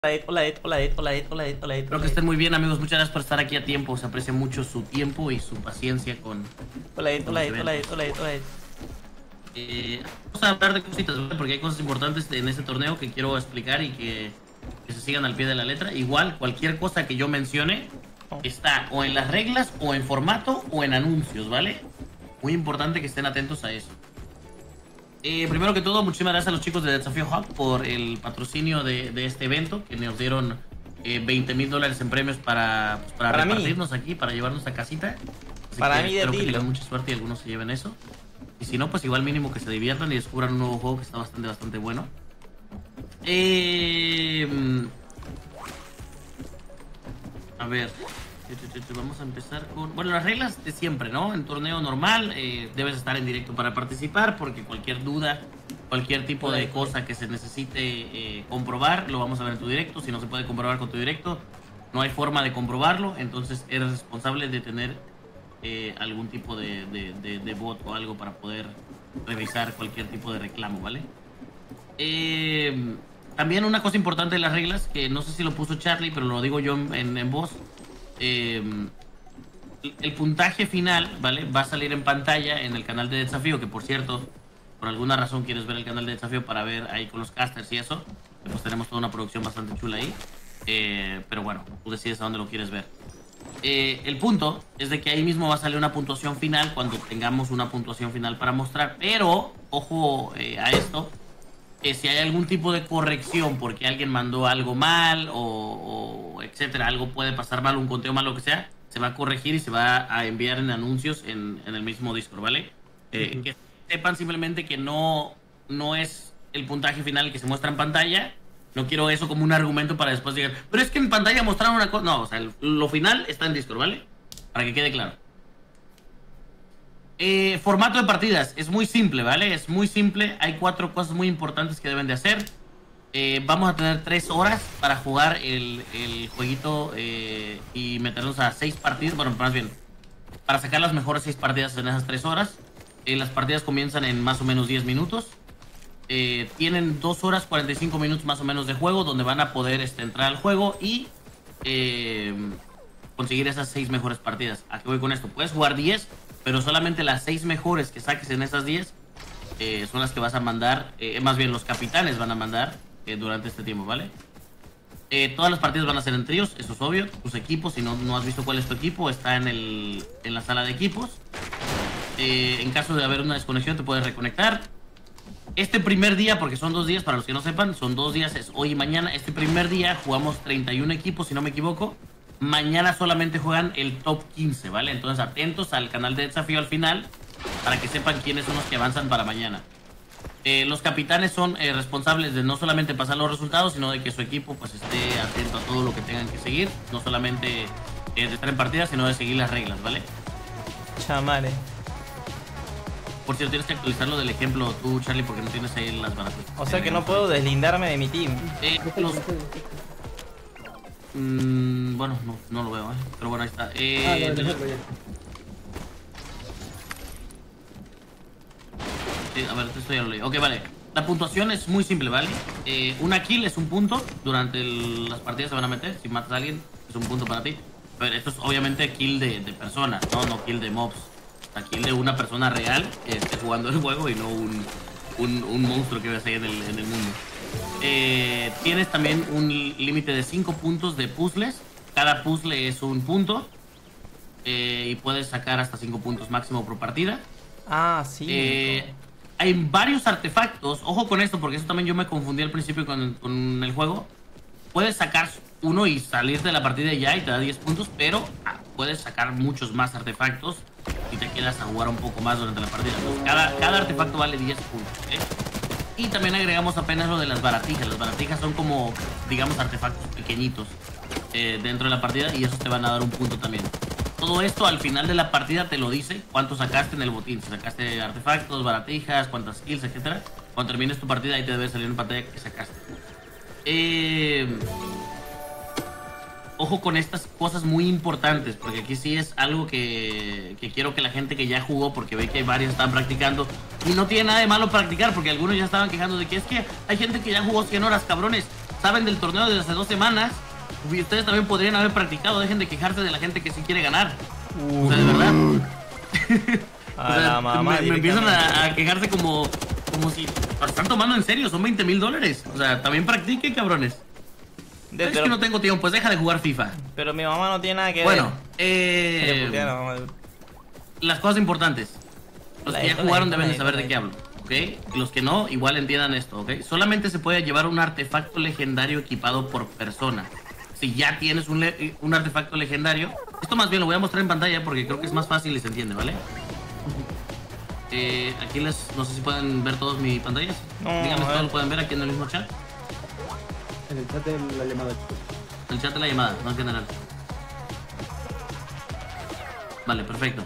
Hola. Espero que estén muy bien, amigos. Muchas gracias por estar aquí a tiempo. Se aprecia mucho su tiempo y su paciencia con Hola. Vamos a hablar de cositas, ¿vale? Porque hay cosas importantes en este torneo que quiero explicar y que se sigan al pie de la letra. Igual, cualquier cosa que yo mencione está o en las reglas, o en formato, o en anuncios, ¿vale? Muy importante que estén atentos a eso. Primero que todo, muchísimas gracias a los chicos de Desafío Hub por el patrocinio de este evento, que nos dieron $20,000 en premios para repartirnos aquí, para llevarnos a casita. Así para que mí de espero que Dilo. tengan mucha suerte y algunos se lleven eso. Y si no, pues igual mínimo que se diviertan y descubran un nuevo juego que está bastante bueno. A ver, vamos a empezar con... Bueno, las reglas de siempre, ¿no? En torneo normal debes estar en directo para participar, porque cualquier duda, cualquier tipo de cosa que se necesite comprobar, lo vamos a ver en tu directo. Si no se puede comprobar con tu directo, no hay forma de comprobarlo, entonces eres responsable de tener algún tipo de bot o algo para poder revisar cualquier tipo de reclamo, ¿vale? También una cosa importante de las reglas, que no sé si lo puso Charlie, pero lo digo yo en voz. El puntaje final, ¿vale? Va a salir en pantalla en el canal de Desafío, que por cierto, por alguna razón quieres ver el canal de Desafío para ver ahí con los casters y eso, pues tenemos toda una producción bastante chula ahí. Pero bueno, tú decides a dónde lo quieres ver. El punto es de que ahí mismo va a salir una puntuación final cuando tengamos una puntuación final para mostrar. Pero, ojo a esto, si hay algún tipo de corrección porque alguien mandó algo mal o etcétera, algo puede pasar mal, un conteo mal, lo que sea, se va a corregir y se va a enviar en anuncios en el mismo Discord, ¿vale? Que sepan simplemente que no es el puntaje final el que se muestra en pantalla. No quiero eso como un argumento para después decir, pero es que en pantalla mostraron una cosa. No, o sea, lo final está en Discord, ¿vale? Para que quede claro. Formato de partidas, es muy simple, ¿vale? Es muy simple, hay 4 cosas muy importantes que deben de hacer. Vamos a tener 3 horas para jugar el jueguito y meternos a 6 partidas, bueno, más bien, para sacar las mejores 6 partidas en esas 3 horas. Las partidas comienzan en más o menos 10 minutos. Tienen 2 horas 45 minutos más o menos de juego, donde van a poder entrar al juego y conseguir esas 6 mejores partidas. ¿A qué voy con esto? Puedes jugar 10, pero solamente las 6 mejores que saques en esas 10 son las que vas a mandar, más bien los capitanes van a mandar durante este tiempo, ¿vale? Todas las partidas van a ser en tríos, eso es obvio. Tus equipos, si no has visto cuál es tu equipo, está en la sala de equipos. En caso de haber una desconexión te puedes reconectar. Este primer día, porque son 2 días, para los que no sepan, son 2 días, es hoy y mañana. Este primer día jugamos 31 equipos, si no me equivoco. Mañana solamente juegan el top 15, ¿vale? Entonces atentos al canal de Desafío al final para que sepan quiénes son los que avanzan para mañana. Los capitanes son responsables de no solamente pasar los resultados, sino de que su equipo pues esté atento a todo lo que tengan que seguir. No solamente de estar en partida, sino de seguir las reglas, ¿vale? Chamare. Por cierto, tienes que actualizar lo del ejemplo tú, Charlie, porque no tienes ahí las baratas. O sea que no puedo deslindarme de mi team. Bueno, no lo veo, pero bueno, ahí está. A ver, esto ya lo leí. Ok, vale. La puntuación es muy simple, ¿vale? Una kill es un punto. Durante las partidas se van a meter. Si matas a alguien, es un punto para ti. Pero esto es obviamente kill de personas, no kill de mobs. La kill de una persona real que esté jugando el juego y no un monstruo que veas ahí en el mundo. Tienes también un límite de 5 puntos de puzzles. Cada puzzle es un punto. Y puedes sacar hasta 5 puntos máximo por partida. Ah, sí. Hay varios artefactos. Ojo con esto, porque eso también yo me confundí al principio con el juego. Puedes sacar uno y salir de la partida ya y te da 10 puntos, pero puedes sacar muchos más artefactos y te quedas a jugar un poco más durante la partida. Entonces, cada artefacto vale 10 puntos, ¿eh? Y también agregamos apenas lo de las baratijas. Las baratijas son como, digamos, artefactos pequeñitos dentro de la partida y esos te van a dar un punto también. Todo esto al final de la partida te lo dice cuánto sacaste en el botín. Si sacaste artefactos, baratijas, cuántas kills, etcétera. Cuando termines tu partida ahí te debe salir en pantalla que sacaste. Ojo con estas cosas muy importantes, porque aquí sí es algo que quiero que la gente que ya jugó, porque ve que varios están practicando, y no tiene nada de malo practicar, porque algunos ya estaban quejando de que es que hay gente que ya jugó 100 horas, cabrones. saben del torneo desde hace 2 semanas. Y ustedes también podrían haber practicado. Dejen de quejarse de la gente que sí quiere ganar. O sea, de verdad. A la mamá, me empiezan a quejarse como si lo están tomando en serio. Son $20,000. O sea, también practiquen, cabrones. Es que no tengo tiempo, pues deja de jugar FIFA. Pero mi mamá no tiene nada que Bueno, ver. las cosas importantes. Los que ya jugaron deben de saber de qué hablo, ¿ok? Los que no, igual entiendan esto, ¿ok? Solamente se puede llevar un artefacto legendario equipado por persona. Si ya tienes un artefacto legendario, esto más bien lo voy a mostrar en pantalla porque creo que es más fácil y se entiende, ¿vale? Aquí no sé si pueden ver todos mi pantallas. Díganme si todos lo pueden ver aquí en el mismo chat. En el chat de la llamada. El chat de la llamada, no en general. Vale, perfecto.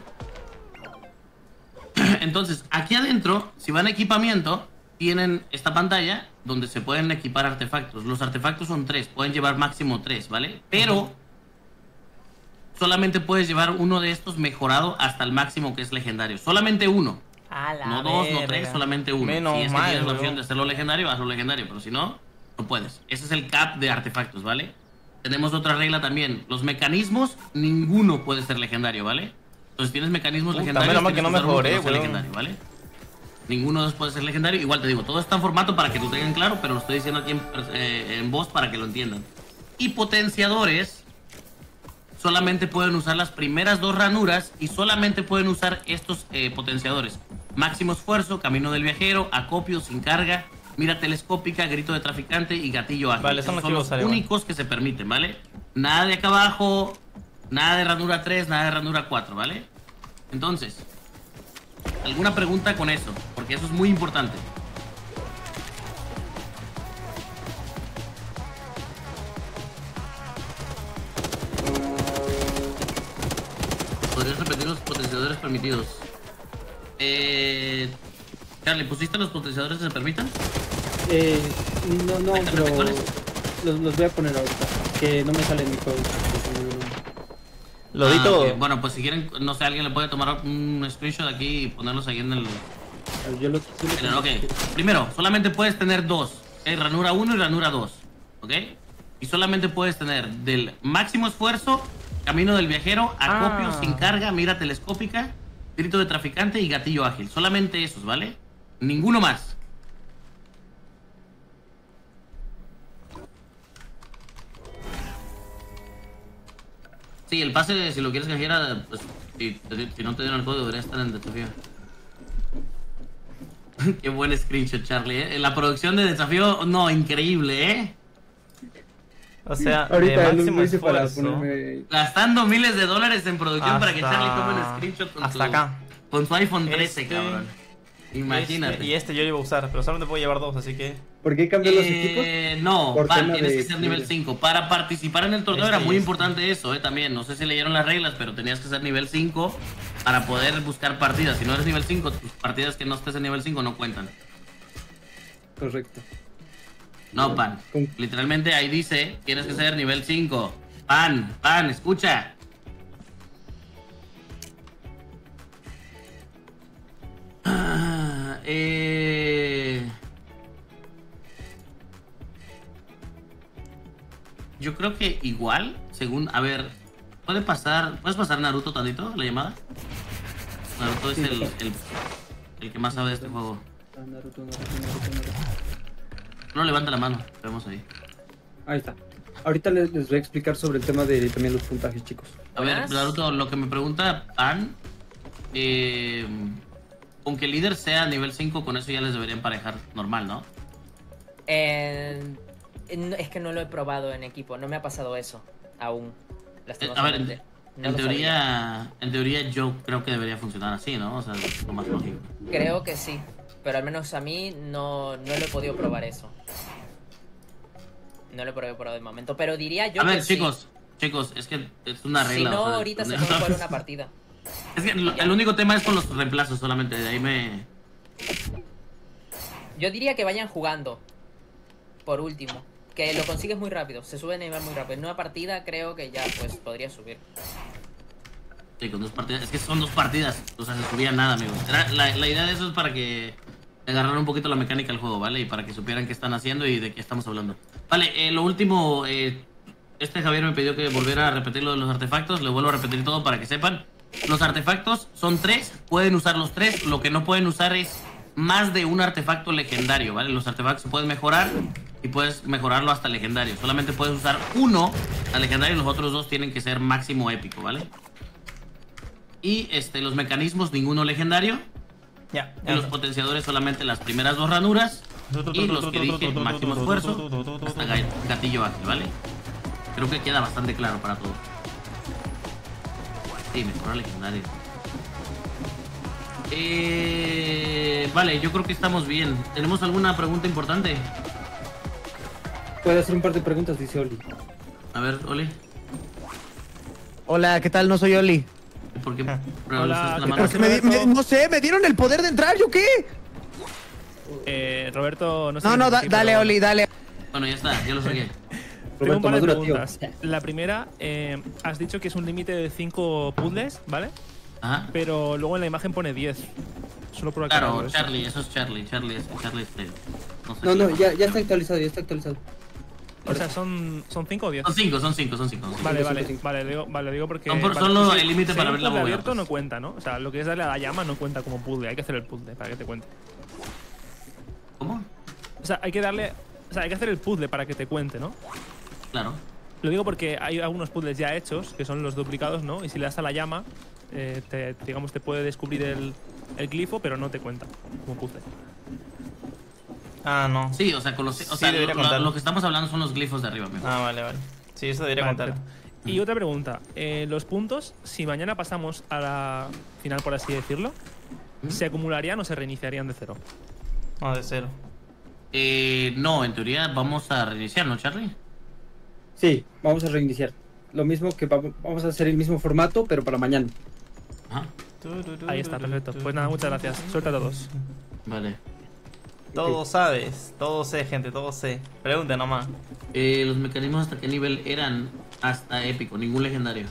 Entonces, aquí adentro, si van a equipamiento, tienen esta pantalla donde se pueden equipar artefactos. Los artefactos son 3, pueden llevar máximo 3, ¿vale? Pero solamente puedes llevar uno de estos mejorado hasta el máximo que es legendario. Solamente uno. No 2, no 3, solamente uno. Menos si es que mal, tienes la opción de hacerlo legendario, hazlo legendario. Pero si no, no puedes. Ese es el cap de artefactos, ¿vale? Tenemos otra regla también. Los mecanismos, ninguno puede ser legendario, ¿vale? Entonces tienes mecanismos legendarios. Menos mal que no mejoré, güey. Legendario, ¿vale? Ninguno de ellos puede ser legendario. Igual te digo, todo está en formato para que lo tengan claro, pero lo estoy diciendo aquí en voz para que lo entiendan. Y potenciadores solamente pueden usar las primeras 2 ranuras y solamente pueden usar estos potenciadores. Máximo esfuerzo, camino del viajero, acopio, sin carga, mira telescópica, grito de traficante y gatillo ágil. Vale, son los únicos que se permiten, ¿vale? Nada de acá abajo, nada de ranura 3, nada de ranura 4, ¿vale? Entonces, ¿alguna pregunta con eso? Porque eso es muy importante. ¿Podrías repetir los potenciadores permitidos? Charlie, ¿pusiste los potenciadores que se permitan? No, pero los voy a poner ahorita. Que no me sale en mi juego. Lo di todo. Okay. Bueno, pues si quieren, no sé, alguien le puede tomar un screenshot aquí y ponerlos ahí en el... Yo los ok, primero, solamente puedes tener 2. Ranura 1 y ranura 2. ¿Ok? Y solamente puedes tener del máximo esfuerzo, camino del viajero, acopio, sin carga, mira telescópica, grito de traficante y gatillo ágil. Solamente esos, ¿vale? Ninguno más. Sí, el pase, si lo quieres canjear, pues, si no te dieron el código, debería estar en desafío. Qué buen screenshot, Charlie, ¿eh? La producción de desafío, no, increíble, ¿eh? O sea, ahorita de máximo hice para esfuerzo. ponerme... Gastando miles de dólares en producción para que Charlie tome un screenshot con su iPhone 13, cabrón. Imagínate. Y yo lo iba a usar, pero solamente puedo llevar 2, así que... ¿Por qué cambió los equipos? No, tienes que ser nivel 5. Para participar en el torneo era muy importante eso, también. No sé si leyeron las reglas, pero tenías que ser nivel 5 para poder buscar partidas. Si no eres nivel 5, tus partidas que no estés en nivel 5 no cuentan. Correcto. No, Pan. Literalmente ahí dice, tienes que ser nivel 5. Pan, escucha. Yo creo que igual, según, a ver, ¿puedes pasar Naruto tantito, la llamada? Naruto es el que más sabe de este juego. Naruto. No levanta la mano, vemos ahí. Ahí está. Ahorita les voy a explicar sobre el tema de también los puntajes, chicos. A ver, Naruto, lo que me pregunta Pan, con que el líder sea nivel 5, con eso ya les debería emparejar normal, ¿no? Es que no lo he probado en equipo, no me ha pasado eso aún. A ver, en teoría yo creo que debería funcionar así, ¿no? O sea, es lo más lógico. Creo que sí, pero al menos a mí no lo he podido probar eso. No lo he podido probar de momento, pero diría yo que A ver, chicos, es que es una regla. Si no, o sea, ahorita se puede jugar una partida. Es que el único tema es con los reemplazos solamente, de ahí me... Yo diría que vayan jugando, por último. Que lo consigues muy rápido, se sube de nivel muy rápido. En una partida creo que ya pues podría subir. Sí, con 2 partidas, es que son 2 partidas, o sea, se subía nada, amigos. La idea de eso es para que agarrar un poquito la mecánica del juego, ¿vale? Y para que supieran qué están haciendo y de qué estamos hablando. Vale, lo último, Javier me pidió que volviera a repetir lo de los artefactos. Le vuelvo a repetir todo para que sepan. Los artefactos son 3, pueden usar los 3. Lo que no pueden usar es más de un artefacto legendario, ¿vale? Los artefactos se pueden mejorar y puedes mejorarlo hasta legendario. Solamente puedes usar uno a legendario y los otros 2 tienen que ser máximo épico, ¿vale? Y los mecanismos, ninguno legendario. Ya. Y los potenciadores solamente las primeras 2 ranuras. Y los que dije, máximo esfuerzo hasta gatillo ágil, ¿vale? Creo que queda bastante claro para todos. Sí, mejora legendario. Vale, yo creo que estamos bien. ¿Tenemos alguna pregunta importante? Puede hacer un par de preguntas, dice Oli. A ver, Oli. Hola, ¿qué tal? No soy Oli. ¿Por qué? Hola, La ¿qué mano? tal? Porque no sé, me dieron el poder de entrar, ¿yo qué? Roberto, no sé. No, si dale, pero- Oli, dale. Bueno, ya está, ya lo saqué. Tengo un par de madura, tío. preguntas. La primera, has dicho que es un límite de 5 puzzles, ¿vale? Ajá. Pero luego en la imagen pone 10. Solo por Claro, aclararlo eso. Charlie, eso es Charlie. Charlie es no sé. No, ya está actualizado, ya está actualizado. O sea, ¿son 5 o 10? Son 5. Vale, cinco, vale, cinco. vale, digo porque... Son por- vale, solo si- el límite si para hay ver un la puzzle bóveda, abierto pues. no cuenta, ¿no? O sea, lo que es darle a la llama no cuenta como puzzle, hay que hacer el puzzle para que te cuente. ¿Cómo? O sea, hay que hacer el puzzle para que te cuente, ¿no? Claro. Lo digo porque hay algunos puzzles ya hechos, que son los duplicados, ¿no? Y si le das a la llama, digamos, te puede descubrir el glifo, pero no te cuenta como puzzle. Ah, no. Sí, o sea, con los, o sea, debería contar. lo que estamos hablando son los glifos de arriba, amigo. Ah, vale. Sí, eso debería Vale, contar. perfecto. Y otra pregunta, los puntos, si mañana pasamos a la final, por así decirlo, ¿se acumularían o se reiniciarían de cero? No, de 0. No, en teoría vamos a reiniciar, ¿no, Charlie? Sí, vamos a reiniciar. Lo mismo que vamos a hacer el mismo formato, pero para mañana. Ajá. Ahí está, perfecto. Pues nada, muchas gracias. Suerte a todos. Vale. Todo sabes, todo sé, gente, todo sé. Pregunta nomás. Los mecanismos hasta qué nivel eran hasta épico, ningún legendario.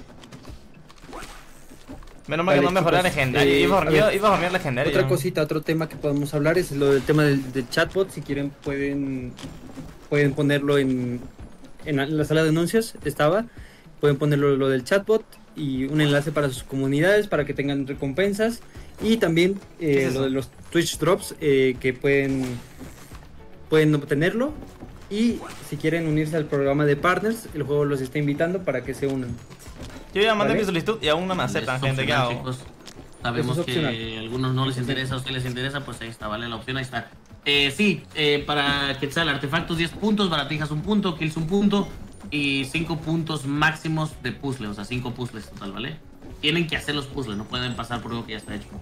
Menos mal que Vale, no mejoré chicos, legendario. Iba a a ver, farmear legendario. Otra cosita, otro tema que podemos hablar es lo del tema del chatbot. Si quieren pueden ponerlo en la sala de anuncios, pueden ponerlo lo del chatbot y un enlace para sus comunidades para que tengan recompensas y también es eso? lo de los Twitch drops que pueden obtenerlo, y si quieren unirse al programa de partners, el juego los está invitando para que se unan. Yo ya mandé ¿Vale? mi solicitud y aún no me aceptan, Es gente. ¿Qué opcional, hago? chicos. Sabemos Eso es que opcional. a algunos no les interesa, a ustedes les interesa, pues ahí está, vale, la opción ahí está. Sí, para Quetzal, artefactos 10 puntos, baratijas 1 punto, kills 1 punto y 5 puntos máximos de puzzle, o sea, 5 puzzles total, ¿vale? Tienen que hacer los puzzles, no pueden pasar por algo que ya está hecho.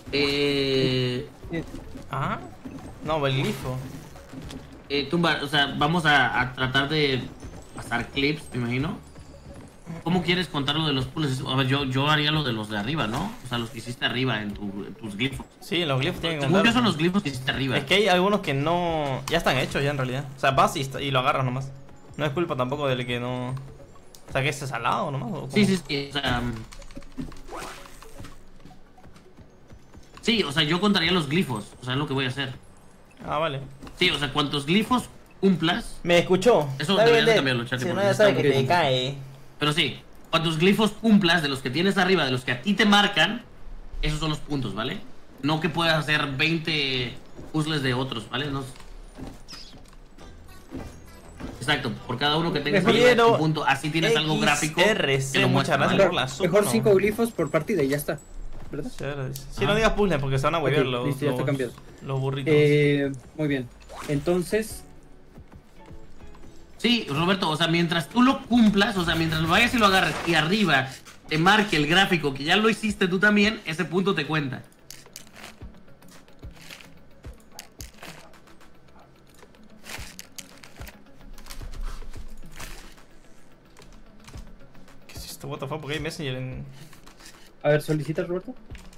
Ah, no, el glifo. Tumba, o sea, vamos a tratar de pasar clips, me imagino. ¿Cómo quieres contar lo de los puzzles? A ver, yo haría lo de los de arriba, ¿no? O sea, los que hiciste arriba en tus glifos. Sí, los glifos tienen que Según yo contar. son los glifos que hiciste arriba. Es que hay algunos que no. Ya están hechos, ya en realidad. O sea, vas y lo agarras nomás. No es culpa tampoco del que no. O sea, que ese salado nomás. ¿O cómo? Sí, o sea... Sí, o sea, yo contaría los glifos, o sea, es lo que voy a hacer. Ah, vale. Sí, o sea, cuantos glifos cumplas, Me escuchó. Eso Está deberías bien, cambiarlo, Charlie, Si no, porque ya sabe está que te bien. cae. pero sí, cuantos glifos cumplas de los que tienes arriba, de los que a ti te marcan, esos son los puntos, ¿vale? No que puedas hacer 20 puzzles de otros, ¿vale? No... Exacto, por cada uno que tengas arriba de Prefiero tu punto, así tienes algo gráfico XRC, que lo muestra, muchas ¿vale? gracias por la sub, Mejor ¿no? 5 glifos por partida y ya está, ¿verdad? Si no digas puzzle porque se van a huevear Ok, los, listo, ya está cambiado. los burritos. Muy bien. Entonces, Sí, Roberto, o sea, mientras tú lo cumplas, o sea, mientras lo vayas y lo agarres y arriba te marque el gráfico que ya lo hiciste tú también, ese punto te cuenta. ¿Qué es esto? What the fuck? ¿Por qué hay Messenger en.? a ver, solicita, Roberto.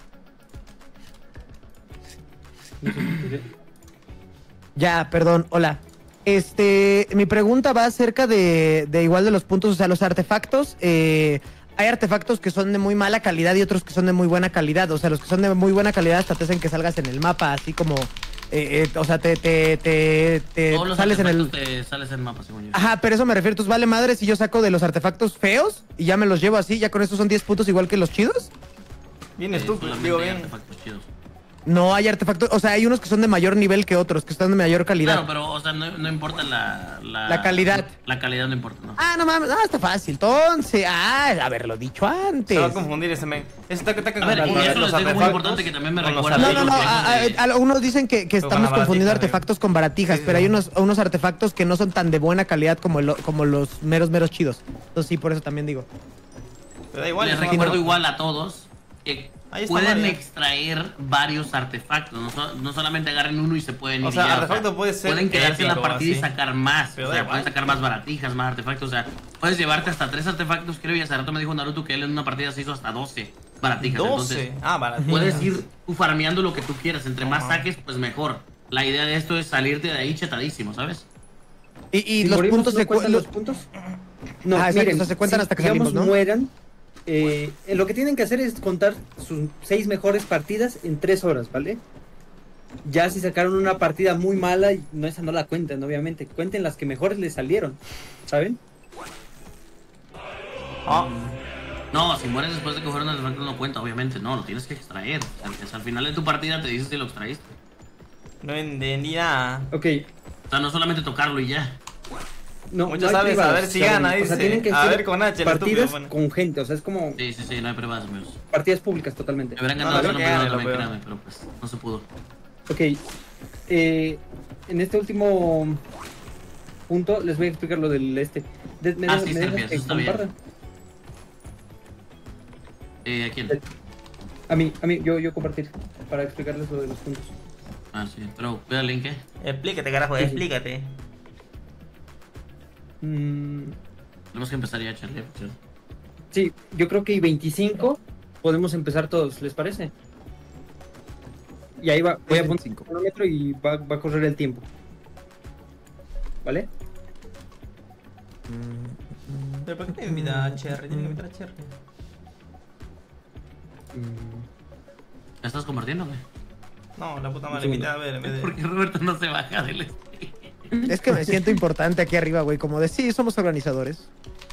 Ya, perdón, hola. Mi pregunta va acerca de igual de los puntos, o sea, los artefactos. Hay artefactos que son de muy mala calidad y otros que son de muy buena calidad. O sea, los que son de muy buena calidad hasta te hacen que salgas en el mapa, así como O sea, te Todos los sales en el... artefactos te sales en el mapa, según yo. Ajá, pero eso me refiero. Entonces, vale madre si yo saco de los artefactos feos y ya me los llevo así. Ya con eso son 10 puntos igual que los chidos. Bien estúpido, Solamente digo hay bien. artefactos chidos. No hay artefactos. O sea, hay unos que son de mayor nivel que otros, que están de mayor calidad. Claro, pero, o sea, no importa La calidad. La calidad no importa, ¿no? Ah, no mames. Ah, está fácil. Entonces, haberlo dicho antes. Se va a confundir ese men. Ese taca A ver, y eso les digo muy importante que también me recuerda. No. Algunos dicen que estamos con confundiendo baratijas, artefactos con baratijas, Sí, pero sí. hay unos artefactos que no son tan de buena calidad como los meros chidos. Entonces sí, por eso también digo. Pero da igual. Les eso va recuerdo para- igual a todos que Ahí está pueden Mario. extraer varios artefactos. No solamente agarren uno y se pueden ir. O sea, y ya, artefacto puede ser pueden quedarse en la épico, partida y así. sacar más. Pero O da sea, igual. pueden sacar más baratijas, más artefactos. O sea, puedes llevarte hasta 3 artefactos, creo. Y hace rato me dijo Naruto que él en una partida se hizo hasta 12 baratijas. 12. Entonces, Ah, barato. puedes ir tú farmeando lo que tú quieras. Entre más Ajá. saques, pues mejor. La idea de esto es salirte de ahí chetadísimo, ¿sabes? Y Si los morimos, puntos ¿no se cuentan cuentan. los puntos? No, Ah, exacto, miren, o sea, se cuentan si, hasta que digamos, salimos, ¿no? mueran, lo que tienen que hacer es contar sus 6 mejores partidas en 3 horas, ¿vale? Ya si sacaron una partida muy mala, no, esa no la cuenten, obviamente. Cuenten las que mejores les salieron, ¿saben? Ah, No, si mueres después de coger un artefacto no cuenta, obviamente. No, lo tienes que extraer. O sea, al final de tu partida te dices si lo extraíste. no entendí nada. Ok, O sea, no solamente tocarlo y ya. no, Muchos no hay sabes, a privados, ver si ¿saben? gana, O sea, dice. tienen que A ser ver con H, el partidas estúpido, bueno. con gente, o sea, es como Sí, no hay pruebas, amigos. partidas públicas totalmente. Me hubieran No, ganado no, solo que privado gane, lo también, peor. créanme, pero pues no se pudo. Ok, en este último punto les voy a explicar lo del este. ¿Me Ah, dejas- sí, me dejas Serpia, que eso está bien. comparta? ¿A quién? A mí, yo compartir para explicarles lo de los puntos. Ah, sí, pero cuida el link, ¿eh? Explícate, carajo, Sí, sí. explícate. Mm, Tenemos que empezar ya, Charlie. ¿Sí? sí, yo creo que 25 podemos empezar todos, ¿les parece? Y ahí va, voy a poner 25. el cronómetro y va a correr el tiempo. ¿Vale? ¿Pero por qué me invita a Cherry? Tiene que invitar a Cherry. ¿Ya estás compartiendo, güey? No, la puta Un madre, invité segundo. a ver en vez de. ¿Por qué Roberto no se baja del Es que me siento importante aquí arriba, güey. Como de sí, somos organizadores.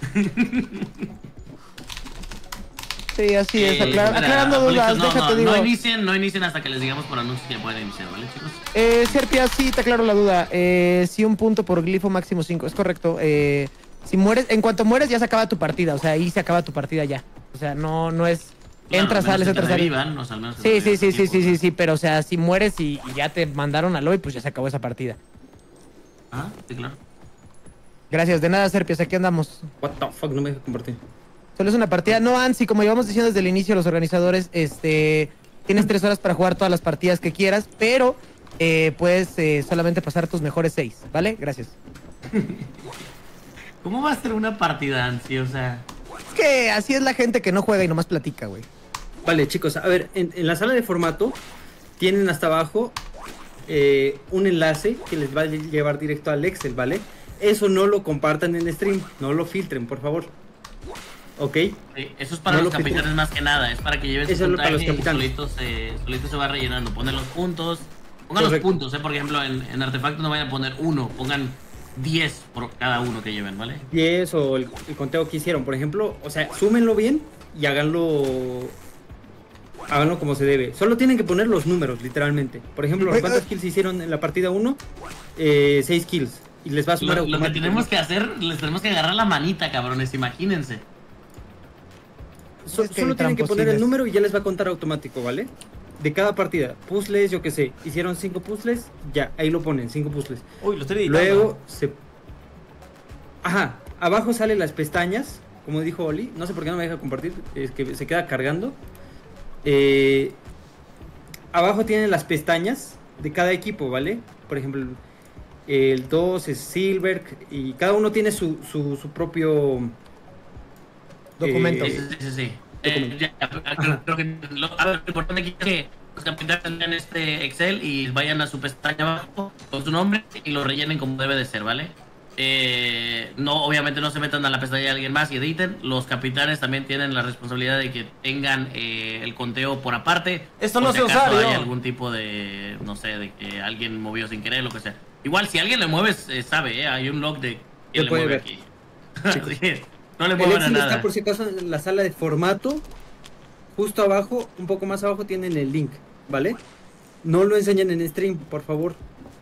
Sí, así es. Aclarando dudas, déjate, digo. No inicien hasta que les digamos por anuncios que ya pueden iniciar, ¿vale, chicos? Serpia, sí, te aclaro la duda. Sí, un punto por glifo, máximo 5. Es correcto. Si mueres, en cuanto mueres ya se acaba tu partida. O sea, ahí se acaba tu partida ya. O sea, no es... Claro, entras, al menos sales, que te entras, sales. revivan, o sea, al menos que te Sí, revivan tiempo, sí, pero o sea, si mueres y ya te mandaron al lobby, pues ya se acabó esa partida. Ah, sí, claro. Gracias, de nada, Serpias, aquí andamos. What the fuck, no me deja compartir. Solo es una partida. No, Ansi, como llevamos diciendo desde el inicio, los organizadores, tienes 3 horas para jugar todas las partidas que quieras, pero puedes solamente pasar tus mejores 6, ¿vale? Gracias. ¿Cómo va a ser una partida, Ansi? O sea... Es que así es la gente que no juega y nomás platica, güey. Vale, chicos, a ver, en la sala de formato tienen hasta abajo un enlace que les va a llevar directo al Excel, ¿vale? Eso no lo compartan en stream, no lo filtren, por favor. ¿Ok? Sí, eso es para No los lo que capitanes tú- más que nada, es para que lleven Eso su es para los puntaje y capitanes. solito se va rellenando. Ponen los puntos, pongan los Correcto. puntos, por ejemplo, en artefactos no vayan a poner 1, pongan 10 por cada uno que lleven, ¿vale? 10 o el conteo que hicieron, por ejemplo, o sea, súmenlo bien y háganlo como se debe. Solo tienen que poner los números, literalmente. Por ejemplo, ¿cuántas kills hicieron en la partida 1? 6 kills. Y les va a sumar Lo que automáticamente. tenemos que hacer, les tenemos que agarrar la manita, cabrones, imagínense. Es que Solo hay tienen que poner el tramposiles. número y ya les va a contar automático, ¿vale? De cada partida. Puzzles, yo qué sé. Hicieron 5 puzzles, ya, ahí lo ponen, 5 puzzles. Uy, lo estoy editando. Luego se... Ajá, abajo salen las pestañas, como dijo Oli. No sé por qué no me deja compartir, es que se queda cargando. Abajo tienen las pestañas de cada equipo, ¿vale? Por ejemplo, el 2 es Silver y cada uno tiene su propio... Documento. Eh, Sí. Ajá. Creo que lo importante aquí es que los capitanes tengan este Excel y vayan a su pestaña abajo con su nombre y lo rellenen como debe de ser, ¿vale? No, obviamente no se metan a la pestaña de alguien más y editen. Los capitanes también tienen la responsabilidad de que tengan el conteo por aparte. Esto por no si se acaso usario. hay algún tipo de, no sé, de que alguien movió sin querer, lo que sea. Igual si alguien le mueve, sabe, hay un log de quién le puede mueve ver. aquí. Así que no le El muevan a Excel está nada. por si acaso en la sala de formato. Justo abajo, un poco más abajo tienen el link, ¿vale? No lo enseñen en stream, por favor.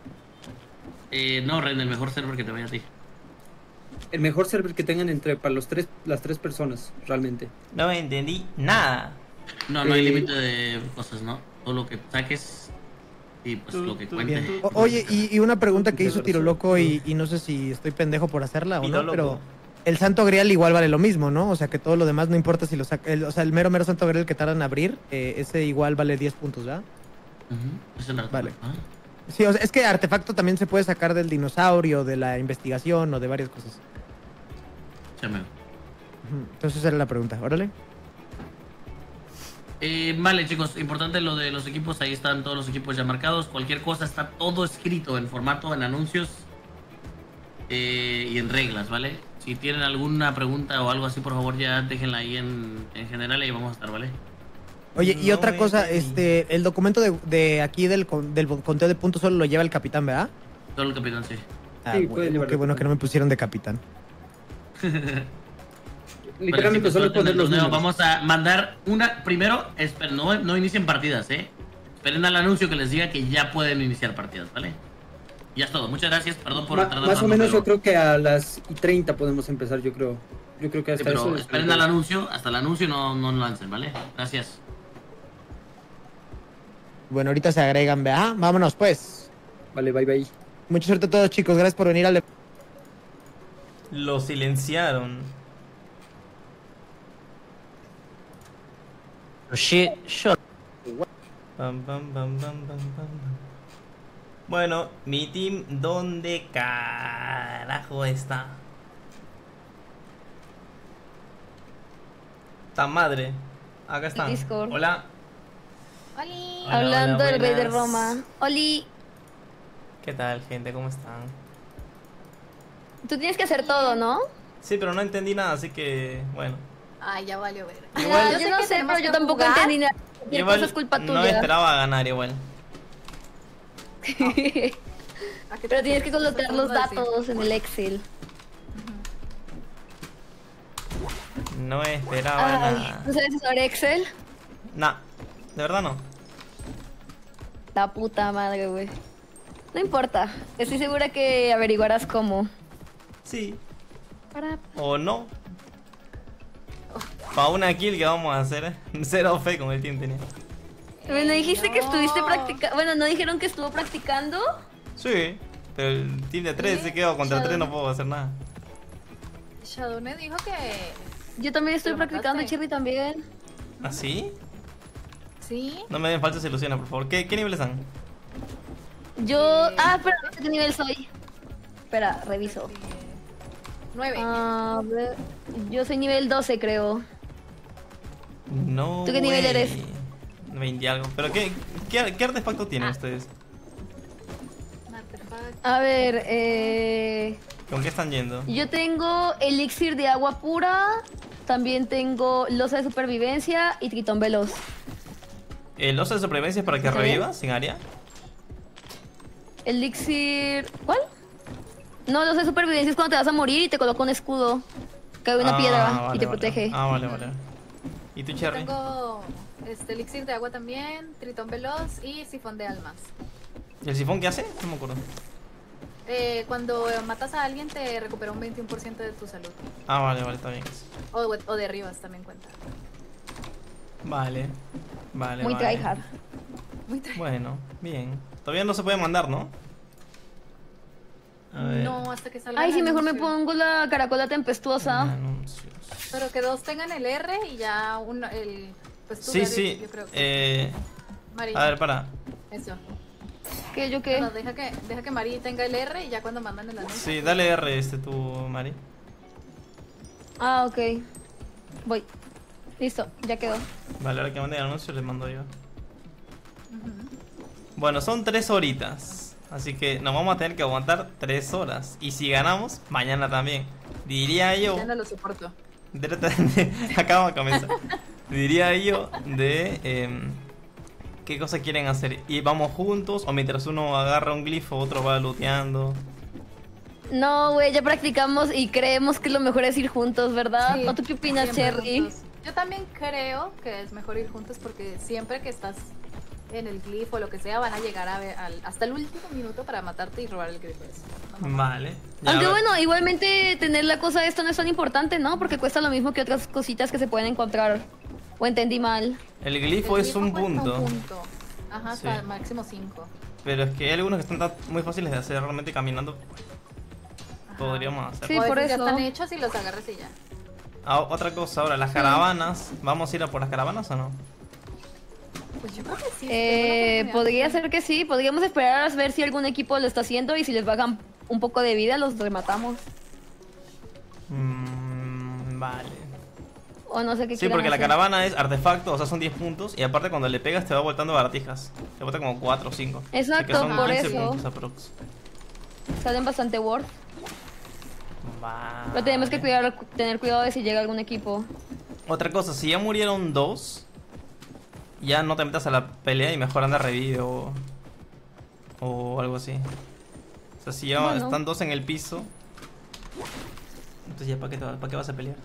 No, Ren, el mejor server que te vaya a ti. El mejor server que tengan entre para las tres personas, realmente. No entendí nada. No, no hay límite de cosas, ¿no? Todo lo que saques y pues lo que cuente. bien. Oye, y una pregunta que hizo Tiro Loco y no sé si estoy pendejo por hacerla o Tiro no, Loco. pero el Santo Grial igual vale lo mismo, ¿no? O sea, que todo lo demás no importa si lo saca. O sea, el mero Santo Grial que tardan en abrir, ese igual vale 10 puntos, ¿verdad? Ujú, es el Vale. ¿Ah? Sí, o sea, es que artefacto también se puede sacar del dinosaurio, de la investigación o de varias cosas. Sí, amigo. Ujú, entonces esa era la pregunta, órale. Vale, chicos, importante lo de los equipos, ahí están todos los equipos ya marcados. Cualquier cosa está todo escrito en formato, en anuncios y en reglas, ¿vale? Si tienen alguna pregunta o algo así, por favor, ya déjenla ahí en general y ahí vamos a estar, ¿vale? Oye, y No otra cosa, entendí. el documento de aquí del conteo de puntos solo lo lleva el capitán, ¿verdad? Solo el capitán, sí. Ah, Sí, bueno, puede llevarlo qué bueno el que no me pusieron de capitán. Literalmente Vale, solo chicos, poner en el los torneo números. vamos a mandar una. Primero, esperen, no inicien partidas, Esperen al anuncio que les diga que ya pueden iniciar partidas, ¿vale? Ya es todo. Muchas gracias, perdón por tardar Más o tanto, menos pero- yo creo que a las 30 podemos empezar, yo creo. Yo creo que Sí, hasta pero eso... esperen al anuncio, hasta el anuncio no lancen, ¿vale? Gracias. Bueno, ahorita se agregan, ¿verdad? Vámonos, pues. Vale, bye bye. Mucha suerte a todos, chicos. Gracias por venir al... Lo silenciaron. Shit, shut. Pam, pam, pam, pam, pam, pam. Bueno, mi team, ¿dónde carajo está? ¡Ta madre! Acá están. Discord. Hola. Oli. Hola, Hablando hola, del rey de buenas. Roma. Oli, ¿Qué tal, gente? ¿Cómo están? tú tienes que hacer todo, ¿no? Sí, pero no entendí nada, así que, bueno. Ay, ya valió ver. Igual- yo no que sé, tenemos pero yo que tampoco jugar. entendí nada. Cualquier cosa es culpa no tuya. esperaba ganar igual. ¿A qué te Pero tienes que refieres? colocar Estás los tratando de decir. datos en el Excel. No esperaba Ay, nada. ¿tú sabes usar Excel? Nah, de verdad no. La puta madre, güey. No importa. Estoy segura que averiguarás cómo. Sí, Para... o no. Pa' una kill que vamos a hacer, cero fe con el team tenía. Bueno, dijiste que no. estuviste practicando. Bueno, ¿no dijeron que estuvo practicando? Sí, pero el team de 3 se quedó contra 3, no puedo hacer nada. Shadowne dijo que Yo también estoy ¿Lo practicando, mataste? Cherry también. ¿Ah, sí? sí. No me den falsas ilusiones, por favor. ¿Qué nivel están? Yo. Ah, pero no sé qué nivel soy. Espera, reviso. 9. A ver, yo soy nivel 12, creo. No. ¿Tú qué nivel way. eres? 20 y algo. ¿Pero qué artefacto tienen ustedes? A ver, ¿Con qué están yendo? yo tengo elixir de agua pura. También tengo losa de supervivencia y tritón veloz. ¿El oso de supervivencia es para que ¿Está bien? revivas sin área? Elixir. ¿Cuál? No, losa de supervivencia es cuando te vas a morir y te coloca un escudo. Cae una piedra vale, y te vale. protege. Ah, vale, vale. ¿Y tú, Cherry? Tengo elixir de agua también, tritón veloz y sifón de almas. ¿Y el sifón qué hace? No me acuerdo. Cuando matas a alguien te recupera un 21% de tu salud. Ah, vale, vale, está bien. O derribas también cuenta. Vale. Vale, Muy vale. tryhard. Muy tra- Bueno, bien. Todavía no se puede mandar, ¿no? A ver. No, hasta que salga Ay, el sí, mejor me anuncio. pongo la caracola tempestuosa. Anuncios. Pero que dos tengan el R y ya uno, el... Pues tú, Sí, Gary, sí. yo creo que... Mari, A ver, para. eso. ¿Qué? ¿Yo qué? No, deja que Mari tenga el R y ya cuando mandan el anuncio. Sí, dale R tú, Mari. Ah, ok. Voy. Listo, ya quedó. Vale, ahora que mande el anuncio les mando yo. Bueno, son 3 horitas. Así que nos vamos a tener que aguantar 3 horas. Y si ganamos, mañana también. Diría yo. Ya no lo soporto. Acabamos de comenzar. Diría yo de qué cosa quieren hacer. ¿Y vamos juntos? O mientras uno agarra un glifo, otro va looteando. No, güey, ya practicamos y creemos que lo mejor es ir juntos, ¿verdad? Sí, ¿O tú qué opinas, siempre Cherry? juntos. Yo también creo que es mejor ir juntos porque siempre que estás en el glifo o lo que sea, van a llegar a ver hasta el último minuto para matarte y robar el glifo. Vale. Ya, Aunque a ver. bueno, igualmente tener la cosa esta no es tan importante, ¿no? Porque cuesta lo mismo que otras cositas que se pueden encontrar. ¿O entendí mal? El glifo El es un glifo cuesta punto. Ajá, Sí. hasta máximo 5. Pero es que hay algunos que están muy fáciles de hacer realmente caminando. Podríamos hacer. Sí, por Ya eso. están hechos y los agarras y ya. Ah, otra cosa, ahora, las caravanas. ¿Vamos a ir a por las caravanas o no? Pues yo creo que sí. sería una Podría oportunidad. ser que sí. Podríamos esperar a ver si algún equipo lo está haciendo y si les bajan un poco de vida, los rematamos. Vale. O no sé qué Sí, quieran porque la hacer. caravana es artefacto, o sea, son 10 puntos. Y aparte, cuando le pegas, te va voltando baratijas. Te bota como 4 o 5. Exacto, son por 15 eso. puntos aprox. Salen bastante worth. Vale. Pero tenemos que tener cuidado de si llega algún equipo. Otra cosa, si ya murieron 2, ya no te metas a la pelea y mejor anda revive o algo así. O sea, si ya Bueno. están 2 en el piso, entonces ya ¿para qué vas a pelear?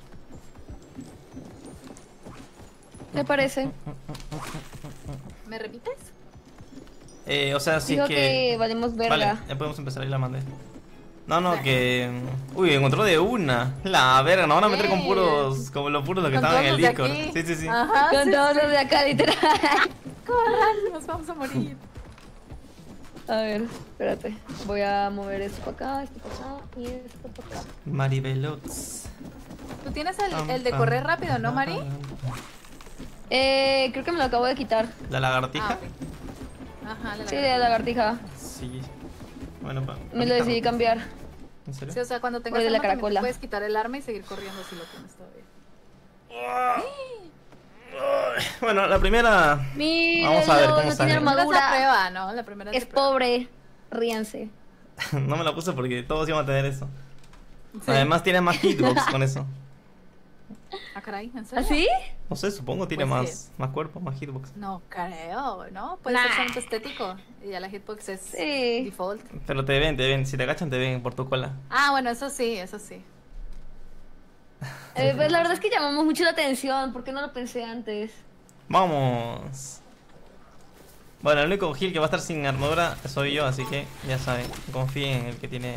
¿Me parece? ¿Me repites? O sea, sí Digo que... que valemos verga. Vale, ya podemos empezar, ahí la mandé. No, que... Uy, encontró de una. La verga, nos van a meter con puros... Como los puros los que Con estaban en el todos los de Discord. aquí. Sí. Ajá, Con sí, todos los de acá, literal. corran, nos vamos a morir. A ver, espérate. Voy a mover esto para acá, esto para acá y esto para acá. Maribelots. Tú tienes el de correr rápido, ¿no, Mari? Creo que me lo acabo de quitar. ¿La lagartija? Ah, ok. Ajá, Sí, de la lagartija. Sí. Bueno, Me lo decidí cambiar. ¿En serio? Sí, o sea, cuando tengas Por de la arma también te caracola. puedes quitar el arma y seguir corriendo si lo tienes todavía. Bueno, la primera... Mira, Vamos a ver cómo no sale. tiene La primera es armadura. la prueba, ¿no? La primera Es de prueba. pobre. Ríanse. No me la puse porque todos iban a tener eso. Sí. Además tiene más hitbox con eso. Ah, caray, ¿en serio? ¿Así? No sé, supongo tiene Pues más cuerpo, más hitbox. No creo, ¿no? Puede ser solamente estético. Y ya la hitbox es Sí. default. Pero te ven. Si te agachan, te ven por tu cola. Ah, bueno, eso sí, eso sí. Pues la verdad es que llamamos mucho la atención. ¿Por qué no lo pensé antes? Vamos. Bueno, el único heal que va a estar sin armadura soy yo, así que ya saben, confíen en el que tiene...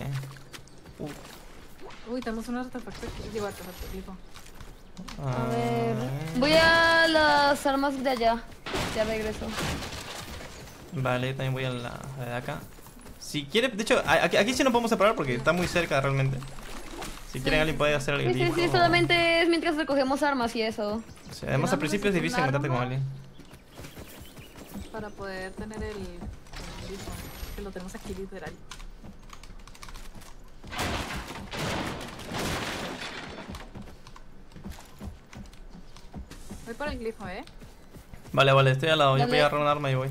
Uy, tenemos un artefacto aquí. Digo, artefacto, digo. A ver. Voy a las armas de allá. Ya regreso. Vale, también voy a la de acá. Si quiere, de hecho, aquí sí nos podemos separar porque está muy cerca realmente. Si quieren alguien puede hacer algo. Sí, solamente es mientras recogemos armas y eso. Sí, además al principio es difícil encontrarte con alguien. Para poder tener el grifo, que lo tenemos aquí literal. Voy por el glifo, ¿eh? Vale, estoy al lado, yo Dale. voy a agarrar un arma y voy.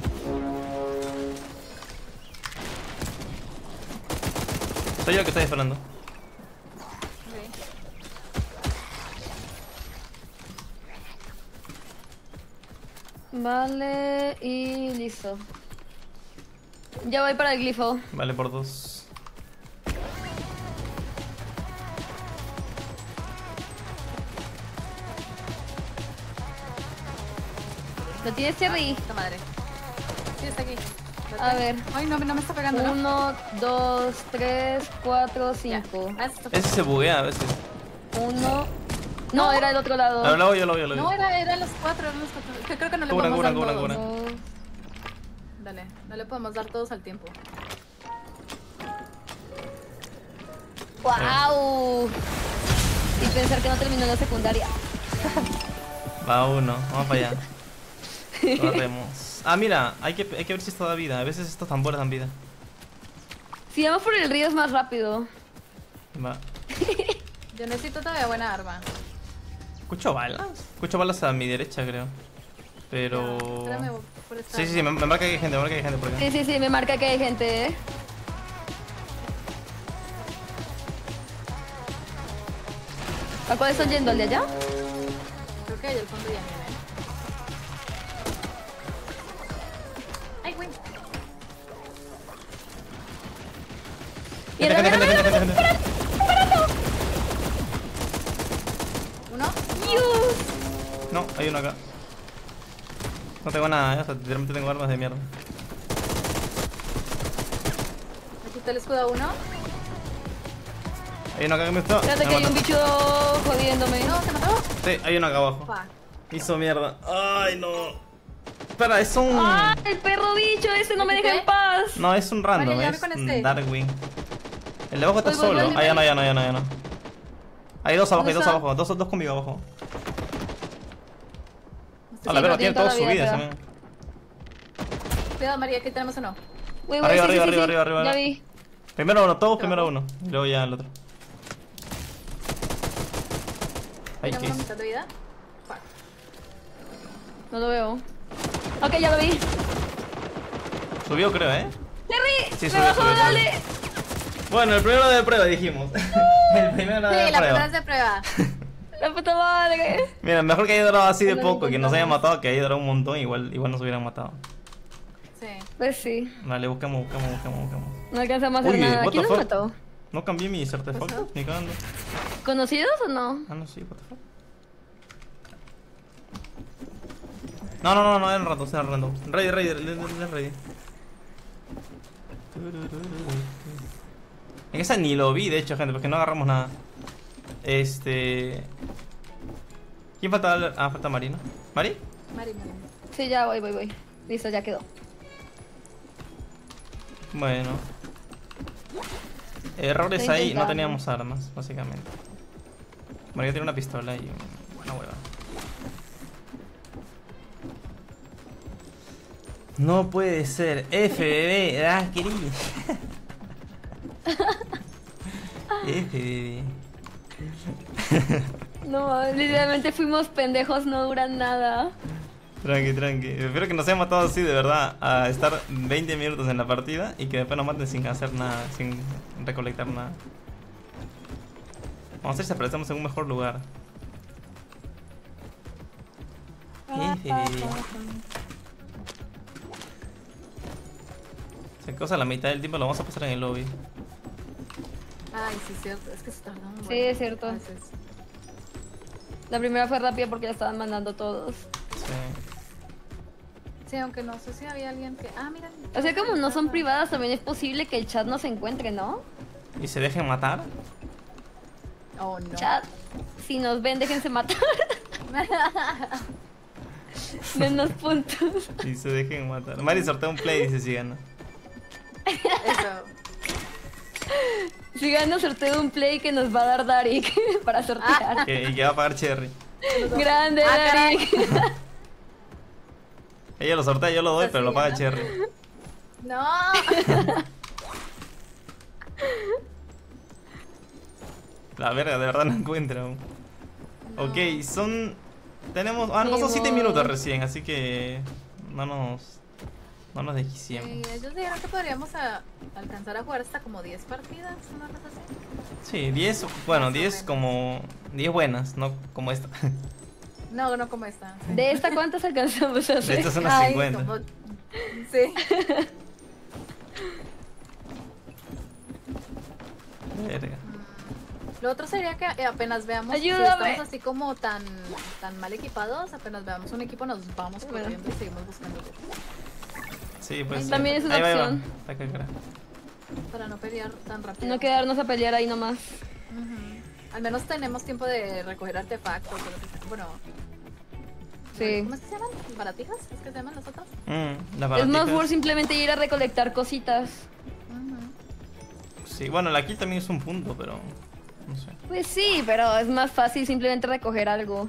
Soy yo el que estoy esperando. Ok. Vale, y listo. Ya voy para el glifo. Vale, por 2. ¿Lo tienes, Cherry? Esta madre. Sí, está aquí. A ver. Ay, no me está pegando, ¿no? 1, 2, 3, 4, 5. Ah, esto Ese se buguea a veces. 1. No, era el otro lado. Pero yo lo vi. No, eran los cuatro, Es que creo que no le Cubran, podemos dar cubran, todos. cubran. 2. Dale, no le podemos dar todos al tiempo. ¡Wow! Y pensar que no terminó la secundaria. Va uno, vamos para allá. Corremos. Ah, mira, hay que ver si esto da vida. A veces estos tambores dan vida. Si vamos por el río es más rápido. Va. Yo necesito todavía buena arma. ¿Escucho balas? Escucho balas a mi derecha, creo. Pero... Espérame por esta. Sí, me marca que hay gente, por acá. Sí, me marca que hay gente, ¿A cuál están yendo? ¿Al de allá? Creo que hay el fondo ya nieve. Ay, güey. Mira, ¿Uno? No, hay uno acá. No tengo nada, o sea, literalmente tengo armas de mierda. Me quité el escudo a uno. Hay uno acá que me está. Espérate me que hay mató. un bicho jodiéndome. No, ¿se mató? Sí, hay uno acá abajo. Fuck. Hizo mierda. Ay, no. Espera, es un... ¡Ah! El perro bicho ese no me deja en paz. No, es un random, Vale, ya es con un este. Darkwing. El de abajo está Voy, solo. voy. Ah, ya no. Hay dos abajo, ¿Dónde está? dos conmigo abajo. Sí, A la verdad, tiene tiene todas toda la vida, subidas pero- también. Cuidado, María, ¿qué tenemos uno? Güey, Arriba, sí, sí, arriba, sí, arriba. Ya vi. Primero uno, todos primero uno. Y luego ya el otro. Ay, ¿Tenemos ¿qué una es? mitad de vida? Fuck. No lo veo. Ok, ya lo vi. Subió, creo, ¿eh? ¡Terry! Sí, ¡Me subió, bajó, subió. dale! Bueno, el primero de prueba dijimos. El primero de Sí, la primera prueba. es de prueba. ¡La puta madre! Mira, mejor que haya durado así de No poco, que nos haya intentamos. matado, que haya durado un montón, igual nos hubieran matado. Sí. Pues sí. Vale, buscamos. No alcanzamos a hacer Uy, nada. what ¿Quién the nos fuck? mató? No cambié mis artefactos, ni cagando. ¿Conocidos o no? Ah, no, sí, what the fuck. No, eran random. Ready. En esa ni lo vi, de hecho, gente, porque no agarramos nada. ¿Quién falta? Ah, falta Marina. ¿Mari? Mari. Sí, ya voy. Listo, ya quedó. Bueno. Errores Estoy ahí, no intentando. teníamos armas, básicamente. María tiene una pistola y una hueva. No puede ser. F, bebé. Ah, querido. F, bebé. No, literalmente fuimos pendejos, no duran nada. Tranqui. Espero que nos haya matado así de verdad. A estar 20 minutos en la partida y que después nos maten sin hacer nada, sin recolectar nada. Vamos a ver si aparecemos en un mejor lugar. F, bebé. Si cosa la mitad del tiempo lo vamos a pasar en el lobby. Ay, sí, cierto. Es que se tarda un Sí, buen. es cierto. A veces. La primera fue rápida porque la estaban mandando todos. Sí. Sí, aunque no sé si había alguien que. Ah, mira. O sea, como no son privadas, también es posible que el chat no se encuentre, ¿no? ¿Y se dejen matar? Oh, no. Chat, si nos ven, déjense matar. Menos puntos. Y se dejen matar. Mari sortea un play, dice si gana. Eso. Si gano, sorteo un play que nos va a dar Darik para sortear. Y que va a pagar Cherry. Grande, Ah, Darik. Ella lo sortea, yo lo doy, Así, pero lo paga ¿no? Cherry. No. La verga, de verdad no encuentro aún. No. Ok, son... Tenemos... Ah, no, son 7 Vimos. minutos recién, así que... No nos desquiciemos. Sí, ellos dijeron que podríamos alcanzar a jugar hasta como 10 partidas, una cosa así. Sí, 10... Bueno, Más o 10 menos. como... 10 buenas, no como esta. No, no como esta. Sí. ¿De esta cuántas alcanzamos a De hacer? estas son unas Ay, 50. como- Sí. Verga. Lo otro sería que apenas veamos Ayúdame. si estamos así como tan mal equipados, apenas veamos un equipo nos vamos Bueno. corriendo y seguimos buscando Sí, pues... También es una ahí va, ahí va. opción. Está acá, cara. para no pelear tan rápido. No quedarnos a pelear ahí nomás. Ujú. Al menos tenemos tiempo de recoger artefactos o lo que sea. Bueno, Sí. ¿cómo es que se llaman? ¿Baratijas? ¿Es que se llaman las otras? Las Es más baraticas. por simplemente ir a recolectar cositas. Ujú. Sí, bueno, la kill también es un punto, pero... No sé. Pues sí, pero es más fácil simplemente recoger algo.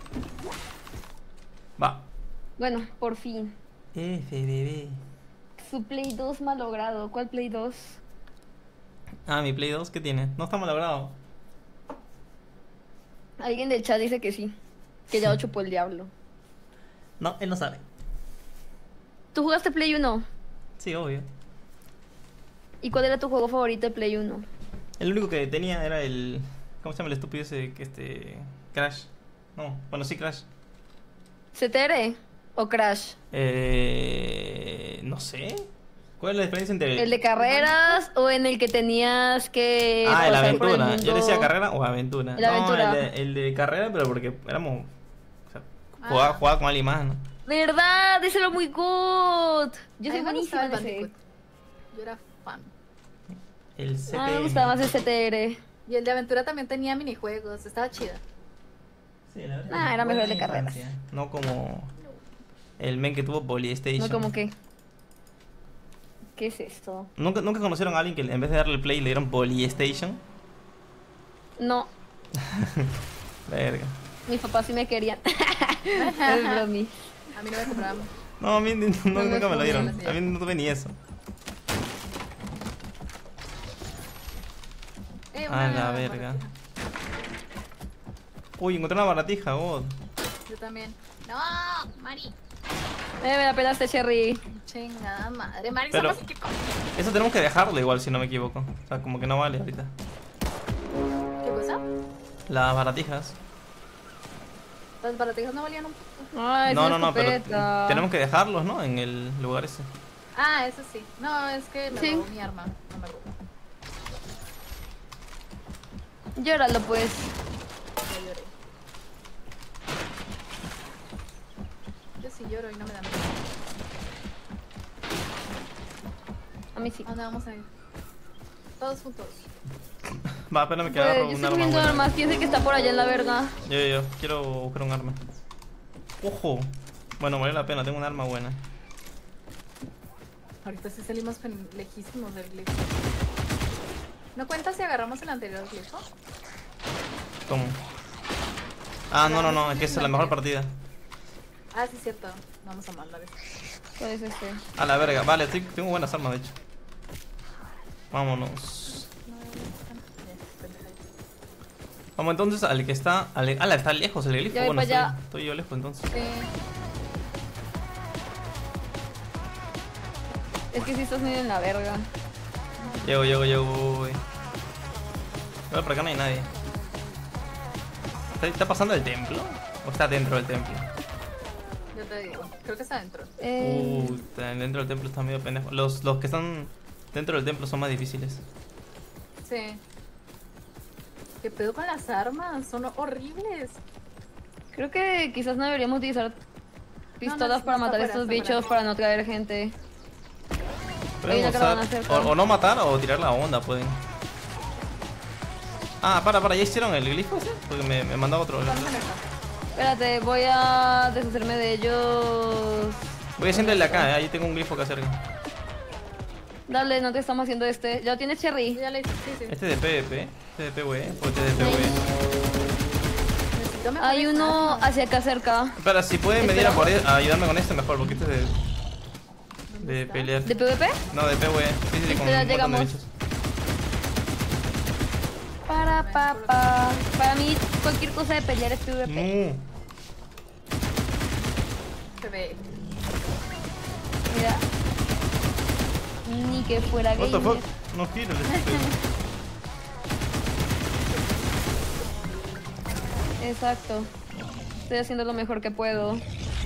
Va. Bueno, por fin. F, bebé. Su Play 2 malogrado. ¿Cuál Play 2? Ah, mi Play 2, ¿qué tiene? No está malogrado. Alguien del chat dice que sí. Que ya lo chupó el diablo. No, él no sabe. ¿Tú jugaste Play 1? Sí, obvio. ¿Y cuál era tu juego favorito de Play 1? El único que tenía era el... ¿Cómo se llama el estúpido ese? Crash. No, bueno, sí, Crash. ¿CTR o Crash? No sé. ¿Cuál es la diferencia entre...? ¿El de carreras o en el que tenías que... Ah, el pasar por el aventura. Yo mundo? decía carrera o aventura. El aventura. No, el de carrera, pero porque éramos... O sea, jugaba con alguien más, ¿no? ¿Verdad? Ese era muy good. Yo A soy mí me gustaba buenísima el en ese. Bandicoot. Yo era fan. El CTM. Ah, me gustaba más el CTR. Y el de aventura también tenía minijuegos. Estaba chida. Sí, la verdad. Ah, era mejor el de Buena carreras. infancia. No como el men que tuvo Polystation. No, como que... ¿Qué es esto? ¿Nunca conocieron a alguien que en vez de darle play le dieron Polystation? No, Verga. mis papás sí me querían. Es bromi. A mí no me compraban. No, a mí nunca me lo dieron. funciona, A mí no tuve ni eso. A la verga. Uy, encontré una baratija, God. Yo también. No, Mari. Me la pelaste, Cherry. Chingada madre. Mari, Pero- somos equipo. Eso tenemos que dejarlo igual, si no me equivoco. O sea, como que no vale ahorita. ¿Qué cosa? Las baratijas. Las baratijas no valían un poco. Ay, No, pero tenemos que dejarlos, ¿no? En el lugar ese. Ah, eso sí. No, es que me Sí. robó mi arma. No me robó. Llóralo, pues. Ya lloré. Yo sí lloro y no me da miedo. A mí sí. ¿A dónde vamos a ir? Todos juntos. Va, espérame que Pues, agarro yo un estoy arma cogiendo buena. armas. ¿Quién es el que está por allá en la verga? Yo. Quiero buscar un arma. Ojo. Bueno, vale la pena, tengo un arma buena. Ahorita sí salimos lejísimos del glifo. ¿No cuenta si agarramos el anterior glifo? ¿Cómo? Ah, no, es que esa es la mejor partida. Ah, sí, cierto. Vamos a mandar eso. Pues este. A la verga, vale, tengo buenas armas de hecho. Vámonos. Vamos entonces al que está. Está lejos el glifo. Ya voy Bueno, para allá. estoy yo lejos entonces. Sí. Es que si estás medio en la verga. Llego. Igual por acá no hay nadie. ¿Está pasando el templo? ¿O está dentro del templo? Yo te digo. Creo que está adentro. Puta, dentro del templo está medio pendejo. Los que están dentro del templo son más difíciles. Sí. ¿Qué pedo con las armas? Son horribles. Creo que quizás no deberíamos utilizar pistolas no, para está matar a fuera, estos está bichos, fuera. para no traer gente. Pueden Hay una caravana usar, cerca. o no matar o tirar la onda, pueden. Ah, para, ¿ya hicieron el glifo ese? Porque me mandó otro. Vamos a ver. Espérate, voy a deshacerme de ellos. Voy a haciendo el de acá, ahí tengo un glifo que hacer. Dale, no te estamos haciendo este. ¿Ya lo tienes, Cherry? Ya le hice. Sí. Este de PvP, este de PvE, o este de PvE. Necesito mejores Hay uno armas. hacia acá cerca. Espera, si pueden venir a ayudarme con este mejor, porque este es de ¿Dónde está? pelear. ¿De PvP? No, de PvE. Sí, con un Espera, montón de llegamos. bichos. Para mí, cualquier cosa de pelear es PvP. No. Se ve. Mira. Ni que fuera What the gamer. fuck? No giro el estúpido. Exacto. Estoy haciendo lo mejor que puedo.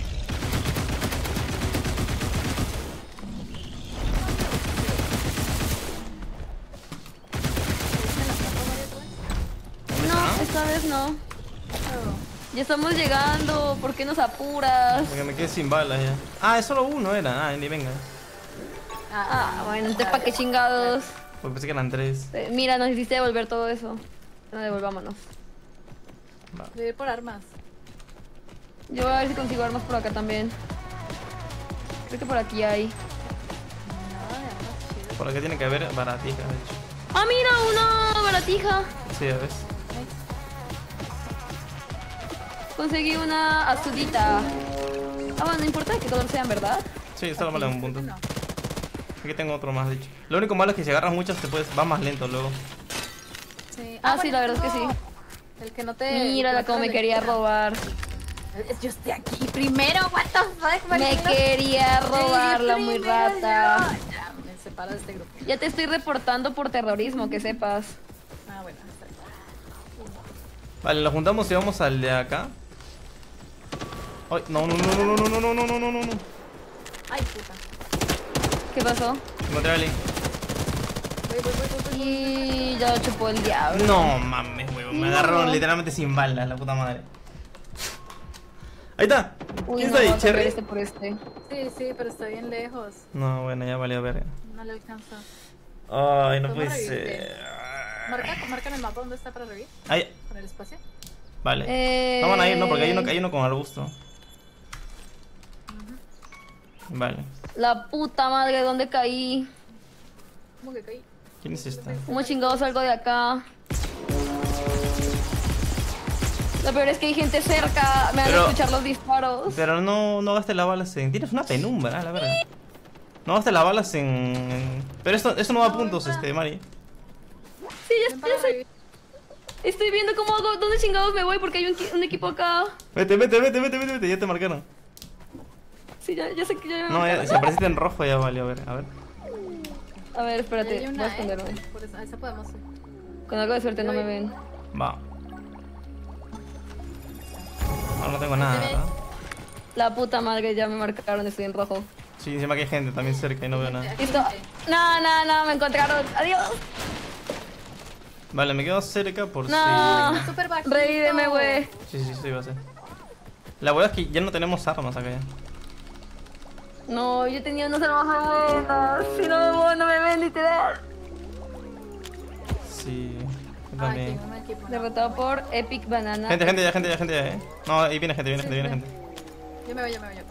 No, esta vez no. Ya estamos llegando. ¿Por qué nos apuras? Porque me quedé sin balas ya. Ah, es solo uno era. Ah, ni venga. Ah, bueno, entonces ¿para qué chingados? Pues pensé que eran 3. Mira, nos hiciste devolver todo eso. No, devolvámonos. Voy a ir por armas. Yo voy a ver si consigo armas por acá también. Creo que por aquí hay. Nada de armas chidas. Por acá tiene que haber baratijas, de hecho. ¡Ah, mira! ¡Una baratija! Sí, ya ves. Conseguí una azulita. Ah, bueno, no importa que todos sean, ¿verdad? Sí, solo vale un punto. No. Aquí tengo otro más, de hecho. Lo único malo es que si agarras muchas te puedes... va más lento luego. Sí. Ah, sí, la verdad es que sí. El que no te... Mira cómo me quería robar. Yo estoy aquí primero, what the fuck, Me Marina? quería robar la muy Primero rata. yo. Ya, me separo de este grupo. Ya te estoy reportando por terrorismo, que sepas. Ah, bueno, está bien. Vale, lo juntamos y vamos al de acá. Ay, no. Ay, puta. ¿Qué pasó? Encontré a alguien. Voy. Y ya lo chupó el diablo. No mames, huevón. Me agarraron literalmente sin balas, la puta madre. Ahí está. Uy, ¿Quién no, está ahí? voy a cambiar ¿Cherry? este por este. Sí, pero está bien lejos. No, bueno, ya valió verga. No le alcanza. Ay, no puede ¿Cómo ser. Marca en el mapa dónde está para revivir. Ahí. Con el espacio. Vale. No van a ir, no, porque hay uno con arbusto. Vale. La puta madre, ¿dónde caí? ¿Cómo que caí? ¿Quién es esta? ¿Cómo chingados salgo de acá? Lo peor es que hay gente cerca. Me van a escuchar los disparos. Pero no gastes las balas en... Tienes una penumbra, la verdad. No gastes las balas en... Pero esto no da puntos, Mari. Sí, Ven ya para sé. revivir. Estoy viendo cómo hago. ¿Dónde chingados me voy? Porque hay un equipo acá. Vete, ya te marcaron. Sí, ya sé que ya. No, si apareciste en rojo ya valió, a ver. A ver, Ahí espérate. hay Voy una, a esconderme. Por eso, esa podemos. Con algo de suerte no me ven. Va. No tengo nada, ¿verdad? La puta madre, ya me marcaron, estoy en rojo. Sí, encima que hay gente también cerca y no veo nada. Listo. No, me encontraron. Adiós. Vale, me quedo cerca por No. si... Súper bajito. Revíveme, güey. Sí, va a ser. La verdad es que ya no tenemos armas acá ya. No, yo tenía unas armas buenas. Si no me voy, no me ven, literal. Sí, yo Ay, también. tengo un equipo. ¿no? Derrotado por Epic Banana. Gente ya, No, ahí viene gente. Yo me voy.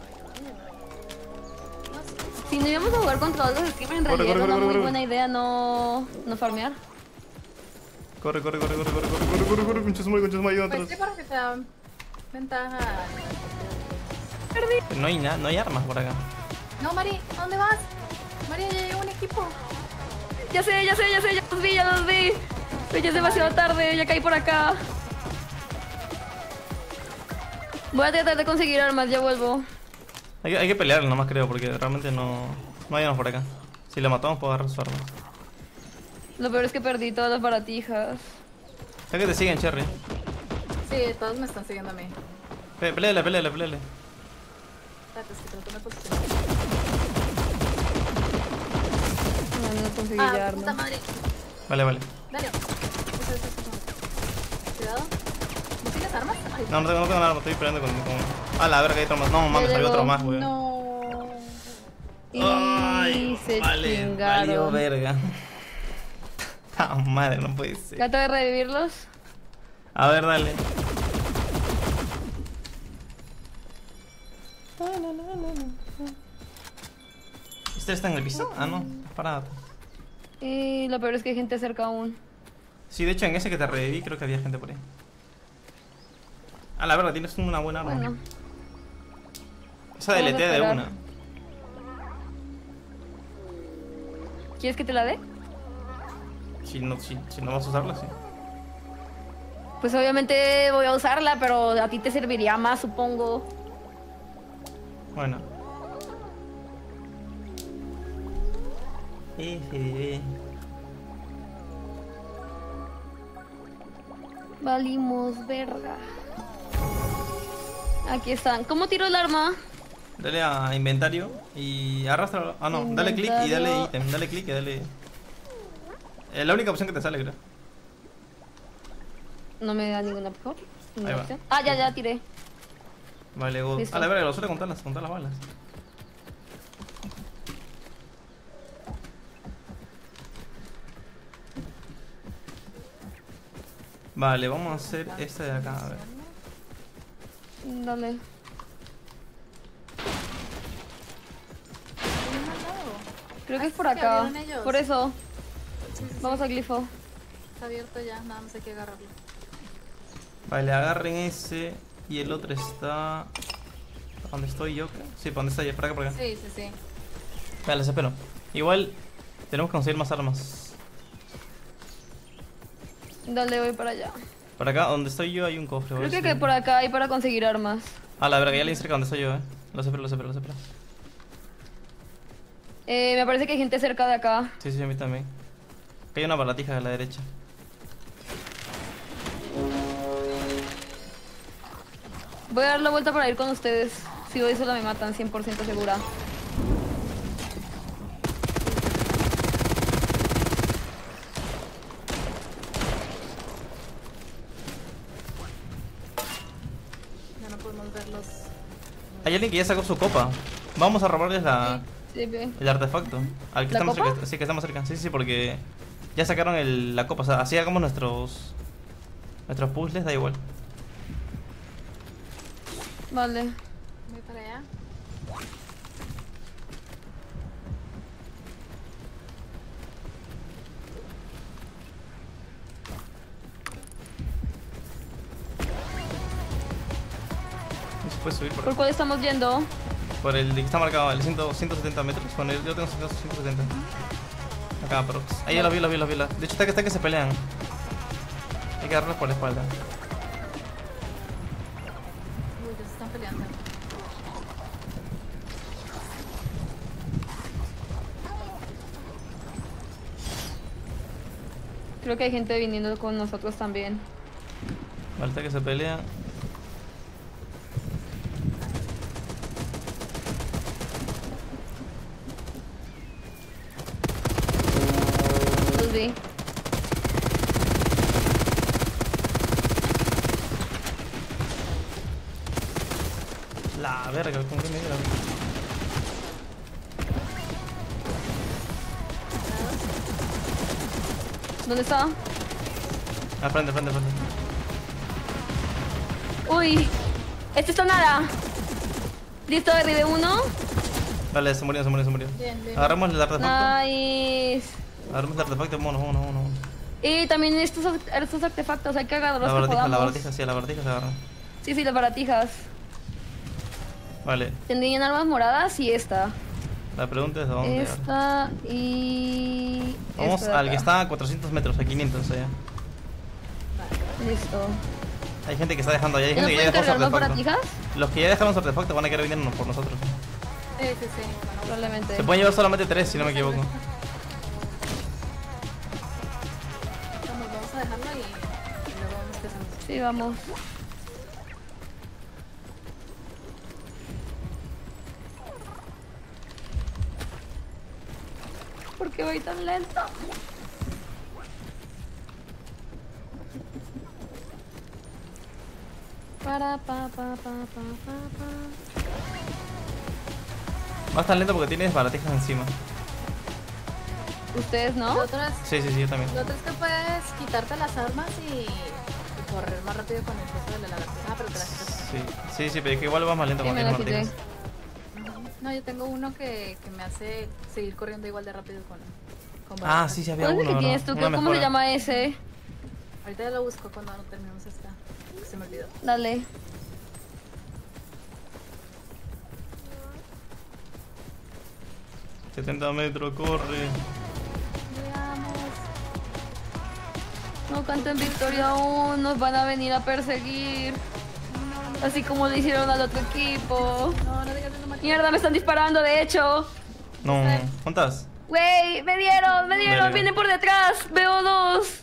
Si no íbamos a jugar contra otros screamers, en Corre, realidad era una muy corre. buena idea no farmear. Corre, pinches muy ayuda Pues atrás. sí, porque te da ventaja. No hay armas por acá. No, Mari, ¿a dónde vas? Mari, ya llegó un equipo. Ya los vi. Pero ya es demasiado tarde, ya caí por acá. Voy a tratar de conseguir armas, ya vuelvo. Hay que pelearle nomás creo, porque realmente no hay armas por acá. Si lo matamos puedo agarrar su arma. Lo peor es que perdí todas las baratijas. Sé que te siguen, Cherry. Sí, todos me están siguiendo a mí. Peleale. Espérate, es que trato de posicionar. No conseguí ya Puta armas. madre. Vale. Dale. Eso. Cuidado. ¿No tienes armas? Ay, No tengo nada, estoy peleando con... Ah, la verga, hay otro más. No, mames, salió otro más, weón. no. Y se valió chingaron. verga. Ah, madre, no puede ser. ¿Trato de revivirlos? A ver, dale. ¿Este está en el piso? Ah, no, parado. Y lo peor es que hay gente cerca aún. Sí, de hecho en ese que te reviví creo que había gente por ahí. Ah, la verdad, tienes una buena arma. Bueno, Esa vamos a deletea de esperar. una. ¿quieres que te la dé? Si no vas a usarla, sí. Pues obviamente voy a usarla, pero a ti te serviría más, supongo. Bueno. Valimos verga. Aquí están. ¿Cómo tiro el arma? Dale a inventario y arrastra. Ah, no, dale clic y dale Inventario. ítem. Dale clic y dale. Es la única opción que te sale, creo. No me da ninguna mejor. Ahí va. opción. Ah, ya tiré. Vale, God. Listo. A la verga, lo suele contar las balas. Vale, vamos a hacer esta de acá, a ver. Dale. Creo que es por ¿qué acá. abrieron ellos? Por eso. Sí. Vamos a glifo. Está abierto ya, nada más hay que agarrarlo. Vale, agarren ese y el otro está... ¿Dónde estoy yo? Creo. Sí, ¿para dónde está? Por acá. Sí. Vale, les espero. Igual tenemos que conseguir más armas. Dale, voy para allá. Por acá, donde estoy yo, hay un cofre. Creo que por acá hay para conseguir armas. Ah, la verga, ya le cerca donde estoy yo, Lo sé, pero. Me parece que hay gente cerca de acá. Sí, a mí también. Acá hay una baratija a la derecha. Voy a dar la vuelta para ir con ustedes. Si voy sola me matan, 100% segura. Ya no podemos verlos. Hay alguien que ya sacó su copa. Vamos a robarles Sí, ve. el artefacto. Al que ¿La estamos copa? cerca. Sí, que estamos cerca. Sí, porque ya sacaron la copa. O sea, así hagamos nuestros puzzles, da igual. Vale. Voy para allá. No se puede subir ¿Por cuál estamos yendo? por el que está marcado, el 170 metros. Con el, yo tengo 170. Acá, prox. Ahí ya lo vi. De hecho, está que se pelean. Hay que agarrarlos por la espalda. Uy, ya se están peleando. Creo que hay gente viniendo con nosotros también. Falta que se pelea. Los vi. La verga, ¿con qué me dieron? ¿Dónde está? Ah, frente. Uy. Este está nada. Listo, derribe uno. Vale, se murió. Bien. Agarramos el artefacto. Nice. Agarramos el artefacto, vámonos. Y también estos artefactos, hay que agarrarlos que La podamos. baratija se agarra. Sí, las baratijas. Vale, Tendrían armas moradas y esta. la pregunta es de dónde. Esta y... Vamos esta de al que acá. está a 400 metros, a 500 allá. Listo. Hay gente que está dejando allá, hay ¿Ya no gente que ya pueden dejó su cargar más artefacto. baratijas? Los que ya dejaron su artefacto van a querer venirnos por nosotros. Sí. Probablemente. Se pueden llevar solamente 3 si no me equivoco. Vamos a dejarlo y luego vemos qué hacemos. Sí, vamos. ¿Por qué voy tan lento? Para pa pa pa pa pa pa. Vas tan lento porque tienes baratijas encima. Ustedes Lo no. otro es, Sí, yo también. lo otro es que puedes quitarte las armas y correr más rápido con el coso de la lagartija. Ah, pero te las quitas. Sí, pero es que igual vas más lento Sí, cuando me la tienes quité. baratijas. No, yo tengo uno que me hace seguir corriendo igual de rápido con Ah, balas. sí, había ¿Cuál es el uno. que tienes tú? Una ¿Cómo se mejora. llama ese? Ahorita ya lo busco cuando terminemos esta. Se me olvidó. Dale. Sí. 70 metros, corre. Veamos. No canten victoria aún, nos van a venir a perseguir. Así como le hicieron al otro equipo. No digas eso, María. Mierda, me están disparando, de hecho. No, ¿cuántas? Güey, me dieron, Verga. vienen por detrás. Veo dos.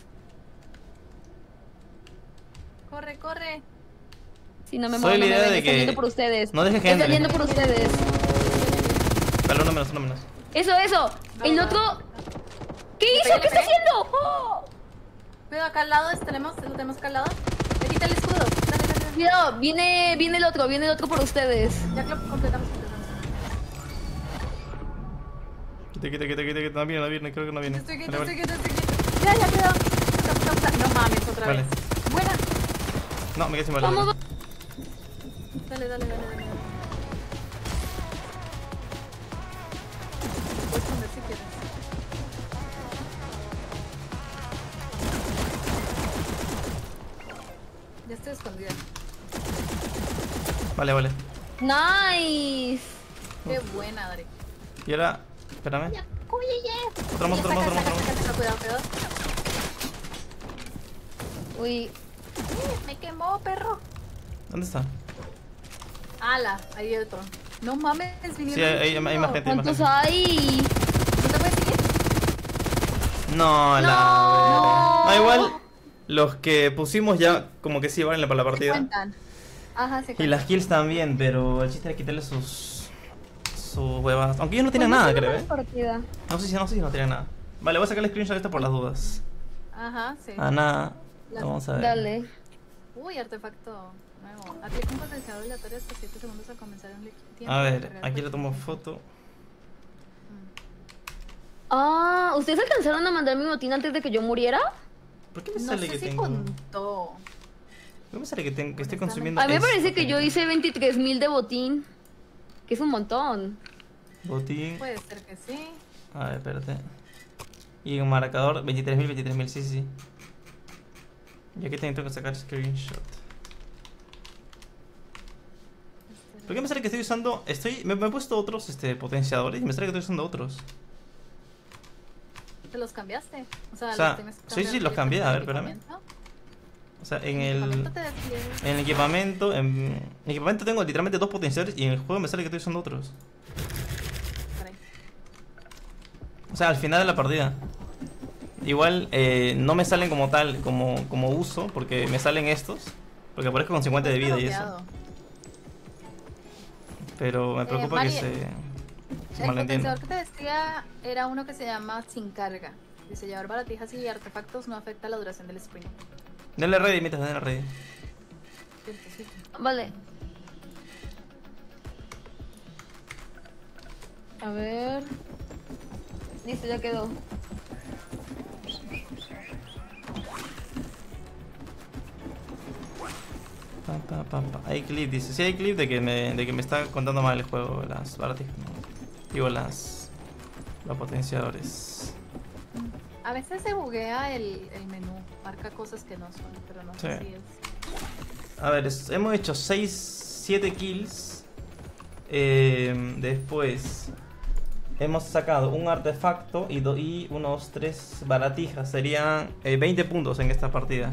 Corre. Si no me Soy muevo, la no me idea ven. de Están que yendo por ustedes. no dejes que Están entren. yendo por ustedes. Dale, uno menos. Eso. El otro... ¿Qué hizo? ¿Qué está haciendo? ¡Oh! Cuidado, acá al lado lo tenemos acá al lado. Le quita el escudo. Dale. Cuidado, viene el otro por ustedes. Ya que lo completamos. Quita, no viene, creo que no viene. Estoy Vale, vale. Ya, cuidado. No mames, otra Vale. vez. Buena. No, me quedé sin balas. Vamos. Dale. Puedes poner si quieres. Ya estoy escondida. Vale. Nice. Qué buena, Adri. Y ahora, espérame. ¡Huye! Otro más, otro más, otro más, otro más. Cuidado, cuidado. Uy, Me quemó, perro. ¿Dónde está? Ala, ahí hay otro. No mames, vinieron. Sí, hay más gente, hay más ¿cuántos gente. hay? ¿No te puedes seguir? No, la No. verga. Igual, los que pusimos ya como que sí valen para la Se partida. cuentan. Ajá, se Y cuentan. las kills también, pero el chiste era quitarle sus huevas. Aunque ellos no tenían nada, creo, Partida. No sé si no tenían nada. Vale, voy a sacar el screenshot de esto por las dudas. Ajá, sí. Ah, nada. Las- Vamos a ver. Dale. Uy, artefacto nuevo. Aplica un potenciador aleatorio hasta 7 segundos al comenzar un tiempo. A de ver, cargar aquí le cualquier- tomo foto. Ah, ¿ustedes alcanzaron a mandar mi botín antes de que yo muriera? ¿Por qué me No sale sé que si tengo? contó. ¿Por qué me sale que estoy consumiendo? A mí me esto? parece que yo hice 23.000 de botín. Que es un montón. Botín. Puede ser que sí. A ver, espérate. Y un marcador 23.000, sí, sí. Y aquí tengo que sacar screenshot. ¿Por qué me sale que estoy usando? Me he puesto otros potenciadores y me sale que estoy usando otros. ¿Te los cambiaste? O sea, sea, los tienes que sí, cambiar sí, los cambié. A ver, espérame. equipamiento. O sea, en Equipamiento el te despliegas. en equipamiento tengo literalmente dos potenciadores y en el juego me sale que estoy usando otros. Por ahí. O sea, al final de la partida. Igual no me salen como tal, como uso, porque me salen estos. Porque aparezco con 50 de vida y eso. Bloqueado. Pero me preocupa que Mari, se El malentienda. potenciador que te decía era uno que se llama sin carga. Dice llevar baratijas y artefactos no afecta la duración del sprint. Denle ready mientras denle ready. Cierto, sí. Vale. A ver. Listo, ya quedó. Hay clip, dice. Sí, hay clip de que me está contando mal el juego, las baratijas. Digo, los potenciadores. A veces se buguea el menú, marca cosas que no son, pero no sé Sí. si es. A ver, hemos hecho 7 kills. Después hemos sacado un artefacto y unos 3 baratijas. Serían 20 puntos en esta partida.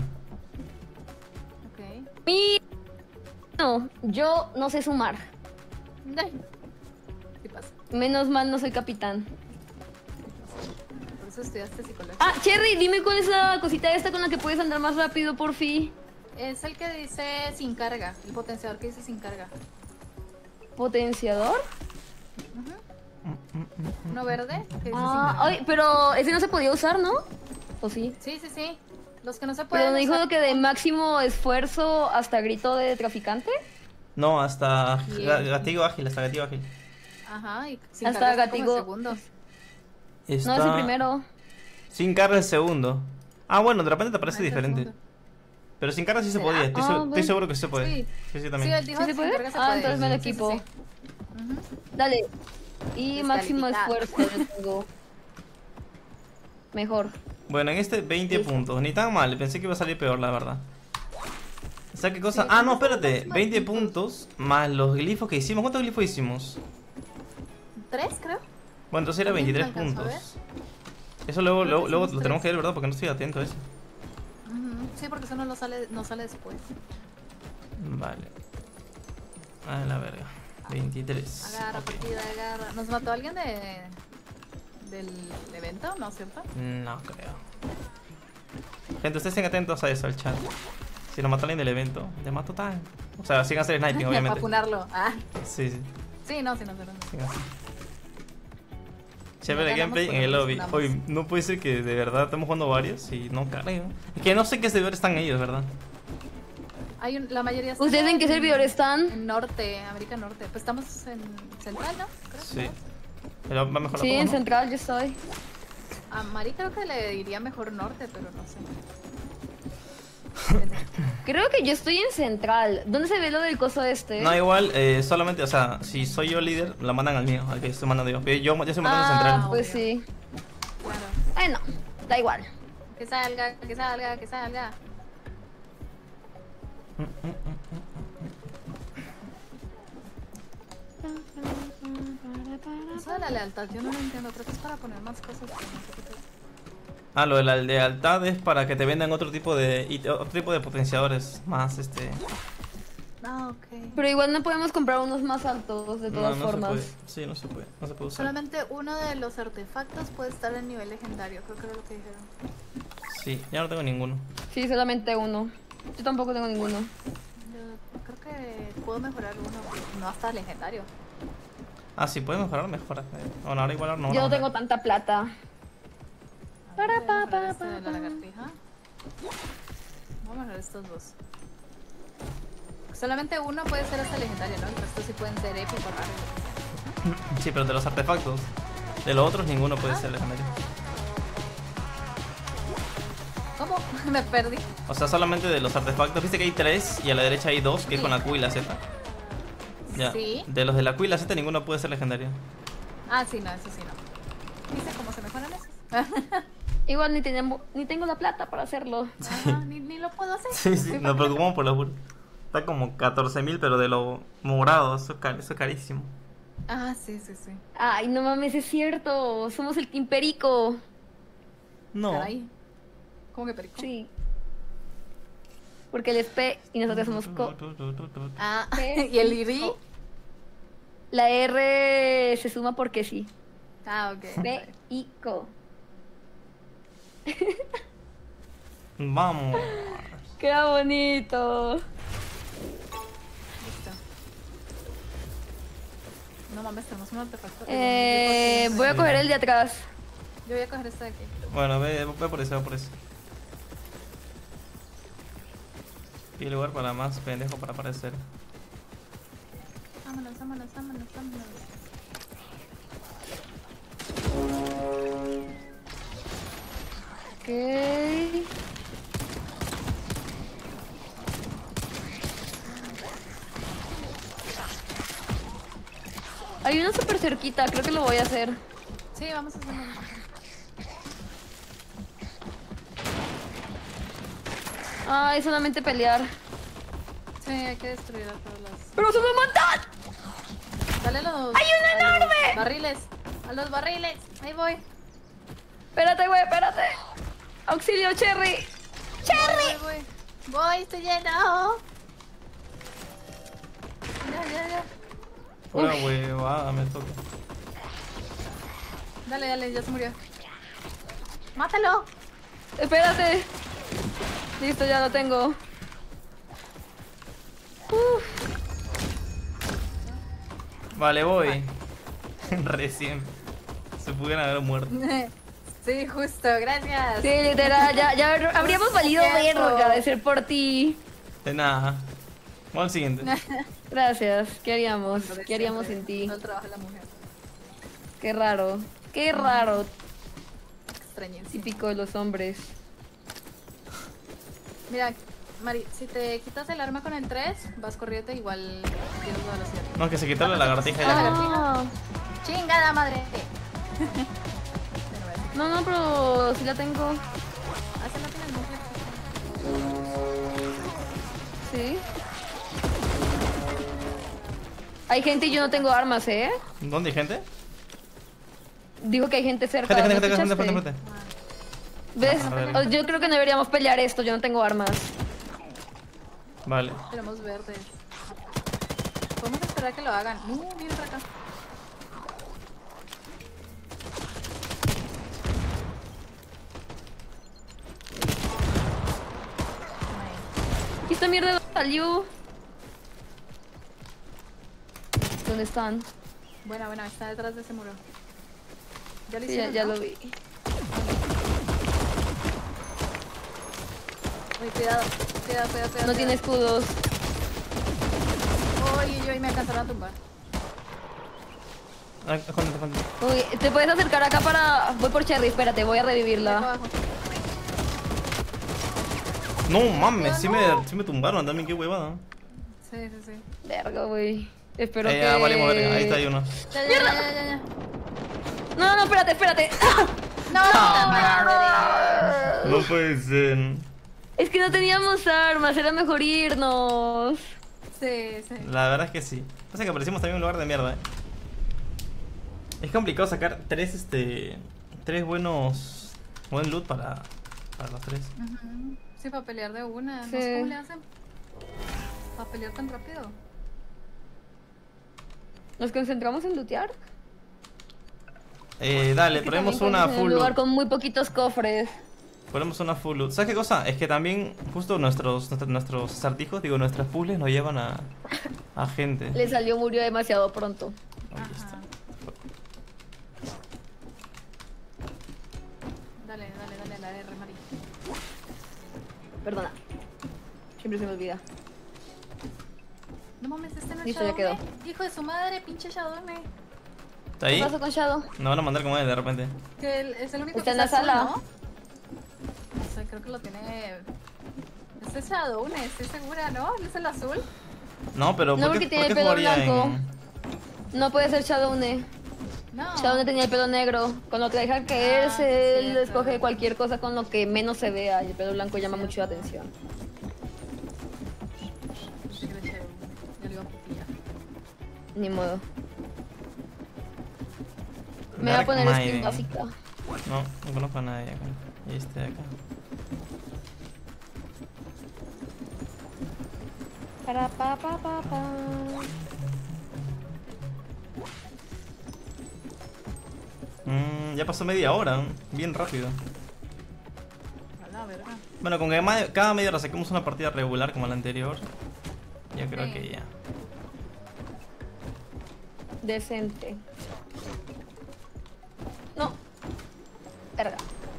Ok. No, yo no sé sumar. Ay. ¿Qué pasa? Menos mal no soy capitán. Por eso estudiaste psicología. Ah, Cherry, dime cuál es la cosita esta con la que puedes andar más rápido, por fin. Es el que dice sin carga, el potenciador que dice sin carga. ¿Potenciador? Uno verde que dice Ah, sin carga. ay, pero ese no se podía usar, ¿no? ¿O sí? Sí, sí, sí. Los que no se pueden Pero no dijo usar- que de máximo esfuerzo hasta grito de traficante. No, hasta Bien. gatillo ágil, hasta gatillo ágil. Ajá, y sin Hasta carga está como en gatigo- segundos. No, es el Está primero. sin carga el segundo. Ah, bueno, de repente te parece Ah, es el diferente. segundo. Pero sin carga sí se ¿Será? podía. Estoy, Ah, estoy bueno. seguro que sí se puede. Sí. Sí, sí, Sí, también. él dijo ¿Sí se sin puede? carga se Ah, puede. entonces me lo Sí, sí, equipo. sí. Ujú. Dale. Y máximo Descalificado. esfuerzo yo tengo. Mejor. Bueno, en este 20 Listo. puntos. Ni tan mal. Pensé que iba a salir peor, la verdad. O sea, ¿qué cosa? Sí, Ah, no, ¿cuántos son espérate. los 20 puntos? puntos más los glifos que hicimos. ¿Cuántos glifos hicimos? 3, creo. Bueno, entonces era ¿Alguien 23 alcanzó a puntos. Eso luego, Creo que luego hicimos lo tenemos que ver, 3. ¿verdad? Porque no estoy atento a eso. Ujú. Sí, porque eso no sale después. Vale. A la verga. 23. Agarra, Ok. partida, agarra. ¿Nos mató alguien del evento? ¿No, cierto? No creo. Gente, ustedes estén atentos a eso, al chat. Si nos mata alguien del evento, le mato tal. O sea, sin hacer sniping, Para obviamente. funarlo. Ah, Sí, sí. sí, no, sí, no, pero no. sin hacer. Chévere No ganamos, gameplay en pero el nos lobby. funamos. Hoy no puede ser que de verdad estemos jugando varios y no carguen. Es que no sé qué servidor están ellos, ¿verdad? La mayoría está ¿Ustedes en qué servidor están? En norte, América Norte. Pues estamos en central, ¿no? Creo. Sí. Pero va mejor la Sí, toma, en ¿no? Central yo estoy. A Mari creo que le diría mejor norte, pero no sé. Creo que yo estoy en Central. ¿Dónde se ve lo del coso este? No, igual, solamente, o sea, si soy yo líder, la mandan al mío, al que estoy mandando yo. Pero yo estoy mandando a Ah, central. pues sí. Claro. Bueno, da igual. Que salga, que salga, que salga. Eso de la lealtad, yo no lo entiendo. Creo que es para poner más cosas. Pero no sé qué es. Ah, lo de la lealtad es para que te vendan otro tipo de potenciadores más Ah, ok. Pero igual no podemos comprar unos más altos, de todas no formas. se puede. Sí, no se puede. No se puede usar. Solamente uno de los artefactos puede estar en nivel legendario. Creo que era lo que dijeron. Sí, ya no tengo ninguno. Sí, solamente uno. Yo tampoco tengo ninguno. Yo creo que puedo mejorar uno. No hasta legendario. Ah, sí, puede mejorar, mejora. Bueno, ahora igual no. Yo no tengo tanta plata. A ver, voy a mejorar este de la lagartija. Vamos a mejorar estos dos. Solamente uno puede ser hasta legendario, ¿no? El resto sí pueden ser épico, raro. Sí, pero de los artefactos. De los otros ninguno puede ser legendario. ¿Cómo? Me perdí. O sea, solamente de los artefactos. Viste que hay 3 y a la derecha hay 2, que es con la Q y la Z. Ya. Sí. De los de la Q y la Z ninguno puede ser legendario. Ah, sí, no, eso sí no. ¿Viste cómo se mejoran esos? Igual ni tengo la plata para hacerlo. Ajá, ni lo puedo hacer. Sí, sí, nos preocupamos por los burros. Está como 14.000, pero de lo morado, eso es carísimo. Ah, sí, sí, sí. Ay, no mames, es cierto. Somos el Team Perico. No. Caray. ¿Cómo que perico? Sí. Porque él es P y nosotros somos Co. Ah, P ¿y el IRI? La R se suma porque sí. Ah, ok. P y Co. Vamos. ¡Qué bonito! Listo. No mames, tenemos un artefacto. Voy a coger el de atrás. Yo voy a coger este de aquí. Bueno, ve por eso, ve por eso. Y lugar para más pendejo para aparecer. Vámonos, vámonos, vámonos, vámonos. Ok. Hay uno súper cerquita, creo que lo voy a hacer. Sí, vamos a hacerlo. Ay, solamente pelear. Sí, hay que destruir a todas las... ¡Pero son un montón! Dale a los... ¡Hay uno a los enorme! barriles. A los barriles. Ahí voy. Espérate, güey, espérate. Auxilio, Cherry. ¡Cherry! Voy, estoy lleno. Ya. Pura huevada, me toca. Dale, ya se murió. ¡Mátalo! Espérate. Listo, ya lo tengo. Uf. Vale, voy. Recién. Se pudieron haber muerto. Sí, justo, gracias. Sí, literal, ya habríamos valido Cierto. verga de ser por ti. De nada. Vamos al siguiente. Gracias. ¿Qué haríamos? Lo de ¿Qué haríamos siempre, sin ti? todo el trabajo de la mujer. Qué raro. Qué raro. Extrañísimo. Típico de los hombres. Mira, Mari, si te quitas el arma con el 3, vas corriendo igual tienes la velocidad. No, que se quitó la lagartija Ah. ya. Ah, ¡Chingada madre! no, pero sí la tengo. Ah, se la tienes mujer. Sí. Hay gente y yo no tengo armas, ¿eh? ¿Dónde hay gente? Dijo que hay gente cerca. Gente, ¿no gente, gente, escuchaste? gente, gente. ¿Ves? A ver. Oh, yo creo que no deberíamos pelear esto, yo no tengo armas. Vale. Tenemos verdes. Podemos esperar a que lo hagan. Viene para acá. ¿Y esta mierda dónde salió? ¿Dónde están? Buena, está detrás de ese muro. Ya lo Sí, hicieron, ya ¿no? lo vi. Uy, cuidado. No tiene escudos. Uy, me alcanzaron a tumbar. Ah, escóndete, escóndete. Uy, te puedes acercar acá para... Voy por Cherry, espérate, voy a Acá revivirla. abajo. No mames, sí me tumbaron también, qué huevada. Sí. Verga, güey. Espero que... Ya, vale, mover. Ahí está, hay uno. Ya. No, espérate. No puede ser. Es que no teníamos armas, era mejor irnos. Sí. La verdad es que sí. Pasa que aparecimos también en un lugar de mierda, Es complicado sacar tres buen loot para los tres. Sí, para pelear de una. Sí. No sé cómo le hacen. Para pelear tan rápido. ¿Nos concentramos en lootear? Dale, Es que ponemos también una estamos en full un lugar loot. con muy poquitos cofres. Ponemos una full loot. ¿Sabes qué cosa? Es que también justo nuestros acertijos, digo, nuestras puzzles nos llevan a gente. Le salió, murió demasiado pronto. Ahí está. Ajá. Dale, la R, Mari. Perdona. Siempre se me olvida. No mames, este no es Listo, ya Shadowme. quedó. Hijo de su madre, pinche Shadowme. ¿Está ¿Qué ahí? pasó con Shadow? Nos van a mandar como él de repente. Que es el único Está que en la es azul, sala. ¿no? O sea, creo que lo tiene... Este es Shadowme, estoy segura, ¿no? ¿No es el azul? No, pero No, ¿por porque qué, tiene por qué pelo jugaría blanco. en...? No puede ser Shadowne. No. Shadowne tenía el pelo negro. Con lo que deja caerse, él cierto. escoge cualquier cosa con lo que menos se vea. Y el pelo blanco llama mucho la atención. Sí, que de Shadowme. Ya le iba a pupillar. Ni modo. Me voy a Dark poner Maiden. skin básica. No conozco a nadie acá. Y este de acá. Para pa pa pa pa. Ya pasó media hora, bien rápido. A la verga. Bueno, con que cada media hora saquemos una partida regular como la anterior, yo creo Sí. que ya. Decente. No. Verga.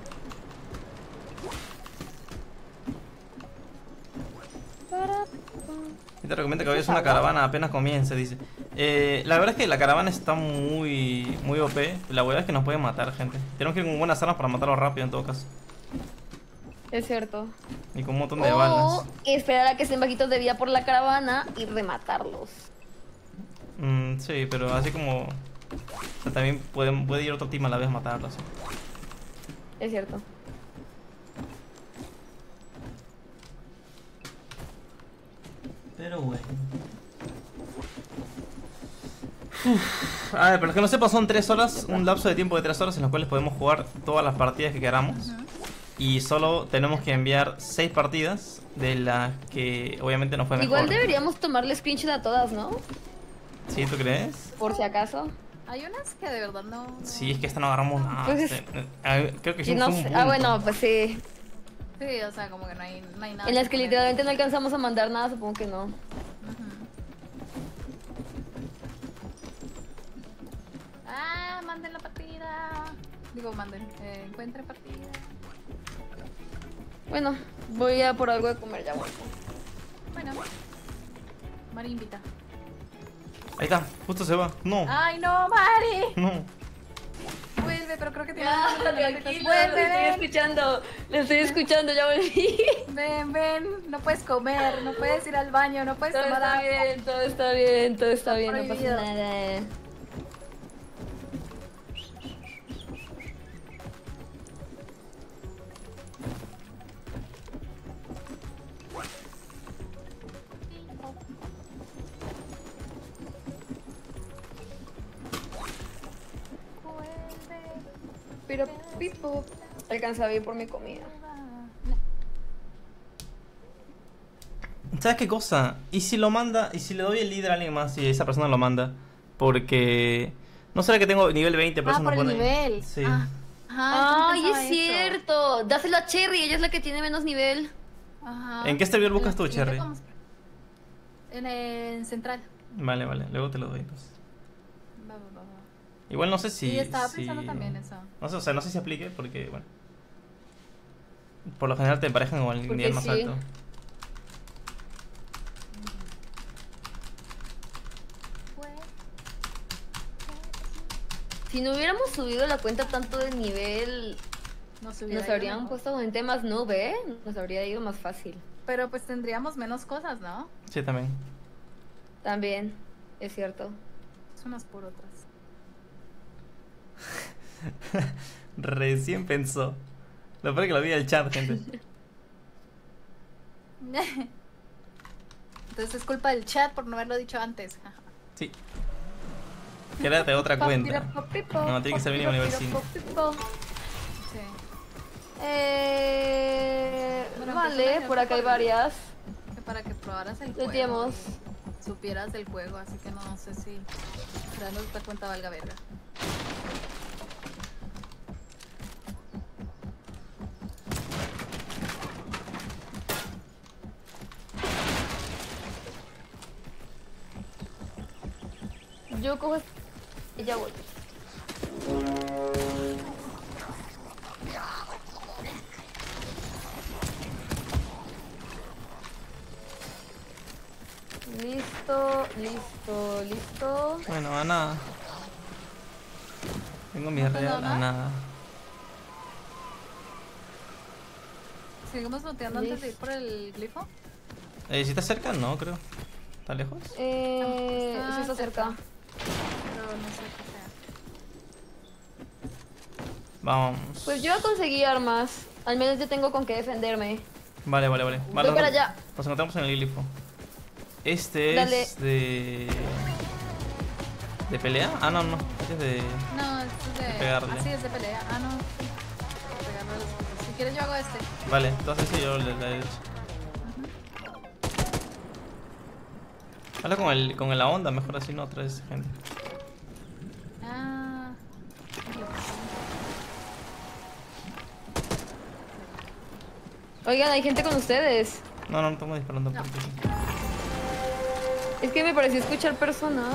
Y te recomiendo que vayas a una caravana apenas comience, dice. La verdad es que la caravana está muy OP. La verdad es que nos pueden matar, gente. Tenemos que ir con buenas armas para matarlo rápido en todo caso. Es cierto. Y con un montón de O balas. esperar a que estén bajitos de vida por la caravana y rematarlos. Sí, pero así como... o sea, también puede ir otro team a la vez a matarlos. Es cierto. Pero bueno. A ver, para los que no sepan, son 3 horas, un lapso de tiempo de 3 horas en los cuales podemos jugar todas las partidas que queramos. Y solo tenemos que enviar 6 partidas, de las que obviamente no fue mejor. Igual deberíamos tomarle screenshot a todas, ¿no? ¿Sí, tú crees? Por si acaso. Hay unas que de verdad no... Sí, es que esta no agarramos nada. Pues creo que Y hicimos no un sé- punto. bueno, pues sí. Sí, o sea, como que no hay nada. En las que poner. literalmente no alcanzamos a mandar nada, supongo que no. Ujú. Ah, manden la partida. Digo, manden. Encuentren partida. Bueno, voy a por algo de comer ya, bueno. Bueno. Mari invita. Ahí está, justo se va. No, ¡Ay, no, Mari! no. Vuelve, pero creo que tiene... Tranquilo, Vuelve, lo estoy ven. escuchando. Lo estoy escuchando, ya volví. Ven. No puedes comer, no puedes ir al baño, no puedes Todo tomar está agua. bien, todo está bien, todo está bien, no pasa Prohibido. nada. Pero Pipo alcanza a ir por mi comida. ¿Sabes qué cosa? ¿Y si lo manda? ¿Y si le doy el líder a alguien más y esa persona lo manda? Porque... ¿no será que tengo nivel 20? Por eso por nos el pone- nivel. Sí. Ajá, Ay, yo no es pensaba eso. cierto. Dáselo a Cherry, ella es la que tiene menos nivel. Ajá. ¿En qué servidor buscas tú, La siguiente Cherry? vamos- En Central. Vale, luego te lo doy entonces. Va. Igual no sé si... Sí, estaba si- pensando también eso. No sé, o sea, no sé si aplique porque, bueno... Por lo general te emparejan con el Porque nivel más sí. alto. Si no hubiéramos subido la cuenta tanto de nivel, No se hubiera nos ido habrían mejor. puesto gente más noob, ¿eh? Nos habría ido más fácil. Pero pues tendríamos menos cosas, ¿no? Sí, también. También, es cierto. Es unas por otras. Recién pensó. Lo peor es que lo vi en el chat, gente. Entonces es culpa del chat por no haberlo dicho antes. Ajá. Sí. Créate otra cuenta. No, tiene que ser mínimo nivel 5. Sí. Bueno, Vale, por acá hay varias. Que para que probaras el juego, Seteamos. supieras del juego, así que no sé si creando esta cuenta valga verga. Yo cojo y ya voy. Listo. Bueno, a nada. Tengo mi real, a nada. ¿Seguimos noteando antes de ir por el glifo? Si está cerca, no, creo. ¿Está lejos? Sí está cerca. Pero no sé qué sea. Vamos. Pues yo conseguí armas. Al menos yo tengo con qué defenderme. Vale. Voy para allá. Nos encontramos en el glifo. Este Dale. es de pelea? Ah, no. Este es de... No, esto es de pegarle. Ah, sí, es de pelea. Ah, no. De pegarle a los tipos. Si quieres yo hago este. Vale, entonces sí, yo le he hecho. Habla con la onda, mejor así no traes gente. Ah. Oigan, hay gente con ustedes. No, estamos disparando por aquí. Es que me pareció escuchar personas.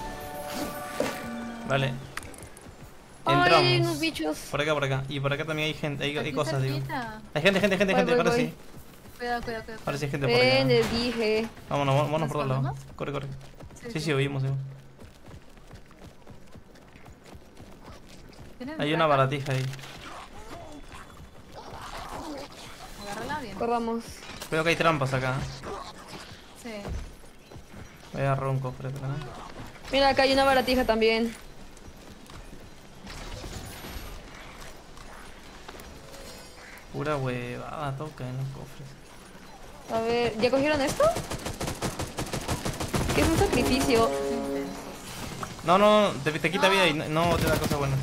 Vale. Ay, Entramos. hay unos bichos. Por acá. Y por acá también hay gente, hay Aquí cosas, digo. cerquita. Hay gente, Voy. ahora sí. Cuidado. Ahora sí hay gente por allá. Les dije. Vámonos ¿Nos por todos lados. corremos? Corre. Sí, oímos. ¿Tienes Hay una placa? baratija ahí. Agárrala bien. Corramos. Veo que hay trampas acá. Sí. Voy a agarrar un cofre, pero no. Mira, acá hay una baratija también. Pura huevada, toca en los cofres. A ver, ¿ya cogieron esto? Que es un sacrificio. No, te quita vida y no te da cosas buenas.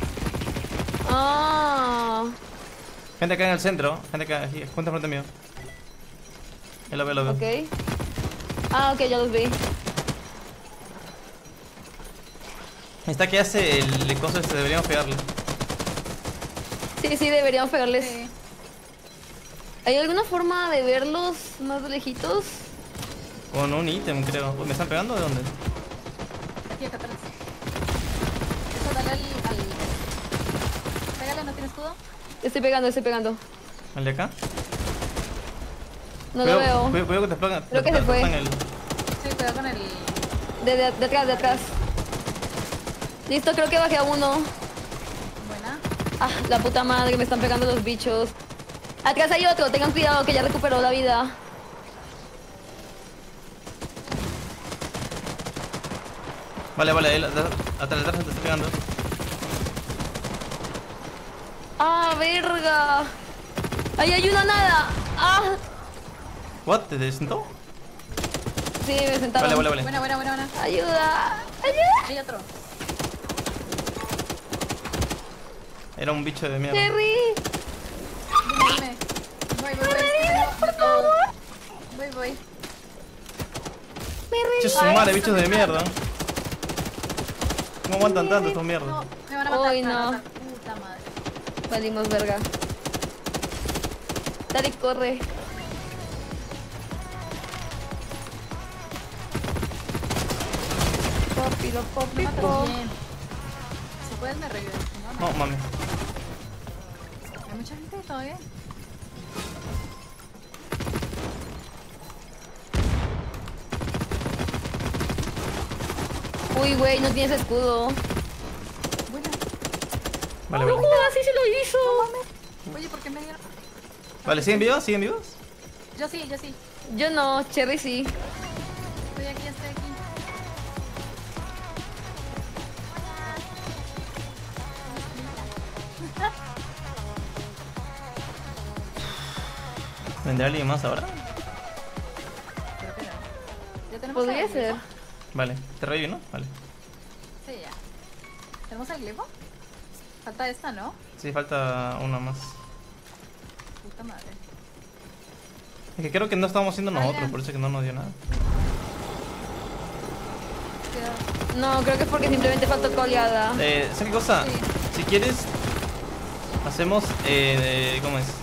Ah. Gente acá en el centro, gente acá, aquí, junto frente mío. Lo veo. Ok. Ah, ok, ya los vi. Está que hace el coso este, deberíamos pegarle. Sí, deberíamos pegarles. Sí. ¿Hay alguna forma de verlos más de lejitos? Con un ítem, creo. ¿Me están pegando de dónde? Aquí acá atrás. Eso, dale al... Pégale, ¿no tiene escudo? Estoy pegando. ¿El de acá? No lo veo. Cuidado que te explotan. Creo que se fue. Sí, cuidado con el... De atrás. Listo, creo que bajé a uno. Buena. Ah, la puta madre, me están pegando los bichos. Atrás hay otro, tengan cuidado que ya recuperó la vida. Vale, ahí atrás te estoy pegando. Ah, verga. Ahí hay una nada. Ah. ¿What? ¿Te sentó? Sí, me sentaron. Vale. Buena. Ayuda. Hay otro. Era un bicho de mierda. Terry. Dime. Voy. Che, su madre, bichos de mierda. ¿Cómo aguantan tanto estos mierdas? No, me van a matar. Uy, me van a no. matar. Puta madre. Valimos verga. Dale, corre. Me matas bien. Si puedes me revives. Si no, No, mami. Hay mucha gente todavía. Uy, güey, no tienes escudo. Buena. Vale. Así se lo hizo. Oye, ¿por qué me dieron? Vale, ¿siguen vivos? Yo sí. Yo no, Cherry sí. Estoy aquí. ¿Vendrá alguien más ahora? Creo que no. Ya tenemos a Podría alguien, ser. ¿no? Vale, te reviví, ¿no? Vale. Sí, ya. ¿Hacemos el glifo? Falta esta, ¿no? Sí, falta una más. Puta madre. Es que creo que no estábamos haciendo nosotros, Oigan. por eso que no nos dio nada. Cuidado. No, creo que es porque simplemente faltó coleada. ¿Sabes qué cosa? Sí. Si quieres, hacemos. ¿Cómo es?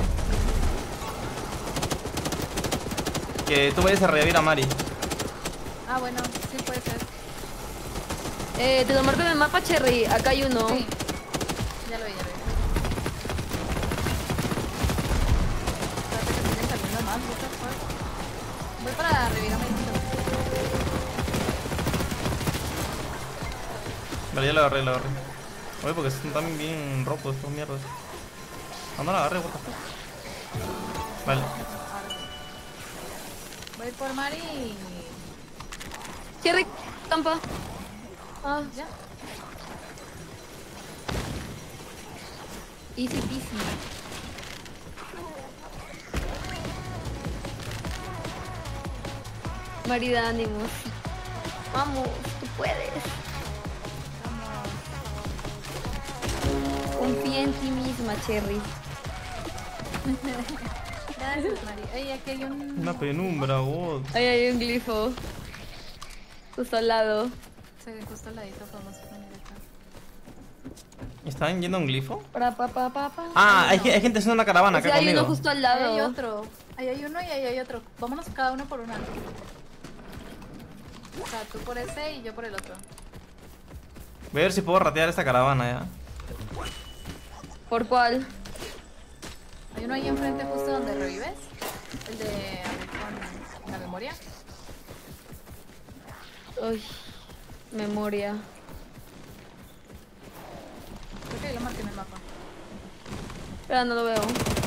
Que tú vayas a revivir a Mari. Ah, bueno, sí puede ser. Te lo marco en el mapa, Cherry. Acá hay uno. Sí. Ya lo vi, ya lo vi. Espérate que siguen saliendo más, what the fuck. Voy para revivir a Medicito. Vale, ya lo agarré, lo agarré. Oye, porque están también bien rotos estos mierdas. No la agarré, what the fuck. Vale. Voy por Mari. Cherry, campa. Ah, Ya. easy peasy. Marida, ánimos. Vamos, tú puedes. Confía en ti misma, Cherry. Gracias, Mari. Oye, aquí hay un. Una penumbra, god. Ahí hay un glifo. Justo al lado. Sí, justo al ladito podemos venir acá. ¿Están yendo a un glifo? Pa. Ah, hay gente haciendo una caravana O sea, acá hay conmigo. uno justo al Ahí hay lado. otro. Ahí hay uno y ahí hay otro. Vámonos cada uno por una. O sea, tú por ese y yo por el otro. Voy a ver si puedo ratear esta caravana ya. ¿Por cuál? Hay uno ahí enfrente justo donde revives. El de abrir con la memoria. Uy, memoria. Creo que ahí lo marqué en el mapa. Espera, no lo veo.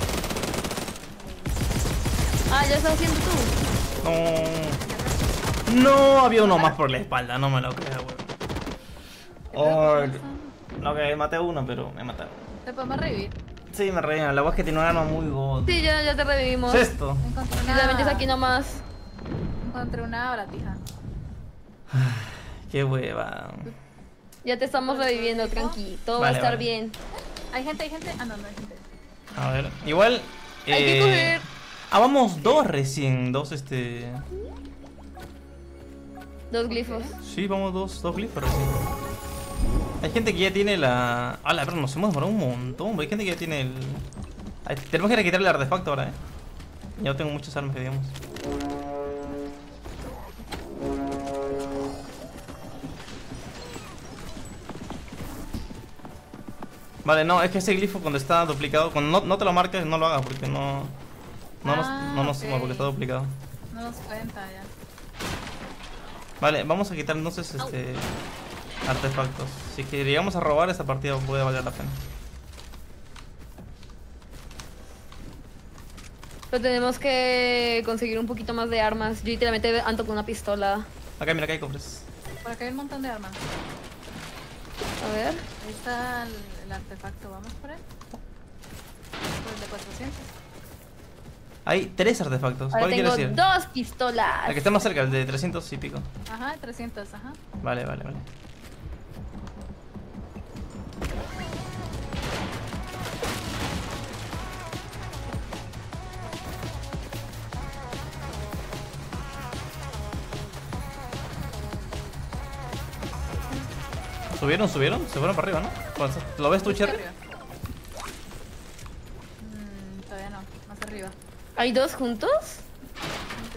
Ah, ya estás haciendo tú. No. No, había uno más por la espalda, no me lo creo, weón. No, que maté a uno, pero me mataron. ¿Te podemos revivir? Sí, me reían. La voz que tiene un arma muy god. Sí, ya te revivimos. ¿Qué es esto? Encontré Simplemente es una. aquí nomás. Encontré una baratija. Qué hueva. Ya te estamos reviviendo, tranqui. Todo va a Vale, estar vale. bien. ¿Hay gente? ¿Hay gente? Ah, no, no hay gente. A ver, igual. Hay que coger. Ah, vamos dos recién. Dos, Dos glifos. Sí, vamos dos glifos recién. Hay gente que ya tiene la. Ah, la verdad, nos hemos demorado un montón. Hay gente que ya tiene el. Ay, tenemos que quitarle el artefacto ahora, Ya no tengo muchas armas que digamos. Vale, no, es que ese glifo cuando está duplicado, cuando no te lo marques, no lo hagas porque no nos suma ok. porque está duplicado. No nos cuenta ya. Vale, vamos a quitar entonces artefactos. Si que llegamos a robar esta partida puede valer la pena. Pero tenemos que conseguir un poquito más de armas. Yo literalmente ando con una pistola. Acá, mira, acá hay cofres. Por acá hay un montón de armas. A ver. Ahí está el artefacto. ¿Vamos por él? Por el de 400. Hay 3 artefactos. Ahora ¿Cuál quieres tengo decir? dos pistolas. El que está más cerca, el de 300 y pico. Ajá, 300, ajá. Vale, vale, vale. ¿Subieron? Se fueron para arriba, ¿no? ¿Lo ves tú, Cherry? Arriba. Todavía no, más arriba. ¿Hay dos juntos? Muy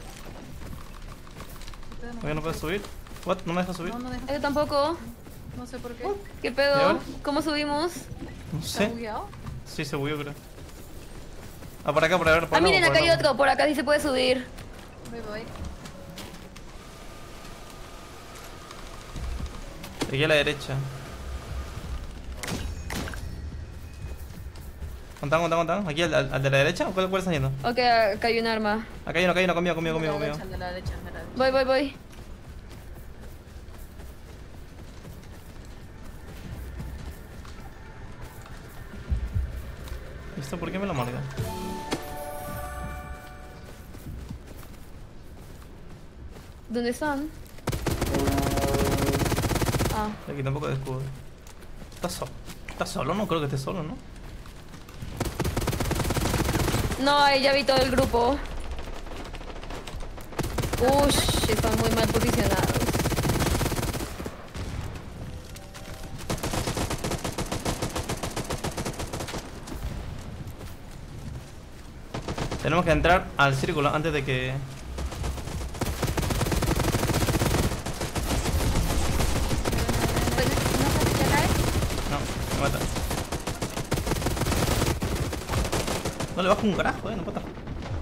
cerca. Oye, ¿no puedes subir? ¿What? ¿No me dejas subir? No, no deja. Yo tampoco. No sé por qué. ¿Qué ¿Y pedo? ahora? ¿Cómo subimos? No ¿Está sé. bugueado? Sí, se bugueó, creo. Ah, por acá, por ver. Ah, miren, acá hay otro. Por acá sí se puede subir. Voy. Aquí a la derecha. Contán. ¿Aquí al de la derecha? ¿O cuál están yendo? Ok, acá hay un arma. Acá hay uno, conmigo. De la derecha, de la derecha. Voy. ¿Esto por qué me lo marca? ¿Dónde están? Ah. Le quito un poco de escudo. ¿Estás solo? No creo que estés solo, ¿no? No, ahí ya vi todo el grupo. Ush, están muy mal posicionados. Tenemos que entrar al círculo antes de que... No, me mata. No le bajo un carajo, no pata.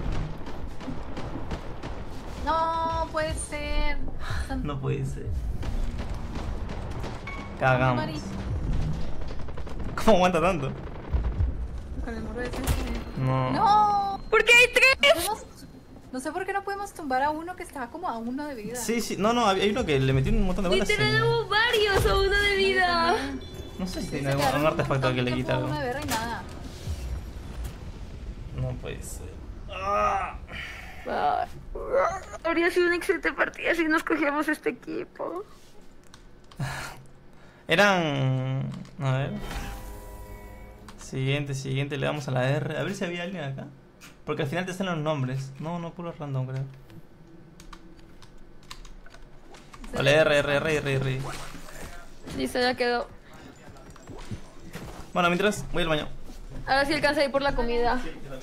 No puede ser. No puede ser. Cagamos. Mari. ¿Cómo aguanta tanto? Con el muro ese. No. ¡No! ¿Por qué hay tres? No sé por qué no podemos tumbar a uno que estaba como a 1 de vida. Sí, sí. No, hay uno que le metió un montón de balas. Literal hubo varios a 1 de vida. No sé si Sí, tiene se quedaron un artefacto que le quita algo. 1 de guerra y nada. No puede ser. ¡Ah! Habría sido una excelente partida si nos cogíamos este equipo. Eran... A ver... Siguiente, le damos a la R. A ver si había alguien acá. Porque al final te salen los nombres. No, puro random, creo. Vale, R. Listo, ya quedó. Bueno, mientras, voy al baño. Ahora sí alcanza a ir por la comida.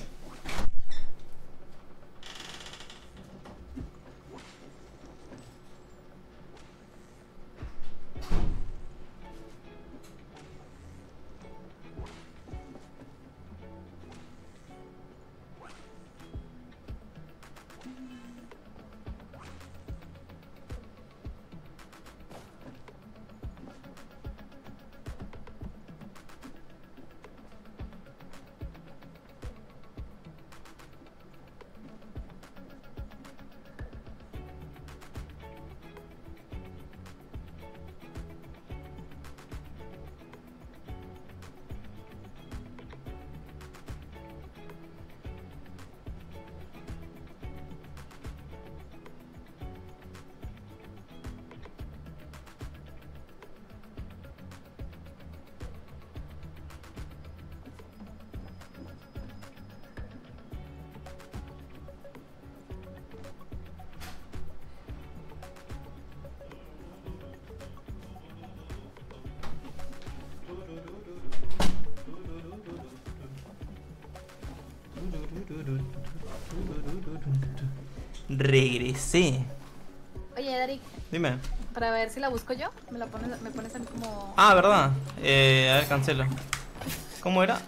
Regresé. Oye, Darik, Dime. para ver si la busco yo, me pones a mí como... Ah, ¿verdad? A ver, cancelo. ¿Cómo era?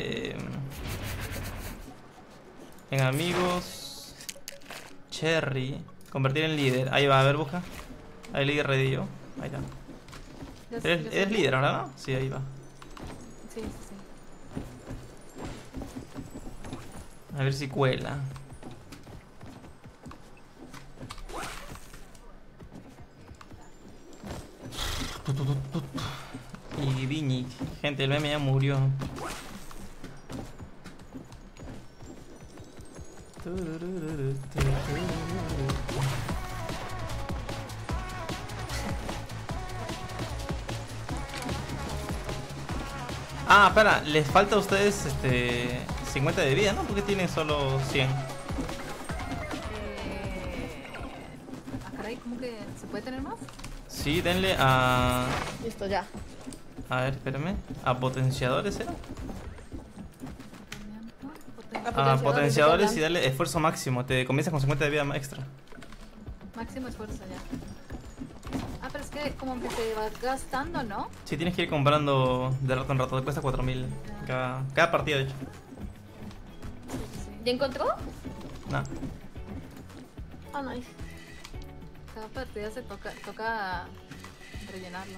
En amigos. Cherry. Convertir en líder. Ahí va, a ver, busca. Ahí líder redillo. Ahí está. ¿Eres líder ahora, no? Sí, ahí va. Sí. A ver si cuela. Y Viñi. Gente, el meme ya murió. Ah, espera, les falta a ustedes 50 de vida, ¿no? Porque tienen solo 100. Caray, ¿cómo que se puede tener más? Sí, denle a... Listo, ya. A ver, espérame. ¿A potenciadores era? A potenciadores y dale esfuerzo máximo. Te comienzas con 50 de vida extra. Máximo esfuerzo, ya. Ah, pero es que como que se va gastando, ¿no? Sí, tienes que ir comprando de rato en rato. Te cuesta 4000 cada partida, de hecho. ¿Ya encontró? Nah. Ah, nice. Cada partida se toca rellenarlo.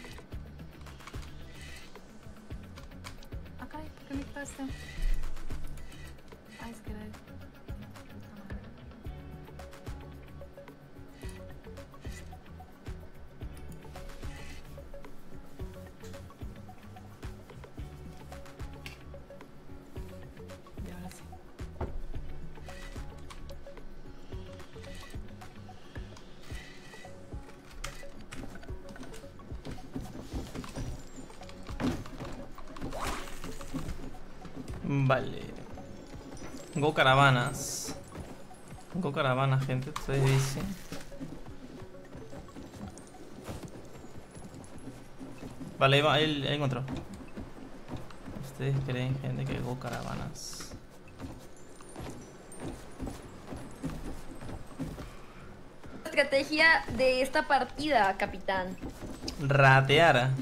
Acá, ¿por qué me quitaste? Ay, es que era... Y ahora sí. Vale. Go caravanas. Go caravanas, gente. Ustedes dicen. Vale, ahí va, ahí encontró. Ustedes creen, gente, que go caravanas. Estrategia de esta partida, capitán. Ratear.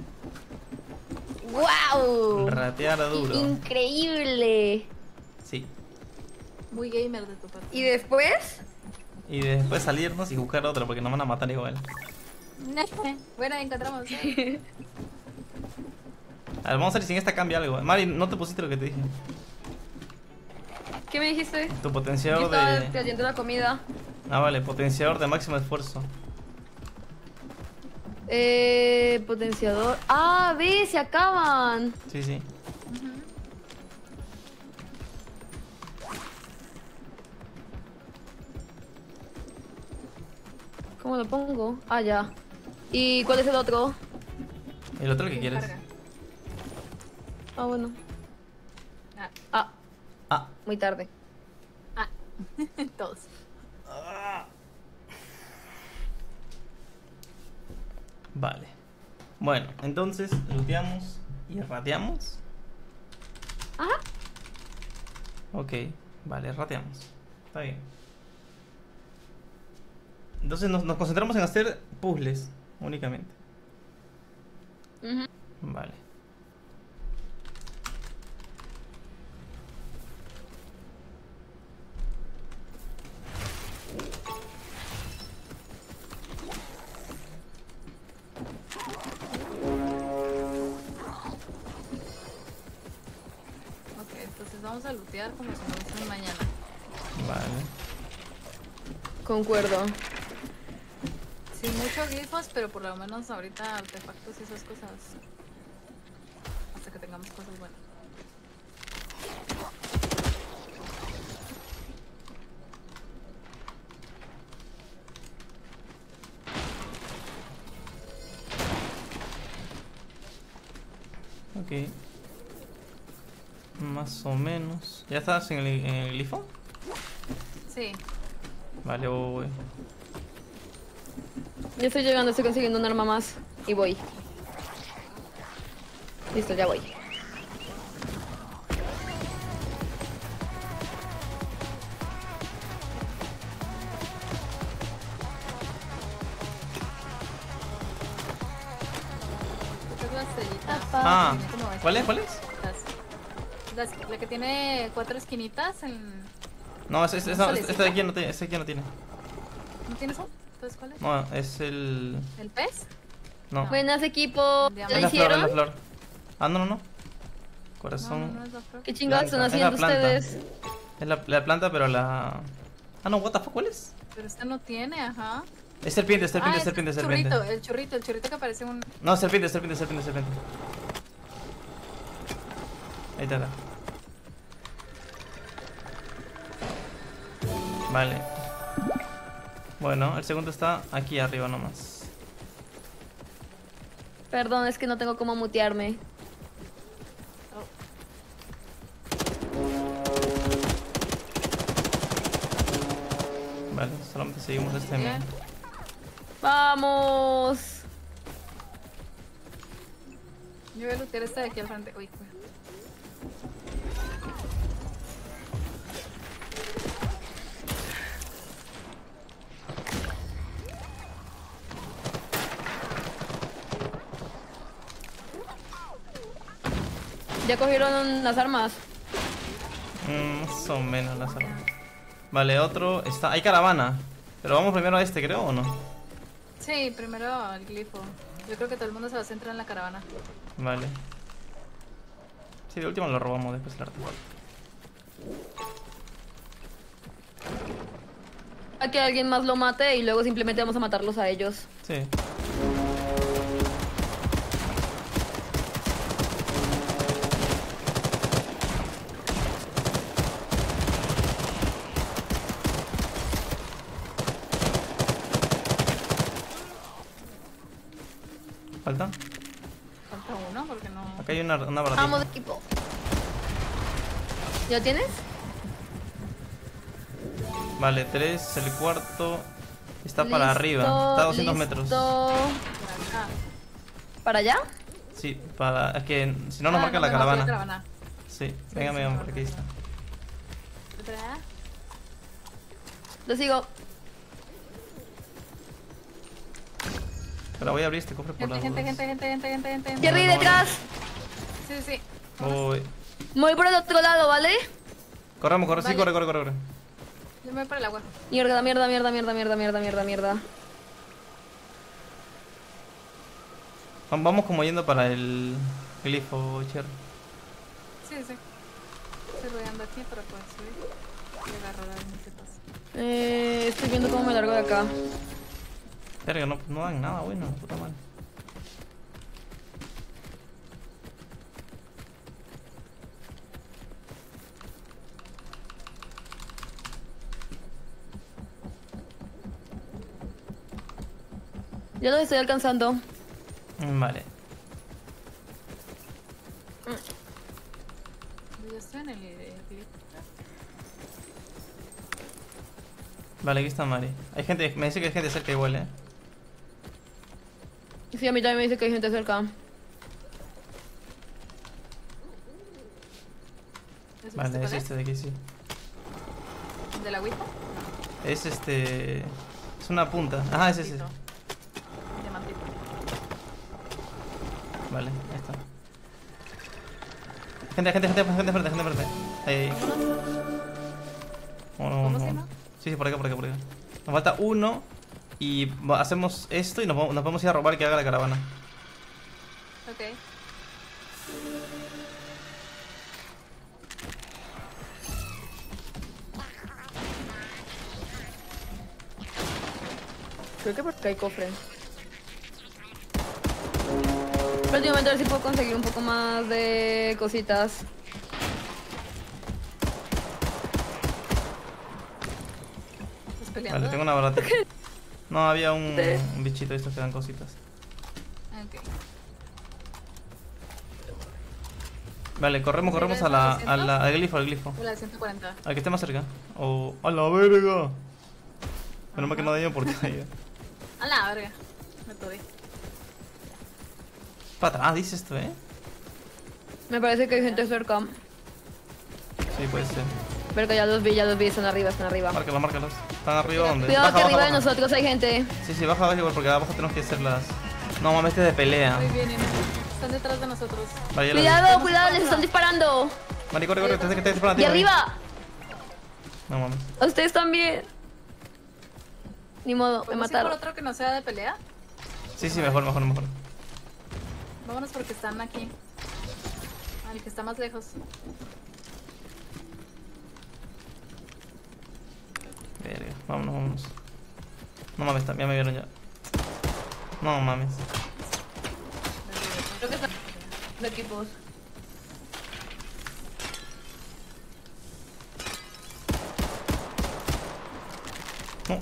¡Wow! Ratear duro. Increíble. Sí. Muy gamer de tu parte. ¿Y después? Y después salirnos y buscar otro porque nos van a matar igual. Bueno, encontramos. A ver, vamos a ver si en esta cambia algo. Mari, ¿no te pusiste lo que te dije? ¿Qué me dijiste? Tu Yo potenciador estaba de... trayendo la comida. Ah, vale, potenciador de máximo esfuerzo. Potenciador. Ah, ve, se acaban. Sí, sí. ¿Cómo lo pongo? Ah, ya. ¿Y cuál es el otro? El otro que quieres. Carga. Ah, bueno. Ah. Ah, Ah. muy tarde. Ah. Todos. Vale. Bueno, entonces looteamos y rateamos. Ajá. Ok, vale, rateamos. Está bien. Entonces nos concentramos en hacer puzzles únicamente. Ujú. Vale. Ok, entonces vamos a lootear como si no fuese un mañana. Vale. Concuerdo. Sin muchos glifos, pero por lo menos ahorita artefactos y esas cosas. Hasta que tengamos cosas buenas. Ok. Más o menos. ¿Ya estás en el glifo? Sí. Vale, voy. Yo estoy llegando, estoy consiguiendo un arma más. Y voy. Listo, ya voy. Esta es la estrellita. Ah, Tiene como ¿cuál es? estas- ¿Cuál es? la que tiene 4 esquinitas en... No, esta de solecito. aquí no tiene. Este aquí no tiene. ¿No tienes un? Entonces, ¿cuál es? No, es el. ¿El pez? No. Buenas, equipo. Es ¿Ya Es lo la flor, es la hicieron? flor. Ah, no. No, Corazón. no es la flor. ¿Qué chingados están Blanca, es la haciendo planta. ustedes? Es la planta, pero la. Ah, no, what the fuck, ¿cuál es? Pero esta no tiene, ajá. Es serpiente, serpiente, Ah, serpiente, es serpiente. el churrito que parece un... No, serpiente. Ahí está. Vale. Bueno, el segundo está aquí arriba nomás. Perdón, es que no tengo cómo mutearme. Vale, solamente seguimos este Bien. men. ¡Vamos! Yo voy a lootear esta de aquí al frente. Uy, cuidado. ¿Ya cogieron las armas? Más o menos las armas. Vale, otro está. Hay caravana. Pero vamos primero a este, creo, ¿o no? Sí, primero el glifo. Yo creo que todo el mundo se va a centrar en la caravana. Vale. Sí, de último lo robamos después el artefacto. A que alguien más lo mate y luego simplemente vamos a matarlos a ellos. Sí. ¿Falta? Falta uno porque no... Acá hay una baratija. Vamos, equipo. ¿Ya tienes? Vale, 3, el cuarto está para arriba, está a 200 metros. Ah, ¿Para allá? Sí, para... es que si no nos marca la vemos caravana. Sí, venga, sí, venga, no, por aquí está. Espera. Lo sigo. Pero voy a abrir este cofre por las Gente. dudas. Jerry, no, detrás. Sí. Voy. Voy por el otro lado, ¿vale? Corremos, corre, sí, Vale. corre. Yo me voy para el agua. Mierda. Vamos como yendo para el glifo, Cher. Sí. Estoy rodeando aquí para poder subir. Y agarrar a ver qué pasa. Estoy viendo cómo me largo de acá. Verga, no dan nada bueno, puta madre. Yo los estoy alcanzando. Vale. Yo estoy en el clip. Vale, aquí está Mari. Hay gente, me dice que hay gente cerca igual, Sí, a mí también me dice que hay gente cerca. Vale, es este de aquí, sí. ¿De la agüita? Es este... es una punta. Ajá, es ese. Diamantito. Vale, ahí está. Gente frente. Ahí. ¿Cómo se llama? Sí, por acá. Nos falta uno y hacemos esto y nos podemos ir a robar que haga la caravana. Ok. Creo que porque hay cofre. Últimamente a ver si puedo conseguir un poco más de cositas. ¿Estás peleando? Vale, tengo una barata. No, había un bichito de estos que dan cositas. Ok. Vale, corremos al glifo. La de 140. Al que esté más cerca. O... ¡a la verga! Menos mal que no daño porque daño. A la verga. Me tuve. Para atrás dice esto, Me parece que hay gente cerca. Sí, puede ser. Pero que ya los vi, están arriba. Márcalos. ¿Están arriba dónde? Cuidado que arriba de baja. nosotros hay gente. Sí, baja igual porque abajo tenemos que hacer las... No mames, este es de pelea. Muy bien, están detrás de nosotros. Vale, ya la vi. Cuidado, les están disparando. Mari, corre, te estoy disparando a ti, Y Mari. arriba, No mames. a ustedes también. Ni modo, me ¿Podemos ir por mataron. otro que no sea de pelea? Sí, mejor. Vámonos porque están aquí. Al que está más lejos. Verga, vámonos. No mames, ya me vieron ya. No mames. Creo que están los equipos. No.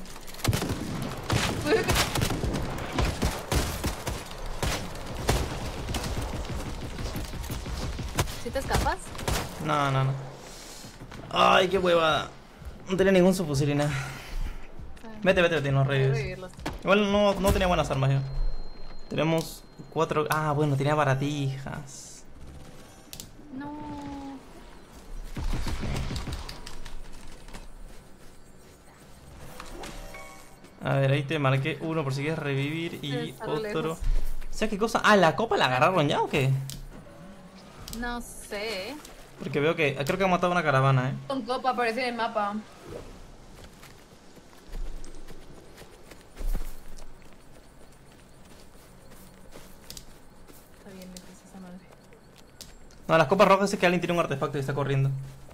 ¿Sí te escapas? No. Ay, qué huevada. No tenía ningún subfusil ni nada. Vete, no Voy a revives. revivirlos. Igual no tenía buenas armas yo. Tenemos 4... Ah, bueno, tenía baratijas. No. A ver, ahí te marqué uno por si quieres revivir y Está re otro... lejos. ¿Sabes qué cosa? Ah, ¿la copa la agarraron ya o qué? No sé. Porque veo que... creo que han matado una caravana, Con copa aparece en el mapa. Está bien lejos esa madre. No, las copas rojas es que alguien tiene un artefacto y está corriendo.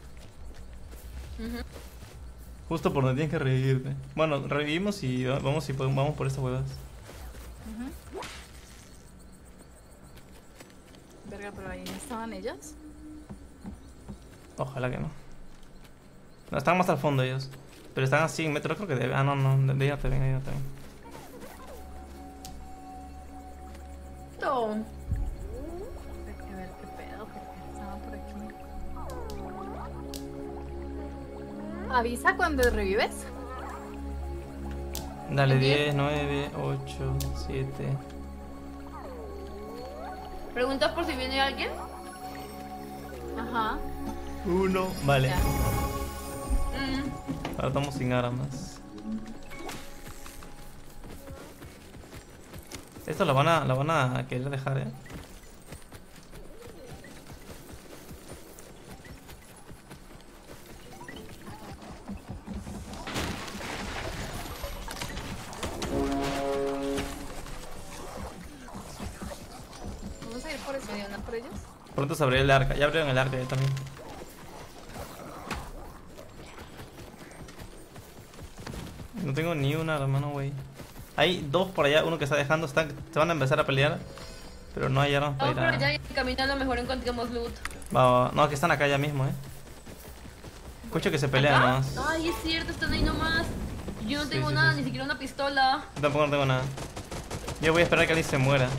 Justo por donde tienes que revivirte. Bueno, revivimos y vamos por estas huevas. Verga, pero ahí estaban ellos. Ojalá que no. No, están más al fondo ellos. Pero están a 100 metros, creo que debe. Ah, no, de ahí no te ven, No. Hay que ver qué pedo, porque estaban por aquí. avisa cuando revives. Dale, ¿En 10, 9, 8, 7. ¿Preguntas por si viene alguien? Ajá. 1. Vale. Ya. Ahora estamos sin armas. Esto lo van a querer dejar, Vamos a ir por eso, ¿no? Por ellos. Pronto se abrió el arca. Ya abrieron el arca ya también. No tengo ni una arma, no, güey. Hay dos por allá, uno que está dejando, se van a empezar a pelear. Pero no hay armas para No, ir a... pero ya caminando mejor encontremos loot. Va. No, que están acá ya mismo, Escucho que se pelean ¿Acá? nomás. Ay, es cierto, están ahí nomás. Yo no Sí, tengo sí, nada, sí. ni siquiera una pistola. Yo tampoco no tengo nada. Yo voy a esperar que alguien se muera.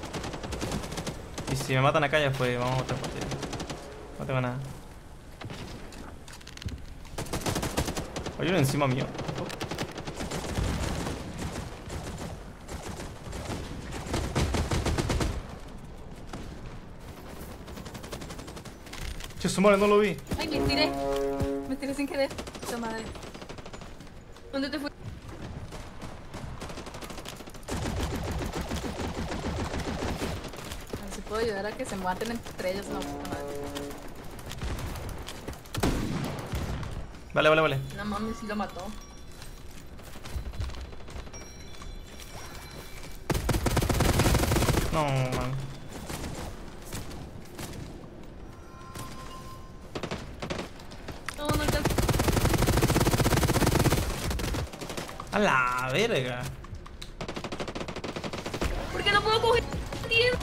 Y si me matan acá ya fue, vamos a otra partida. No tengo nada. Hay uno encima mío. Che, su madre, no lo vi. Ay, me tiré. Me tiré sin querer. Puta madre. ¿Dónde te fui? A ver si puedo ayudar a que se maten entre ellos. No, puta madre. Vale. No mames, sí lo mató. No, man. No alcanzó. A la verga. ¿Por qué no puedo coger tiempo?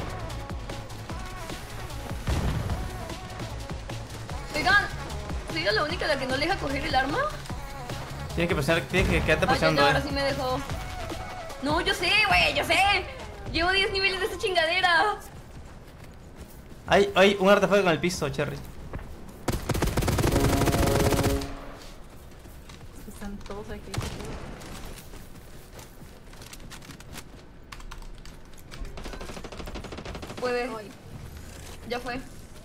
Oigan, ¿soy yo la única a la que no le deja coger el arma? Tienes que presionar, tienes que quedarte Ay, ya, presionando, ahora sí me dejó. No, yo sé, güey, yo sé. Llevo 10 niveles de esta chingadera. Hay un artefacto en el piso, Cherry. Están todos aquí. Puede, Ay, ya fue.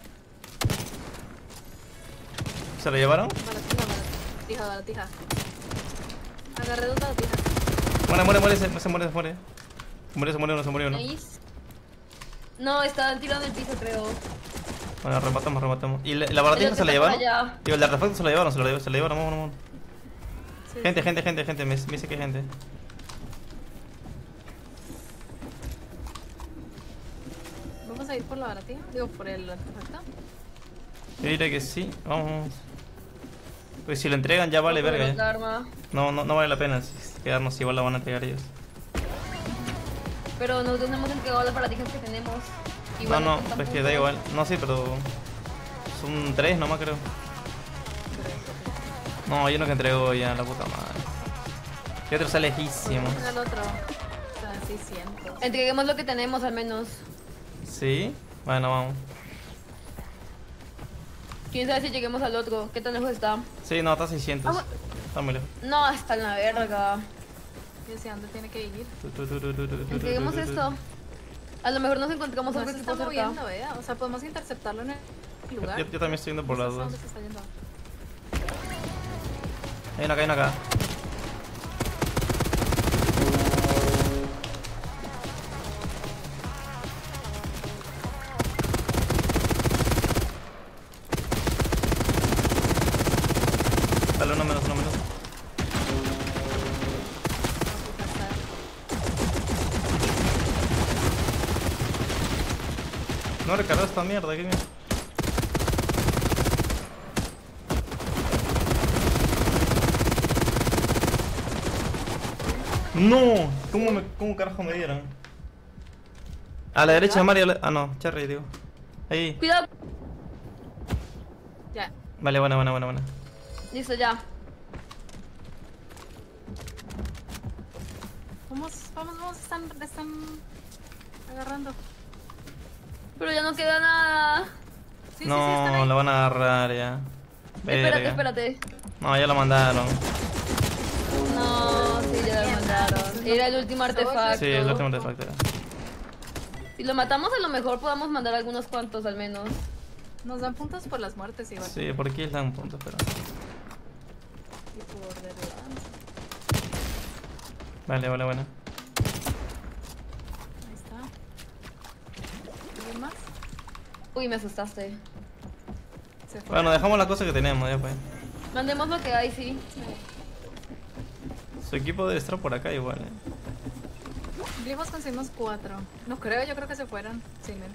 ¿Se lo llevaron? baratija. Agarré dos baratijas. Muere, se muere. Se murió uno. Nice. No, estaban tirando el piso, creo. Bueno, rematamos. ¿Y la baratija El se la otro llevaron? está allá. Digo, el artefacto se lo llevaron, vamos. Sí, Gente, me dice que hay gente. Vamos a ir por la baratija. Digo, por el artefacto. Yo diré que sí, vamos. Pues si lo entregan ya vale No puedo verga ver la ya. arma. No vale la pena quedarnos, igual la van a entregar ellos. Pero nosotros no hemos entregado las baratijas que tenemos. Igual No, están pues que da juntos. igual. No, sí, pero son 3 nomás creo. No, hay uno que entregó ya, la puta madre. Y otro está lejísimo. El otro. Está en 600. Entreguemos lo que tenemos al menos. ¿Sí? Bueno, vamos. Quién sabe si lleguemos al otro. ¿Qué tan lejos está? Sí, no, está a 600. Ah, Está muy lejos. No, está en la verga. Yo decía, ¿dónde tiene que ir? Entreguemos esto. A lo mejor nos encontramos No algo se que está está cerca. moviendo, ¿eh? O sea, podemos interceptarlo en el lugar. Yo también estoy yendo por las No sé dos. dónde se está yendo. Hay uno acá. Dale, uno menos. No recargó esta mierda, qué mierda. No, ¿cómo carajo me dieron? A la derecha, Mario. Ah, no, Cherry, digo. Ahí. Cuidado. Ya. Vale, buena. Listo, ya. Vamos. Están agarrando. Pero ya no queda nada. Sí, están No, ahí. lo van a agarrar ya. Verga. Espérate. No, ya lo mandaron. No, sí, ya lo mandaron. Era el último artefacto. Sí, el último artefacto era. Si lo matamos, a lo mejor podamos mandar algunos cuantos al menos. Nos dan puntos por las muertes igual. Sí, por aquí dan un punto, pero. Y por derribar. Vale, bueno. Ahí está. ¿Alguien más? Uy, me asustaste. Se fue. Bueno, dejamos la cosa que tenemos, ya pues. Mandemos lo que hay, sí. Su equipo debe estar por acá igual, Glifos conseguimos 4. No creo, yo creo que se fueron sin él.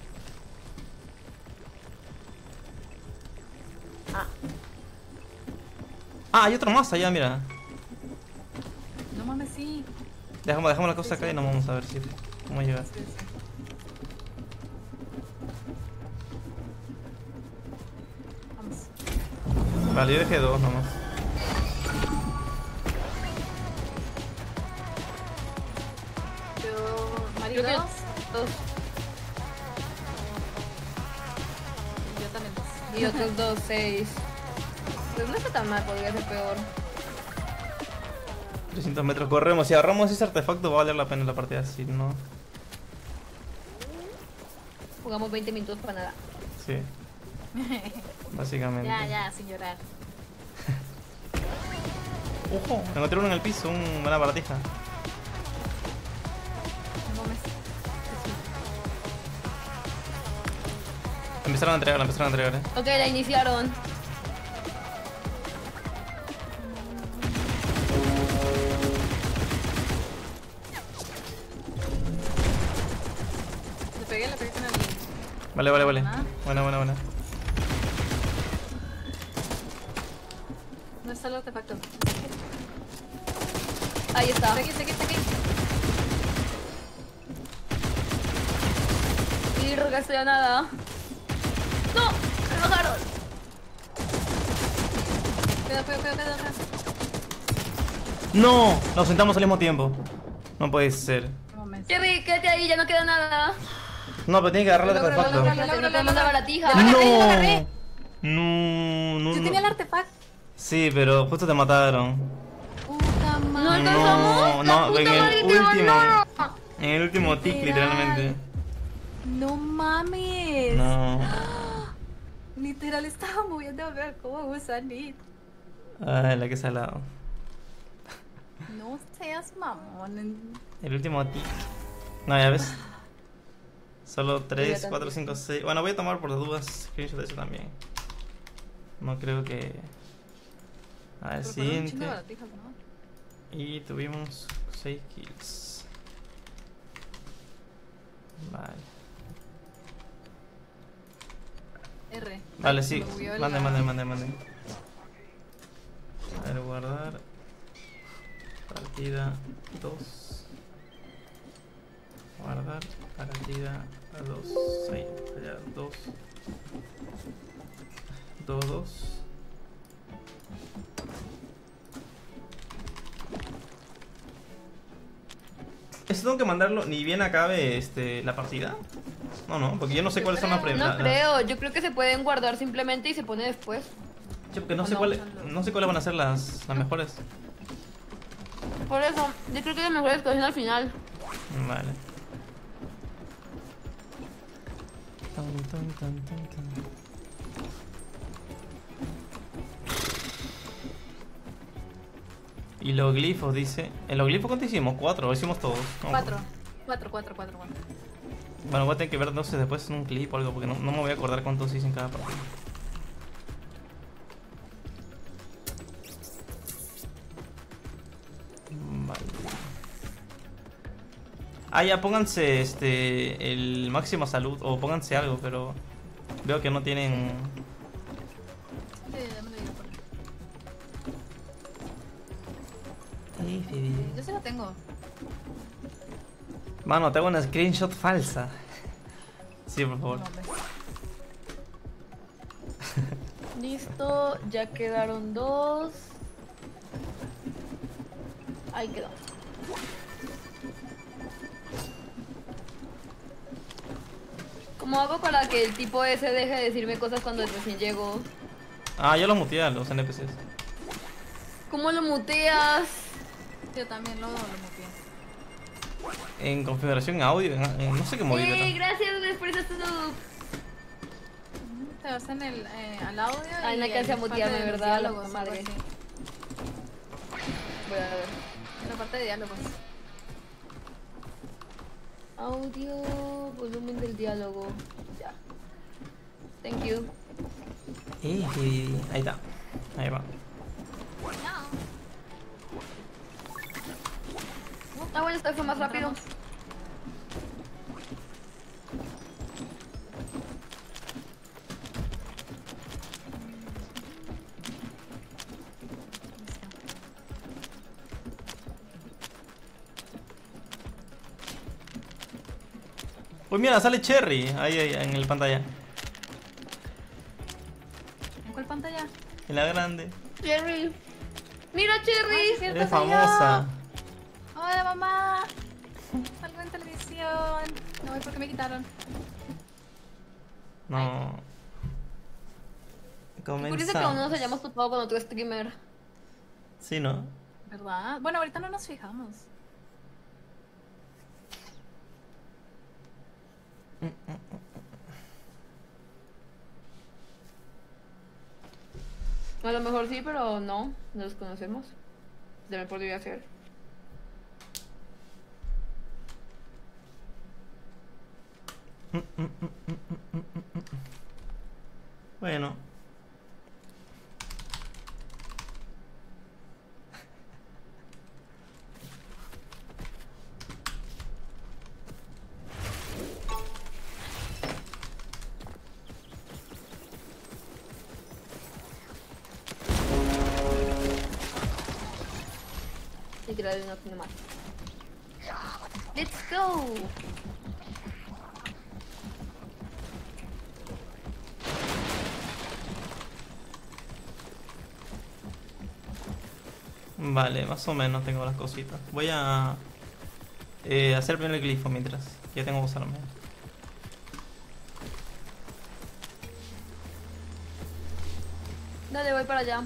Ah, hay otro más allá, mira. No mames, sí. Dejamos la cosa acá y nos vamos a ver si cómo llega. Sí, sí. Vamos. Vale, yo dejé 2 nomás. Yo, Mari, Creo que 2. dos. Y yo también 2. Y otros 2, 6. Pues no está tan mal, podría ser peor. 300 metros, corremos. Si agarramos ese artefacto va a valer la pena la partida, si no. Jugamos 20 minutos para nada. Sí, básicamente. Ya, sin llorar. Ojo, encontré uno en el piso, una baratija. No mames. Empezaron a entregar, Ok, la iniciaron. Le pegué con el... Vale. Ah. Buena. ¿Dónde está el artefacto? Ahí está. Está aquí. Y regaste a nada. ¡No! ¡Me bajaron! Cuidado. ¡No! Nos sentamos al mismo tiempo. No puede ser. No mames. Jerry, quédate ahí, ya no queda nada. No, pero tiene que agarrar el artefacto. No tenemos la baratija. Lo agarré. No. Yo tenía el artefacto. Sí, pero justo te mataron. Puta No madre. alcanzamos. No, La en puta madre, el te último. ganó. En el último tick, Literal. literalmente. No mames. No. Literal estaba moviendo a ver cómo usan it. Ay, la que salado. No seas mamón. El último tick. No, ya ves. Solo Ya 3, tanto. 4, 5, 6. Bueno, voy a tomar por las dudas screenshot de eso también. No creo que. A ver, Pero fueron un siguiente. chingo de baratijas, ¿no? Y tuvimos 6 kills. Vale. R. Vale, Ay, sí. se me bugueó el- Mande. A ver, guardar. Partida 2. Guardar. Partida 2. Ahí, allá, 2. 2. ¿Esto tengo que mandarlo ni bien acabe la partida? No, porque yo no sé cuáles son las No primeras. creo, yo creo que se pueden guardar simplemente y se pone después. Porque no sé No, cuáles van a ser las mejores. Por eso, yo creo que la mejor escogen al final. Vale. Tan. Y los glifos, dice. ¿En los glifos cuánto hicimos? 4, o hicimos todos. No, 4. 4. Bueno, voy a tener que ver entonces después en un clip o algo, porque no me voy a acordar cuántos hice en cada partida. Vale. Ah, ya, pónganse el máximo salud, o pónganse algo, pero veo que no tienen. Sí, ya me lo digo por Sí. Yo sí lo tengo. Mano, te hago una screenshot falsa. Sí, por favor. No mames. Listo, ya quedaron 2. Ahí quedó. ¿Cómo hago para que el tipo ese deje de decirme cosas cuando recién llego? Ah, yo los muteé a los NPCs. ¿Cómo lo muteas? Yo también lo muteé. En configuración audio, no sé qué moví. Gracias, güey, por ese sub. Te vas en el al audio. Ay, no y alcancé a en mutearme, parte de los ¿verdad? diálogos, La algo madre. así. Voy a ver. En la parte de diálogos. Audio, volumen del diálogo. Ya. Thank you. Ahí está. Ahí va. Ah, bueno, esta fue más rápido. Pues mira, sale Cherry ahí en el pantalla. ¿En cuál pantalla? En la grande. Cherry. Mira, Cherry. Ay, cierto, Eres soy famosa. yo. Hola, mamá. Salgo en televisión. No, ¿por qué me quitaron? No. Curioso que aún no nos hayamos topado con otro streamer. Sí, ¿no? ¿Verdad? Bueno, ahorita no nos fijamos. A lo mejor sí, pero no los conocemos. También podría ser. Bueno. Literal, no tiene más. Let's go. Vale, más o menos tengo las cositas. Voy a hacer primero el glifo mientras. Ya tengo que usarme. Dale, voy para allá.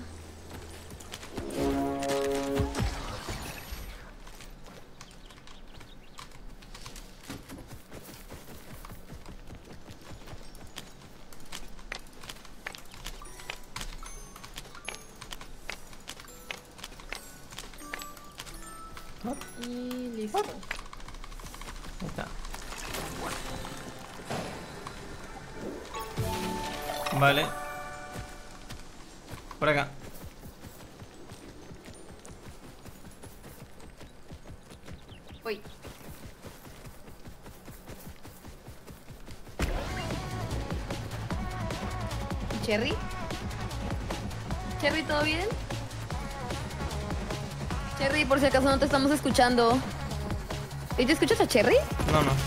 Y listo. Ahí está. Vale. Por acá. Voy. ¿Cherry? ¿Cherry, todo bien? Cherry, por si acaso no te estamos escuchando. ¿Y te escuchas a Cherry? No, no.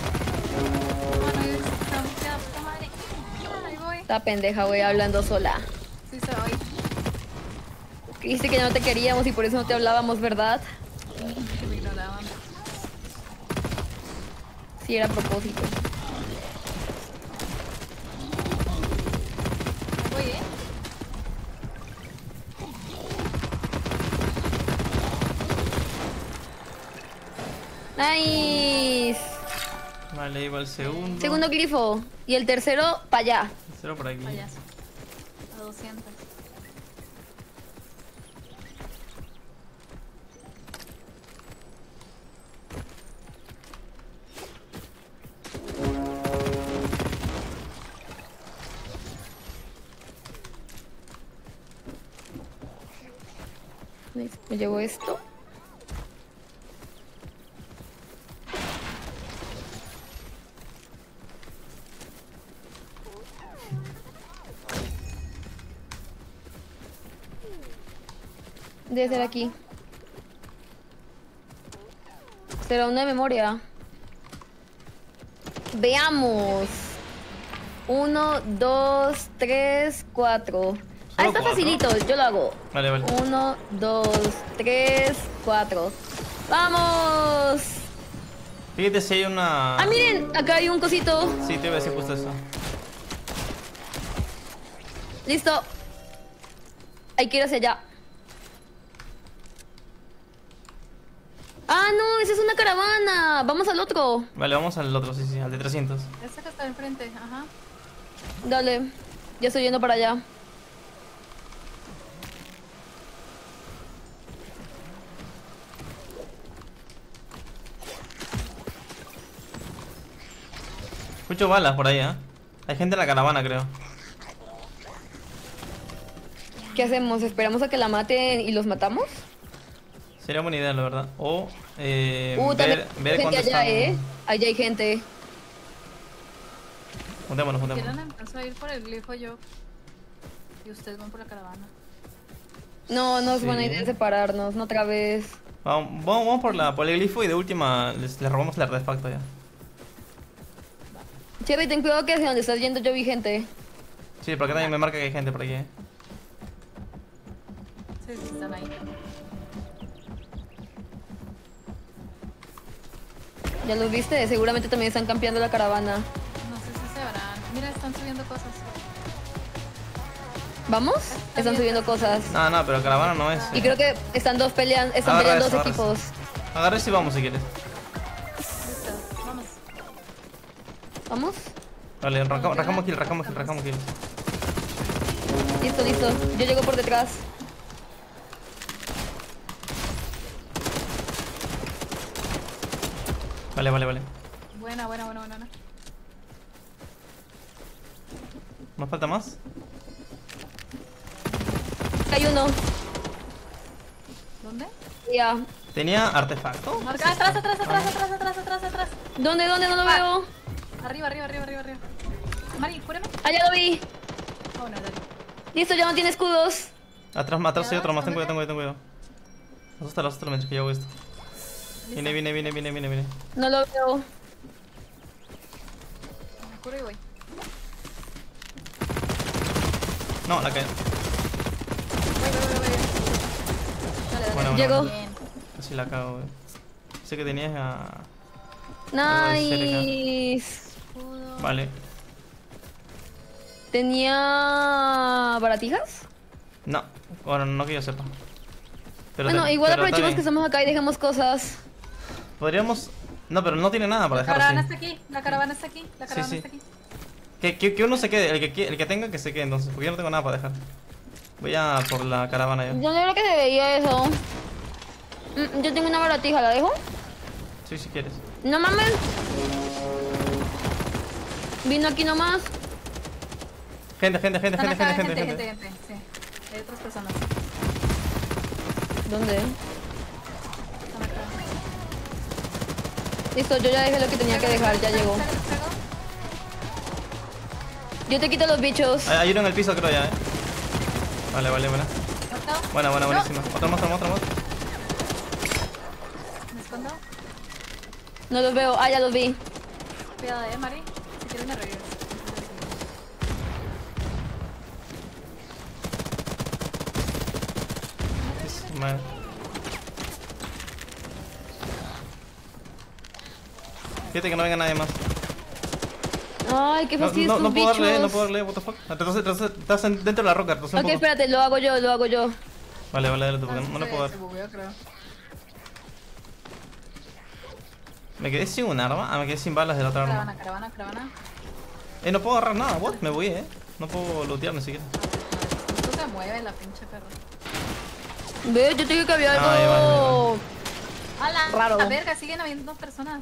Ahí voy. Está pendeja, güey, hablando sola. Sí, soy. Dijiste que no te queríamos y por eso no te hablábamos, ¿verdad? Que me ignoraban. Sí, era a propósito. Ahí voy, Nice. Vale, ahí va el segundo. Segundo glifo. Y el tercero, para allá. Tercero por aquí. Payaso. A 200. Nice. Me llevo esto. Debe ser aquí. Será una de memoria. Veamos. 1, 2, 3, 4. Ah, está cuatro? facilito, yo lo hago. Vale, vale. 1, 2, 3, 4. ¡Vamos! Fíjate si hay una... Ah, miren, acá hay un cosito. Sí, te iba a decir justo eso. Listo. Hay que ir hacia allá. Ah, no, esa es una caravana. Vamos al otro. Vale, vamos al otro, sí, sí, al de 300. Ese que está enfrente, ajá. Dale. Ya estoy yendo para allá. Escucho balas por ahí, ¿eh? Hay gente en la caravana, creo. ¿Qué hacemos? ¿Esperamos a que la maten y los matamos? Sería buena idea, la verdad. O También ver hay gente cuánto allá, están. Allá hay gente. Juntémonos, Si juntémonos. quieren empiezo a ir por el glifo yo. Y ustedes van por la caravana. No, no es Sí. buena idea separarnos, no otra vez. Vamos por el glifo y de última les robamos el artefacto ya. Cherry, ten cuidado que hacia donde estás yendo yo vi gente. Sí, porque también me marca que hay gente por aquí, ¿eh? Sí, sí, están ahí. ¿Ya los viste? Seguramente también están campeando la caravana. No sé si se verán. Mira, están subiendo cosas. ¿Vamos? Están subiendo cosas. No, pero caravana no es. Y creo que están peleando Agarra dos eso, agarra equipos. Agarra si vamos si quieres. Listo, vamos. ¿Vamos? Vale, rascamos kill. Listo, listo. Yo llego por detrás. Vale. Buena. ¿Nos falta más? Hay uno. ¿Dónde? Ya. ¿Tenía artefacto? Marca, atrás. ¿Dónde? No lo veo. Arriba. Mari, cúrame. Ah, ya lo vi. Oh, no, dale. Listo, ya no tiene escudos. Atrás hay otro más, ten cuidado. Asústalo mientras que yo hago esto. Viene. No lo veo. Me curo y voy. No, la caí. Voy. Dale. Bueno. Llegó. Bien. Así la cago, güey. Sé que tenías a... Nice. Escudo. Vale. ¿Tenía baratijas? No, bueno, no que yo sepa. Bueno, igual pero está aprovechemos bien. que estamos acá y dejemos cosas. Podríamos... No, pero no tiene nada para La dejar caravana así. está aquí. La caravana está aquí. Que uno se quede, el que tenga que se quede entonces, porque yo no tengo nada para dejar. Voy a por la caravana yo. Yo no creo que se veía eso. Yo tengo una baratija, ¿la dejo? Sí, si quieres. No mames. Vino aquí nomás. Gente. Están acá, gente. Sí. Hay otras personas. ¿Dónde? Están acá. Listo, yo ya dejé lo que tenía que dejar, ya llegó. Traigo. Yo te quito los bichos. Hay uno en el piso creo ya, Vale. ¿Matado? Buena, No. buenísima. Otro más. ¿Me escondo? No los veo. Ah, ya los vi. Cuidado, Mari. Si quieres me revives. Madre. Fíjate que no venga nadie más. Ay, qué fastidio No estos puedo darle, bichos. what the fuck. Estás dentro de la roca, retrocede un Ok, poco. espérate, lo hago yo. Vale, dale tú, porque no le puedo dar. Se bugueó, creo. Me quedé sin un arma. Me quedé sin balas de la otra arma. Caravana. No puedo agarrar nada, what? Me voy, No puedo lootear ni siquiera. Esto se mueve la pinche perra. Ve, yo te dije que había Ah, ahí algo. ¡Hala! Raro. La verga, siguen habiendo dos personas.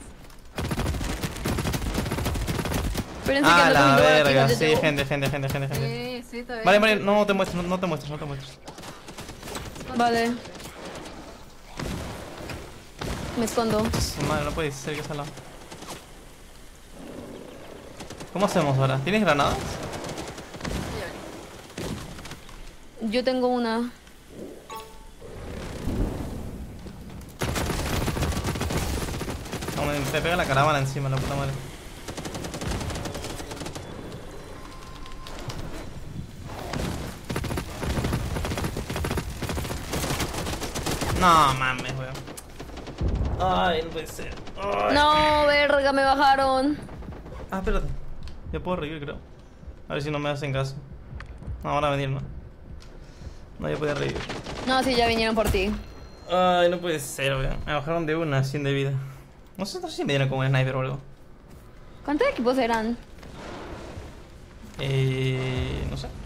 Espérense que Ah, ando la cogiendo verga, baratijas, yo sí, llevo. gente. Sí, todavía. Vale, no te muestres. Vale. Me escondo. Madre, no puede ser que sea al lado. ¿Cómo hacemos ahora? ¿Tienes granadas? Yo tengo una. No, me pega la caravana encima, la puta madre. No mames, weón. Ay, no puede ser. Ay. No, verga, me bajaron. Ah, espérate. Yo puedo revivir, creo. A ver si no me hacen caso. No, van a venir, ¿no? No, ya podía revivir. No, sí, ya vinieron por ti. Ay, no puede ser, weón. Me bajaron de una, 100 de vida. No sé si me dieron como un sniper o algo. ¿Cuántos equipos eran? No sé.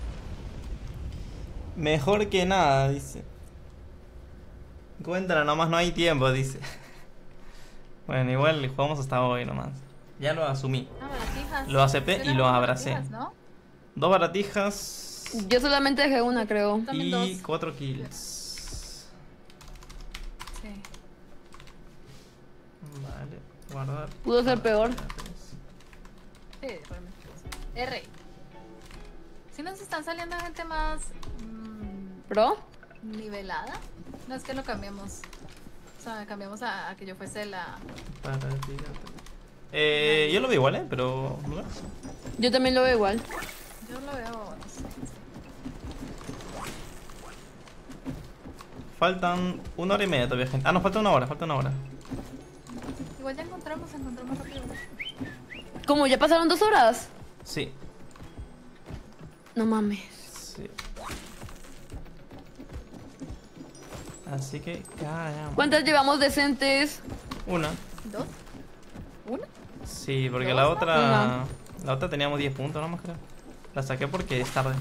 Mejor que nada, dice. Cuéntala nomás, no hay tiempo, dice. Bueno, igual jugamos hasta hoy nomás. Ya lo asumí. Ah, baratijas. Lo acepté y Eran lo abracé. baratijas, ¿no? 2 baratijas Yo solamente dejé una, creo. También y 2. 4 kills. Sí. Vale, guardar. Pudo ser peor. Sí, realmente. R. Si nos están saliendo gente más ¿Bro? nivelada, no es que lo cambiamos. O sea, cambiamos a que yo fuese la. Yo lo veo igual, pero. ¿no? Yo también lo veo igual. Yo lo veo, no sé. Faltan 1 hora y media todavía, gente. Ah, nos falta 1 hora, Igual ya encontramos rápido. ¿Cómo? ¿Ya pasaron 2 horas? Sí, No mames. sí. Así que, caramba. ¿Cuántas llevamos decentes? Una. 2. 1. Sí, porque ¿Dos, la no? otra. La otra teníamos 10 puntos nomás, creo. La saqué porque es tarde.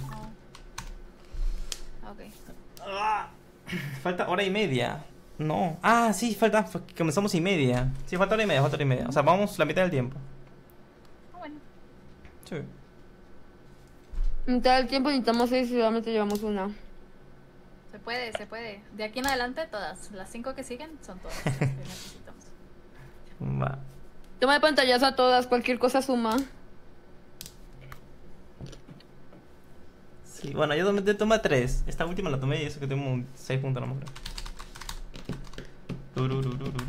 Ok. Falta hora y media. No. Ah, sí, falta. Comenzamos y media. Sí, falta hora y media, falta hora y media. O sea, vamos la mitad del tiempo. Bueno. Sí. Mitad del tiempo necesitamos 6 y solamente llevamos una. Se puede, se puede. De aquí en adelante todas. Las 5 que siguen son todas las que necesitamos. Va. Toma de pantallazo a todas, cualquier cosa suma. Sí, bueno, yo tomé 3. Esta última la tomé y eso que tengo 6 puntos nomás, creo.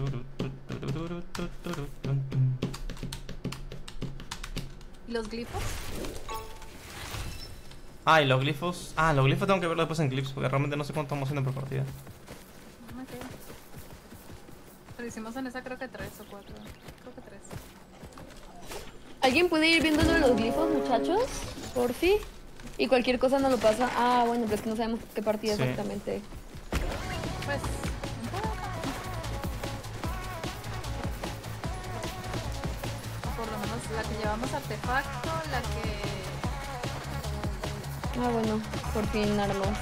¿Y los glifos? Ah, y los glifos. Ah, los glifos tengo que verlos después en clips porque realmente no sé cuánto estamos haciendo por partida. Ok. Pero hicimos en esa creo que 3 o 4. Creo que 3. ¿Alguien puede ir viendo lo de los glifos, muchachos? Por fin. Y cualquier cosa no lo pasa. Ah, bueno, pero es que no sabemos qué partida Sí. exactamente. Pues. O por lo menos la que llevamos artefacto, la que. Ah, bueno, por fin armas.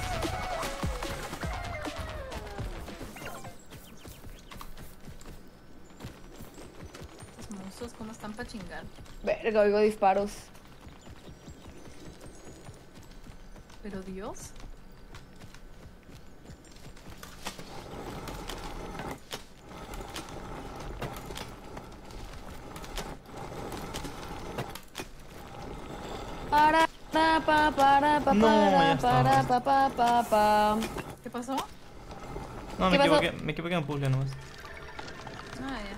Estos monstruos, ¿cómo están para chingar? Verga, oigo disparos. Pero Dios. No, ya está. Pa. ¿Qué pasó? No, ¿Qué pasó? me equivoqué en puzzle nomás. Ah, ya.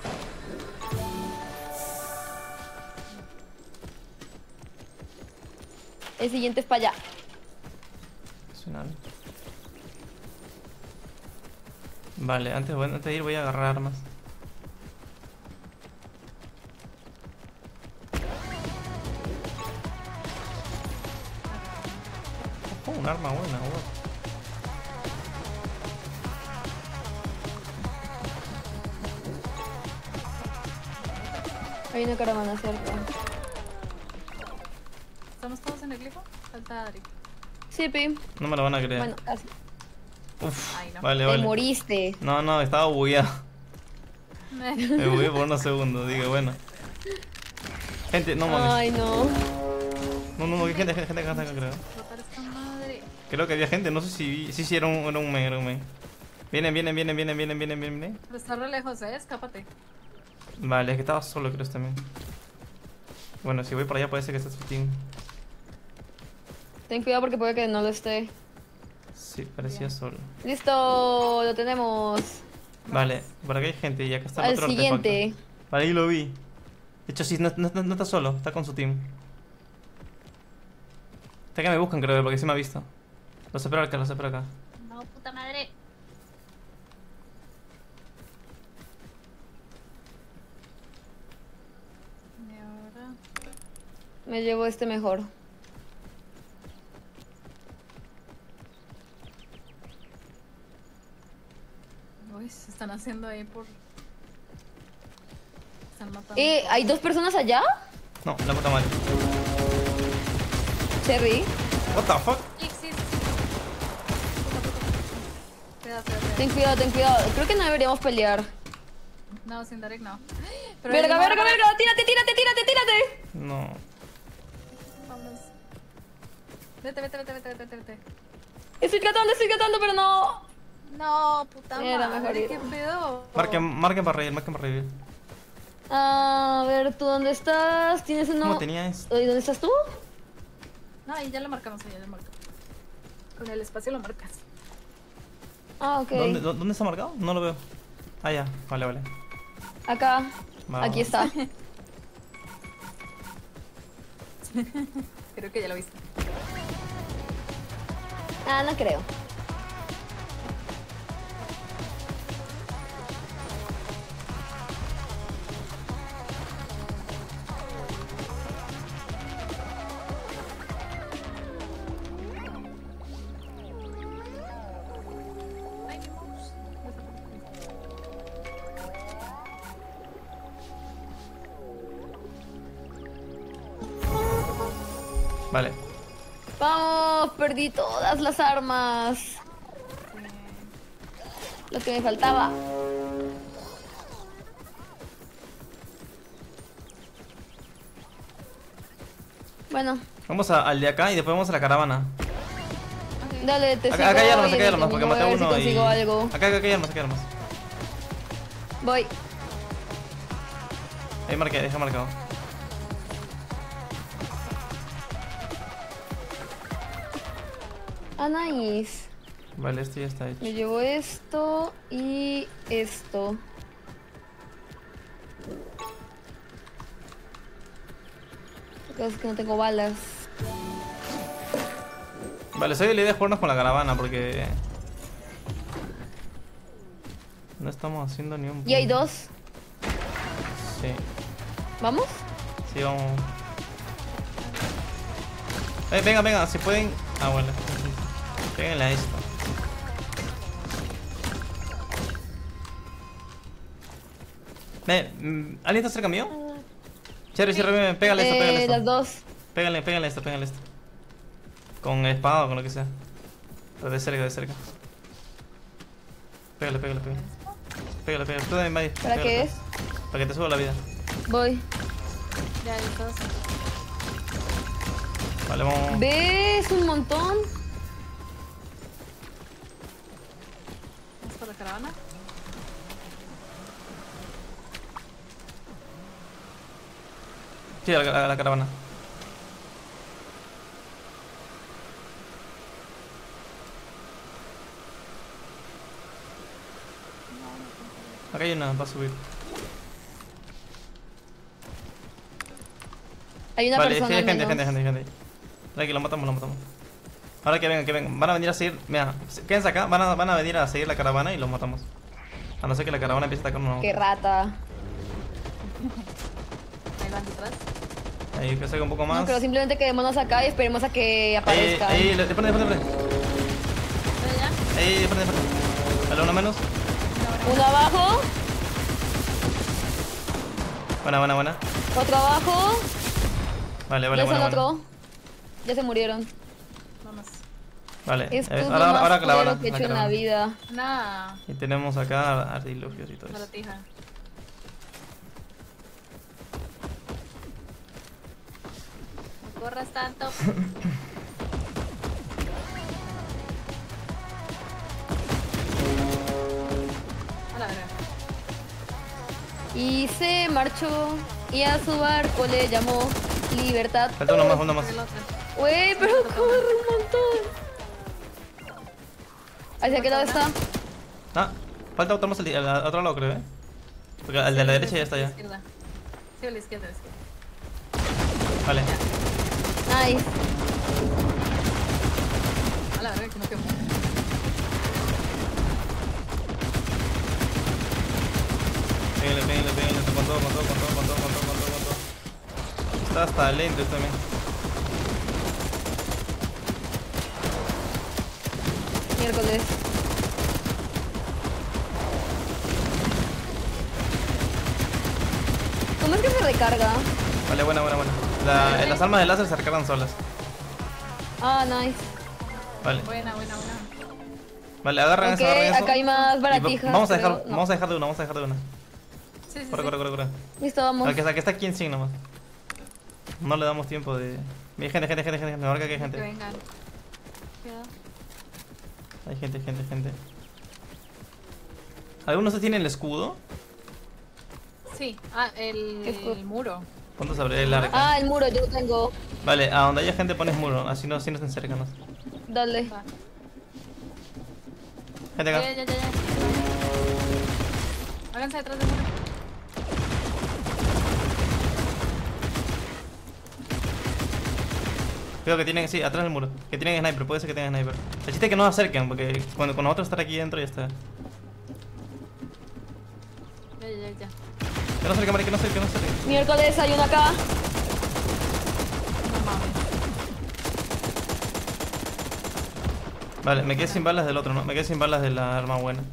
El siguiente es para allá. Suena algo. Vale, antes de ir voy a agarrar armas. Oh, un arma buena, wow. Hay una caravana cerca. ¿Estamos todos en el glifo? Falta Adri. Sí, Pi. No me lo van a creer. Bueno, casi. Uf, Ay, no. vale, Te vale. moriste. No, estaba bugueado. Me bugué por unos segundos, digo, bueno. Gente, no mames. Ay, no. No, hay gente acá, creo. Explotar esta madre. Creo que había gente, no sé si era un main. Vienen. Pero está re lejos, escápate. Vale, es que estaba solo, creo también. Bueno, si voy para allá puede ser que esté su team. Ten cuidado porque puede que no lo esté. Sí, parecía solo. Listo, lo tenemos. Vale, por acá hay gente y acá está el Al otro siguiente. artefacto. Vale, ahí lo vi. De hecho, sí, no está solo, está con su team. Está que me buscan, creo, porque sí me ha visto. Los espero acá. No, puta madre. Y ahora. Me llevo este mejor. se están haciendo ahí por... Están matando. ¿Hay 2 personas allá? No, la puta madre. Cherry. What the fuck? Sí, sí, sí. Cuidado. Ten cuidado. Creo que no deberíamos pelear. No, sin Derek no. Pero Verga. vamos, Tírate. No. Vamos. Vete. Estoy tratando, pero no. No, puta Era mejor madre, ir. qué pedo. Marquen para revivir. A ver, ¿tú dónde estás? ¿Tienes uno? ¿Cómo tenía esto? ¿Y dónde estás tú? No, ahí ya lo marcamos, Con el espacio lo marcas. Ah, ok. ¿Dónde está marcado? No lo veo. Ah, ya. Vale. Acá. Va. Aquí está. Creo que ya lo viste. Ah, no creo. Ay, mi mouse. Vale. Vamos, perdí todas las armas. Lo que me faltaba. Bueno, Vamos al de acá y después vamos a la caravana. dale, te sigo. Acá hay y armas, en el porque camino maté voy a ver si uno y... consigo algo. Acá hay armas. Voy. Ahí marqué, deja marcado. Ah, nice. Vale, esto ya está hecho. Me llevo esto y esto. Lo que pasa es que no tengo balas. Vale, soy de la idea de jugarnos con la caravana porque... No estamos haciendo ni un... Y hay 2. Sí, ¿Vamos? sí, vamos. Venga, si pueden... Ah, bueno. Péguenle a esto. ¿Alguien está cerca mío? Cherry, pégale esto. Las 2. Pégale esto. Con espada o con lo que sea. Pero de cerca. Pégale. Tú también, Madi. ¿Para qué es? Para que te suba la vida. Voy. Ya, todos. Vale, vamos. ¿Ves un montón? Vamos por la caravana. Sí, a la caravana. Acá hay una para subir. Hay una Vale, persona sí, hay al gente. menos. Tranqui, lo matamos. Ahora que vengan. Van a venir a seguir. Mira, quédense acá. Van a venir a seguir la caravana y los matamos. A no ser que la caravana empiece a atacar uno. Qué rata. Ahí van detrás. Ahí que salga un poco más. No, pero simplemente quedémonos acá y esperemos a que aparezca. Ahí, de frente. ¿Pero ya? Ahí, de frente. Dale, uno menos. Uno abajo, Buena. otro abajo. Vale, Ya son buena. otro. Ya se murieron. Vamos. Vale, Esto es lo ahora más caravana. culero que he hecho en la caravana. vida. Nah, Y tenemos acá artilugios y todo no la eso. tija. No corras tanto. A la verga. Y se marchó y a su barco le llamó Libertad. Falta uno más. El otro. Güey, pero corre un montón. ¿Hacia qué lado está? Ah, falta otro más al otro lado, creo, Porque el de la derecha ya está ya. Izquierda. Sí, a la izquierda. Vale. Nice. A la verga, que no quemó. Pégale, con todo. Está hasta lento también. Miércoles. recarga. Vale, buena. Las armas de láser se recargan solas. Ah, nice. Vale. Buena. Vale, agarran Ok, eso. acá hay más Y baratijas. vamos a dejar, creo. No. vamos a dejar de una. Sí. Corre. Listo, vamos. Al que está aquí en 100 nomás. No le damos tiempo de... Mira, gente. Me marca que hay Que gente. vengan. Cuidado. Hay gente. ¿Algunos tienen el escudo? Sí, ¿Qué escudo? el muro. ¿Cuántos abre el arca? Ah, el muro, yo lo tengo. Vale, a donde haya gente pones muro, así no estén cercanos. Dale. Va. Gente acá. Ya. Háganse detrás del muro. Creo que tienen, sí, atrás del muro. Que tienen sniper, puede ser que tengan sniper. El chiste es que no se acerquen, porque cuando con nosotros estar aquí dentro ya está. Ya. Que no se acerquen, Mari, que no se acerquen. Miércoles hay uno acá. No mames. Vale, me quedé sin balas del otro, ¿no? Me quedé sin balas de la arma buena.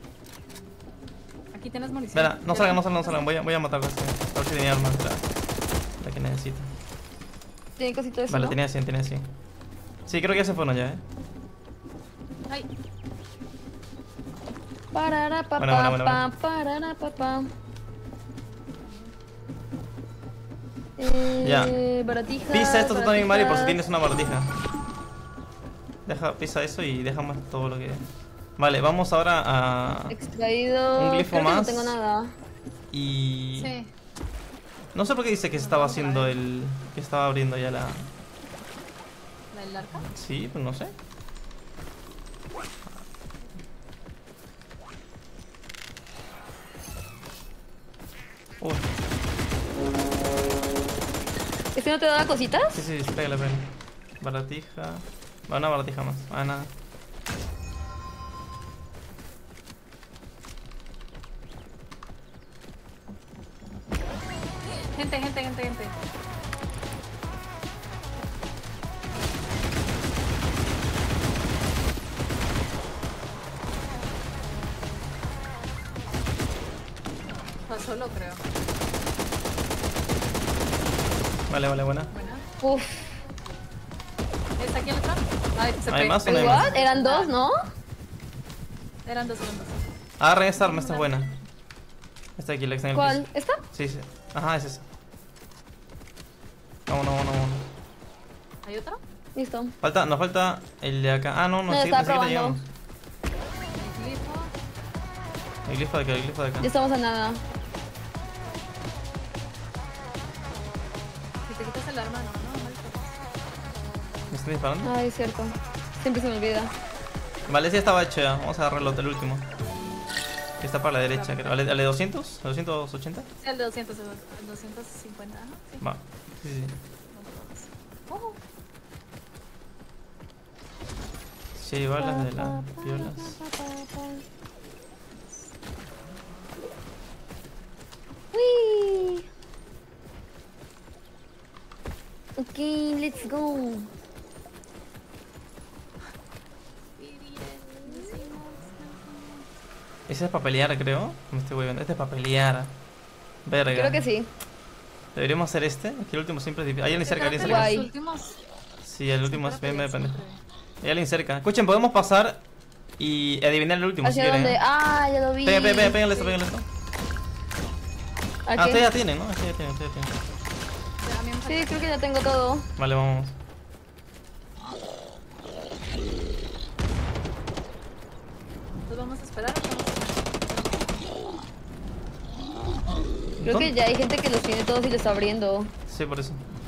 Aquí tienes munición. Espera, no salgan. Voy a matarlo así. A ver si tenía arma la que necesito. Tiene cositas de eso, Vale, ¿no? tenía 100. Sí, creo que ya se fueron ya, Ay, Parara, pa, Buena. parara, pa. Ya. Baratijas. Pisa esto tú también, Mari, por si baratijas. tienes una baratija. Pisa eso y dejamos todo lo que... Vale, vamos ahora a... Extraído. Un glifo Creo que más. no tengo nada. Y... sí. No sé por qué dice que se estaba haciendo el... Que estaba abriendo ya la... ¿La del arca? Sí, pues no sé. Uy, ¿Este no te da cositas? sí, pégale. Baratija... Va, una baratija más. Ah, nada. Gente. Está solo, creo. Vale, buena. Buena. Uf. ¿Está aquí el otro? Ay, se ¿Hay pegó. más o no hay ¿What? más? Eran dos, ¿no? Eran dos. Agarren esta arma, esta es buena. Esta aquí, la que está en el ¿Cuál? piso. ¿Esta? Sí. Ajá, es esa. Vámonos. ¿Hay otro? Listo. Nos falta el de acá. Ah, no, No, sí, estaba enseguida probando. llegamos. El glifo. El glifo de acá. Ya estamos a nada. Si te quitas el arma, no, mal. ¿Me están disparando? Ay, es cierto. Siempre se me olvida. Vale, ese ya estaba hecho ya. Vamos a agarrarlo el último. Que está para la derecha, creo. ¿Al de 200? ¿Al 280? Sí, el de 200, el 250, ajá. Sí. Va. Sí. Sí, hay balas de las piolas. Whee. Ok, let's go. Ese es para pelear, creo. Me estoy viendo. Este es para pelear. Verga. Creo que sí. Deberíamos hacer este. Aquí el último siempre es difícil. Hay alguien cerca, alguien cerca. Guay. Los últimos Sí, el último es bien siempre de pendejo. siempre. Hay alguien cerca. Escuchen, podemos pasar y adivinar el último si ¿Hacia quieren. dónde? Ah, ya lo vi. Pégale esto. ¿A Ah, qué? ustedes ya tienen, ¿no? Ustedes ya tienen. Ya, a mí me falta. Sí, creo que ya tengo todo. Vale, vamos. Entonces vamos a esperar. Creo que ya hay gente que los tiene todos y los está abriendo. Sí, por eso.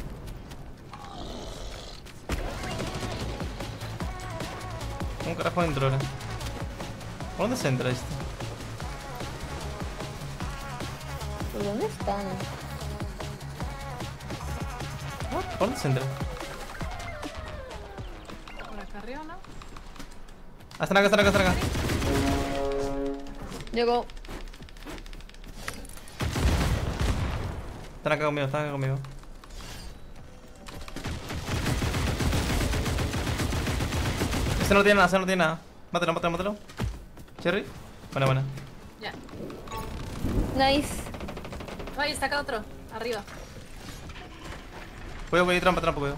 ¿Cómo carajo entro ahora? ¿Por dónde se entra esto? ¿Por dónde están? ¿Por dónde se entra? Por acá arriba, ¿no? Ah, están acá. Llegó. Están acá conmigo. Ese no tiene nada, Mátalo. Cherry. Buena. Ya. Nice. Ay, está acá otro. Arriba. Cuidado, cuidado, trampa, cuidado.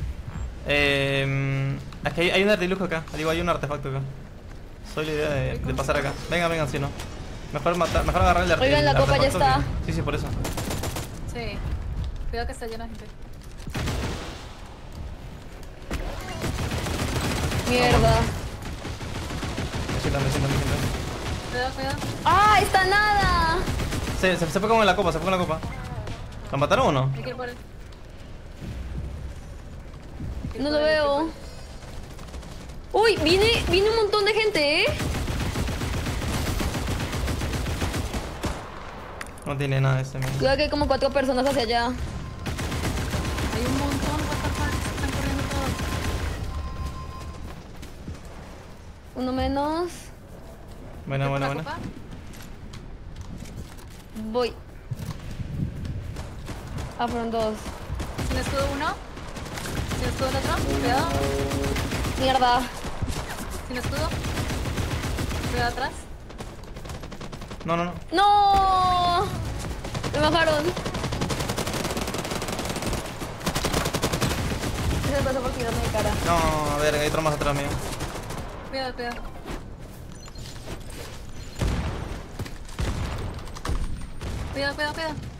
Es que hay un artilugio acá. Digo, hay un artefacto acá. Soy la idea de pasar acá. Vengan, si no. Mejor agarrar el artefacto. Oigan, la copa ya está. Sí, por eso. Sí. Cuidado que está llena de gente. Mierda. Me siento. Cuidado. ¡Ah! ¡Está nada! Se fue como en la copa, ¿Lo mataron o no? Hay que ir por él. No lo veo. Uy, viene un montón de gente, ¿eh? No tiene nada de ese mismo. Cuidado que hay como 4 personas hacia allá. Hay un montón, what the fuck, están corriendo todos. Uno menos. Buena. Copa? Voy. Ah, fueron 2. Sin escudo uno. Sin escudo el otro. Cuidado. Mierda. Sin escudo. Cuidado atrás. No. ¡No! Me bajaron. Se pasó por tirarme de cara. No, a ver, hay otro más atrás mío. Cuidado. Cuidado.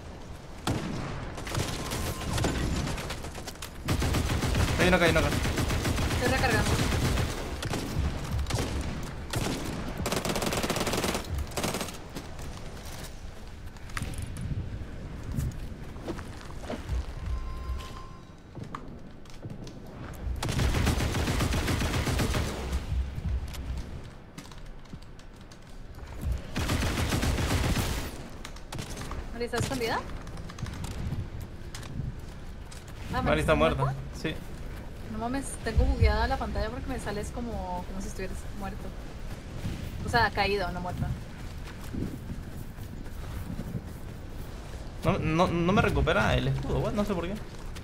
Hay uno acá. Estoy recargando. ¿Mari está escondida? Mari está muerta. Sí. No mames, tengo bugueada la pantalla porque me sales como si estuvieras muerto. O sea, caído, no muerto. No me recupera el escudo, what? No sé por qué.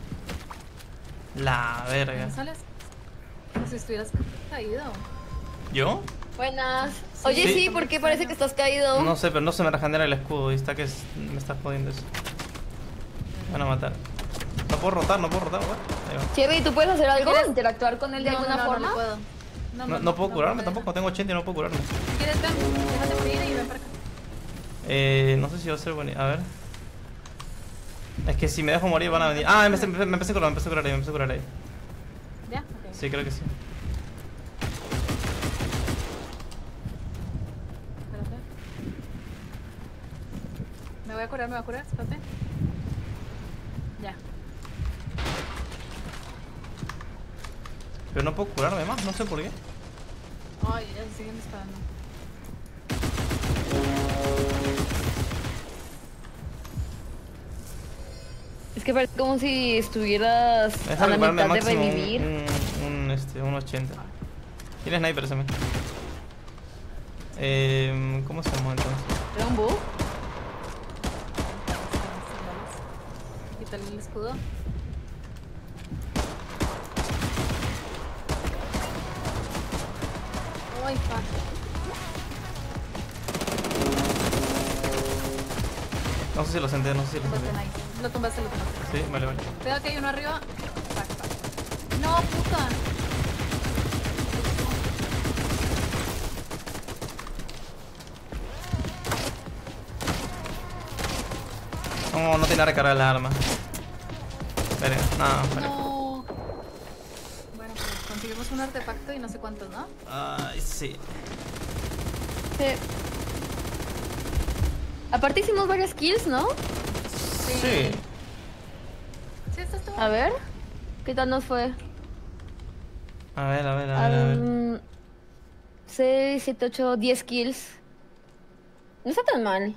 La verga. ¿No sales? Como si estuvieras caído. ¿Yo? Buenas. Oye, sí, ¿por qué parece que estás caído? No sé, pero no se me regenera el escudo y está que me está jodiendo eso. Me van a matar. No puedo rotar, what? Ahí va. Chévere, ¿tú puedes hacer algo? ¿Interactuar con él de alguna forma? No puedo. No puedo curarme puedo. tampoco, tengo 80 y no puedo curarme. Si quieres, ven, déjate morir y ven para acá. No sé si va a ser bueno. A ver. Es que si me dejo morir van a venir. Ah, me empecé a curar ahí. ¿Ya? Ok. Sí, creo que sí. Espérate. Me voy a curar, espérate. Ya. Pero no puedo curarme más, no sé por qué. Ay, ya siguen disparando. Es que parece como si estuvieras a Déjame la curarme mitad de máximo revivir. un 80. Tiene sniper ese men. ¿Cómo se llama entonces? ¿Era un bug? Quítale el escudo. Ay, fuck. No sé si lo senté. Lo tumbaste. Sí, vale. Cuidado que hay uno arriba. Fuck. No, puta. No tiene recarga el arma. Espera, no. No. Bueno, pues conseguimos un artefacto y no sé cuántos, ¿no? Ay, sí. Sí. Aparte hicimos varias kills, ¿no? Sí. Sí, esto estuvo. A ver. ¿Qué tal nos fue? A ver. 6, 7, 8, 10 kills. No está tan mal.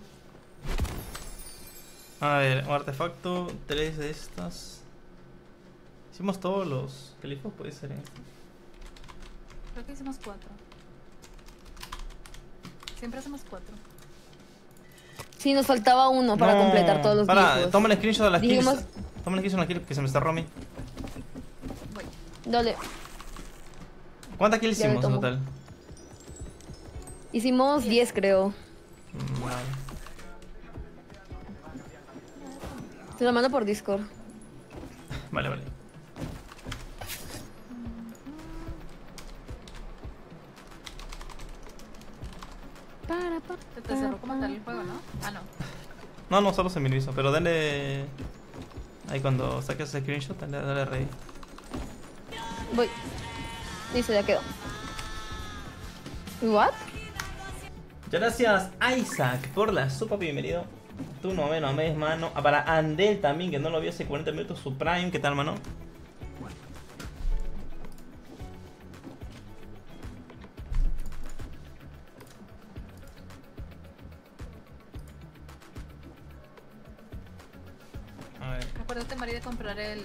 A ver, un artefacto, 3 de estas. Hicimos todos los glifos, puede ser. Creo que hicimos 4. Siempre hacemos 4. Sí, nos faltaba uno para completar todos los glifos. Toma el screenshot de las kills. Dijimos- Toma el screenshot de las kills que se me está Romy. Voy. Dale. ¿Cuántas kills Ya le hicimos en tomo. total? Hicimos 10, creo. Vale. Te lo mando por Discord. Vale, vale. Se te cerró como tal el juego, ¿no? Ah, no. No, solo se minimizó, pero dale... Ahí cuando saques el screenshot, dale rey. Voy. Listo, ya quedó. ¿What? Gracias Isaac por la sopa, bienvenido. Tú no me mano. Ah, para Andel también, que no lo vio hace 40 minutos, su Prime, ¿qué tal, mano? A ver. Acuérdate, María, de comprar el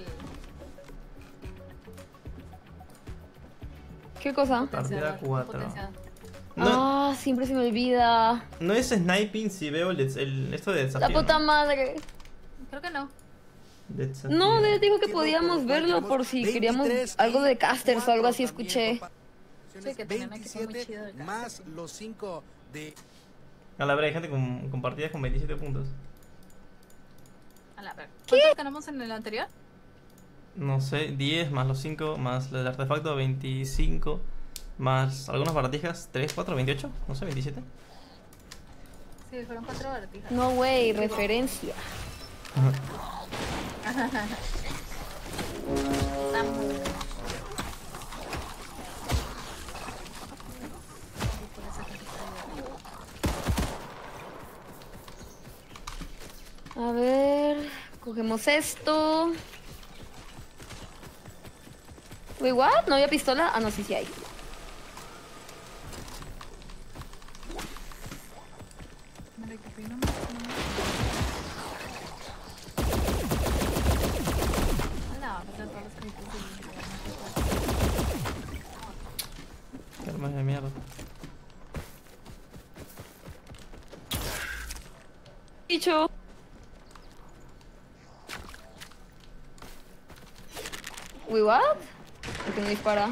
¿Qué cosa? Partida 4. potenciador. No, Siempre se me olvida. no es sniping si veo esto de desafío. La puta ¿no? madre. Creo que no. De desafío. No, les dijo que podíamos verlo por si queríamos algo de casters o algo así, escuché. Sí, que tenían un equipo muy chido de caster. más los 5 de... A la verdad, hay gente con partidas con 27 puntos. A la verga. ¿Cuántos ganamos en el anterior? No sé, 10 más los 5 más el artefacto 25 más algunas baratijas 3, 4, 28, no sé, 27. Sí, fueron 4 baratijas. No, güey, referencia. Estamos. A ver, cogemos esto. Wait, what? ¿No había pistola? Ah, no, sí hay. Mira, qué pino. Hola, todos los créditos de Qué armas de mierda. Bicho. Wait, what? ¿Por qué no dispara?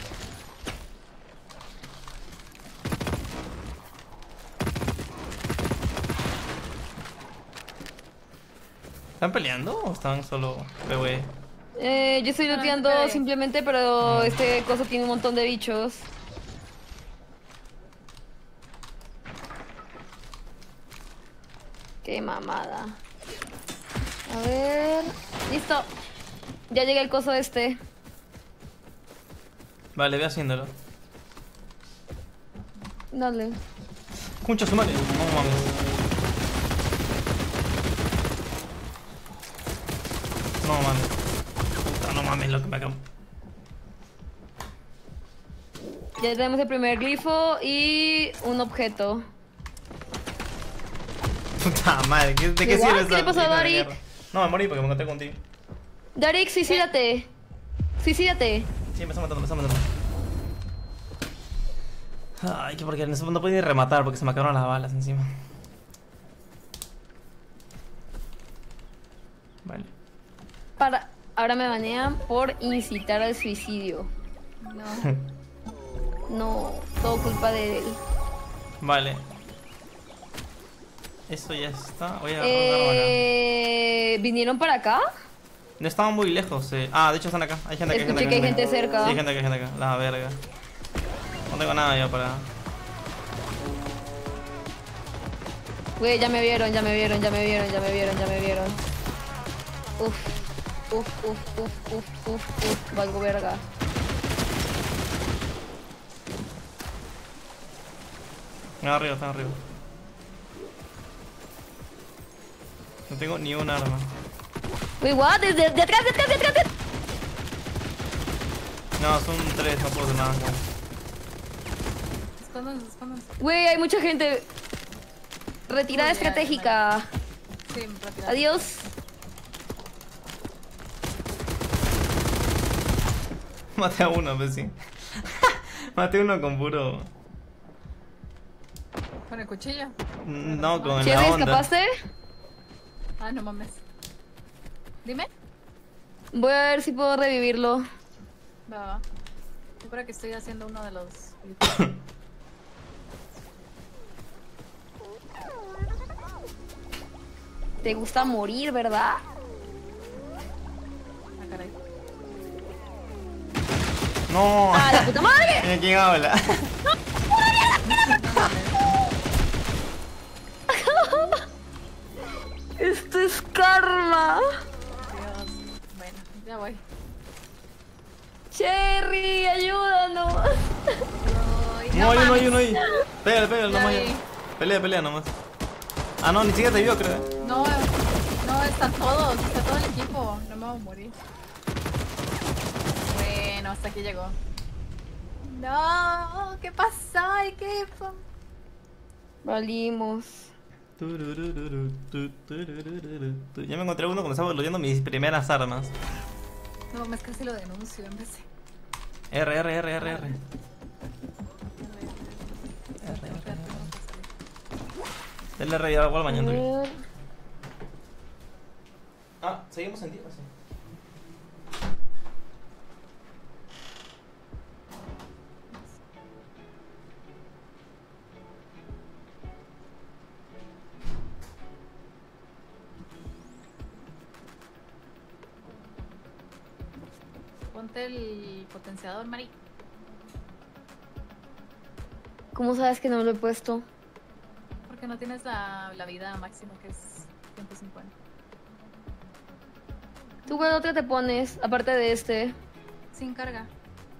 ¿Están peleando o están solo PvE? Yo estoy looteando PvE. simplemente, pero este coso tiene un montón de bichos. Qué mamada. A ver... Listo. Ya llegué al coso este. Vale, ve haciéndolo. Dale. Concha su madre. No mames. No mames. Puta, no mames lo que me acabo. Ya tenemos el primer glifo y un objeto. Puta madre, ¿de qué Igual, sirve ¿qué le esa pasó a puta Darik? mierda? No, me morí porque me encontré contigo. Darik, suicídate. Suicídate. Sí, me está matando, me está matando. Ay, que porque en ese punto no pude ni rematar porque se me acabaron las balas encima. Vale. Ahora me banean por incitar al suicidio. No. No, todo culpa de él. Vale. Eso ya está. Voy a agarrar ¿Vinieron para acá? no estaban muy lejos. Ah, de hecho están acá. Hay gente acá. Escuché que hay gente cerca. Sí, hay gente acá. La verga. No tengo nada yo para... Güey, ya me vieron. Valgo verga. Están arriba. No tengo ni un arma. Güey, what? De atrás. No, son 3, no puedo hacer nada. Escóndanse. Güey, hay mucha gente. Retirada Muy bien, estratégica. Sí, rápido. Adiós. Maté a uno, pues sí. Maté a uno con puro... ¿Con el cuchillo? No, con ¿Sí la me onda. escapaste? Ah, no mames. Dime. Voy a ver si puedo revivirlo. Va. Yo creo que estoy haciendo uno de los... Te gusta morir, ¿verdad? No. ¡Ah, la puta madre! ¿Quién habla? Esto es karma. Dios. Bueno, ya voy. Cherry, ayúdanos. Ay, No, hay uno, mames. hay uno ahí. Pégale, Ya nomás. vi. Pelea nomás. Ah, no, ni siquiera te vio, creo. No, no, están todos, está todo el equipo. No me voy a morir. Bueno, hasta aquí llegó. No, ¿qué pasó, equipo? Valimos. Ya me encontré uno cuando estaba volviendo mis primeras armas. No, es que si lo denuncio en vez de... R. Denle R y ahora vuelvo mañana. Ah, seguimos en tiempo, sí. Ponte el potenciador, Mari. ¿Cómo sabes que no me lo he puesto? Porque no tienes la vida máxima, que es 150. ¿Tú cuál otra te pones, aparte de este? Sin carga.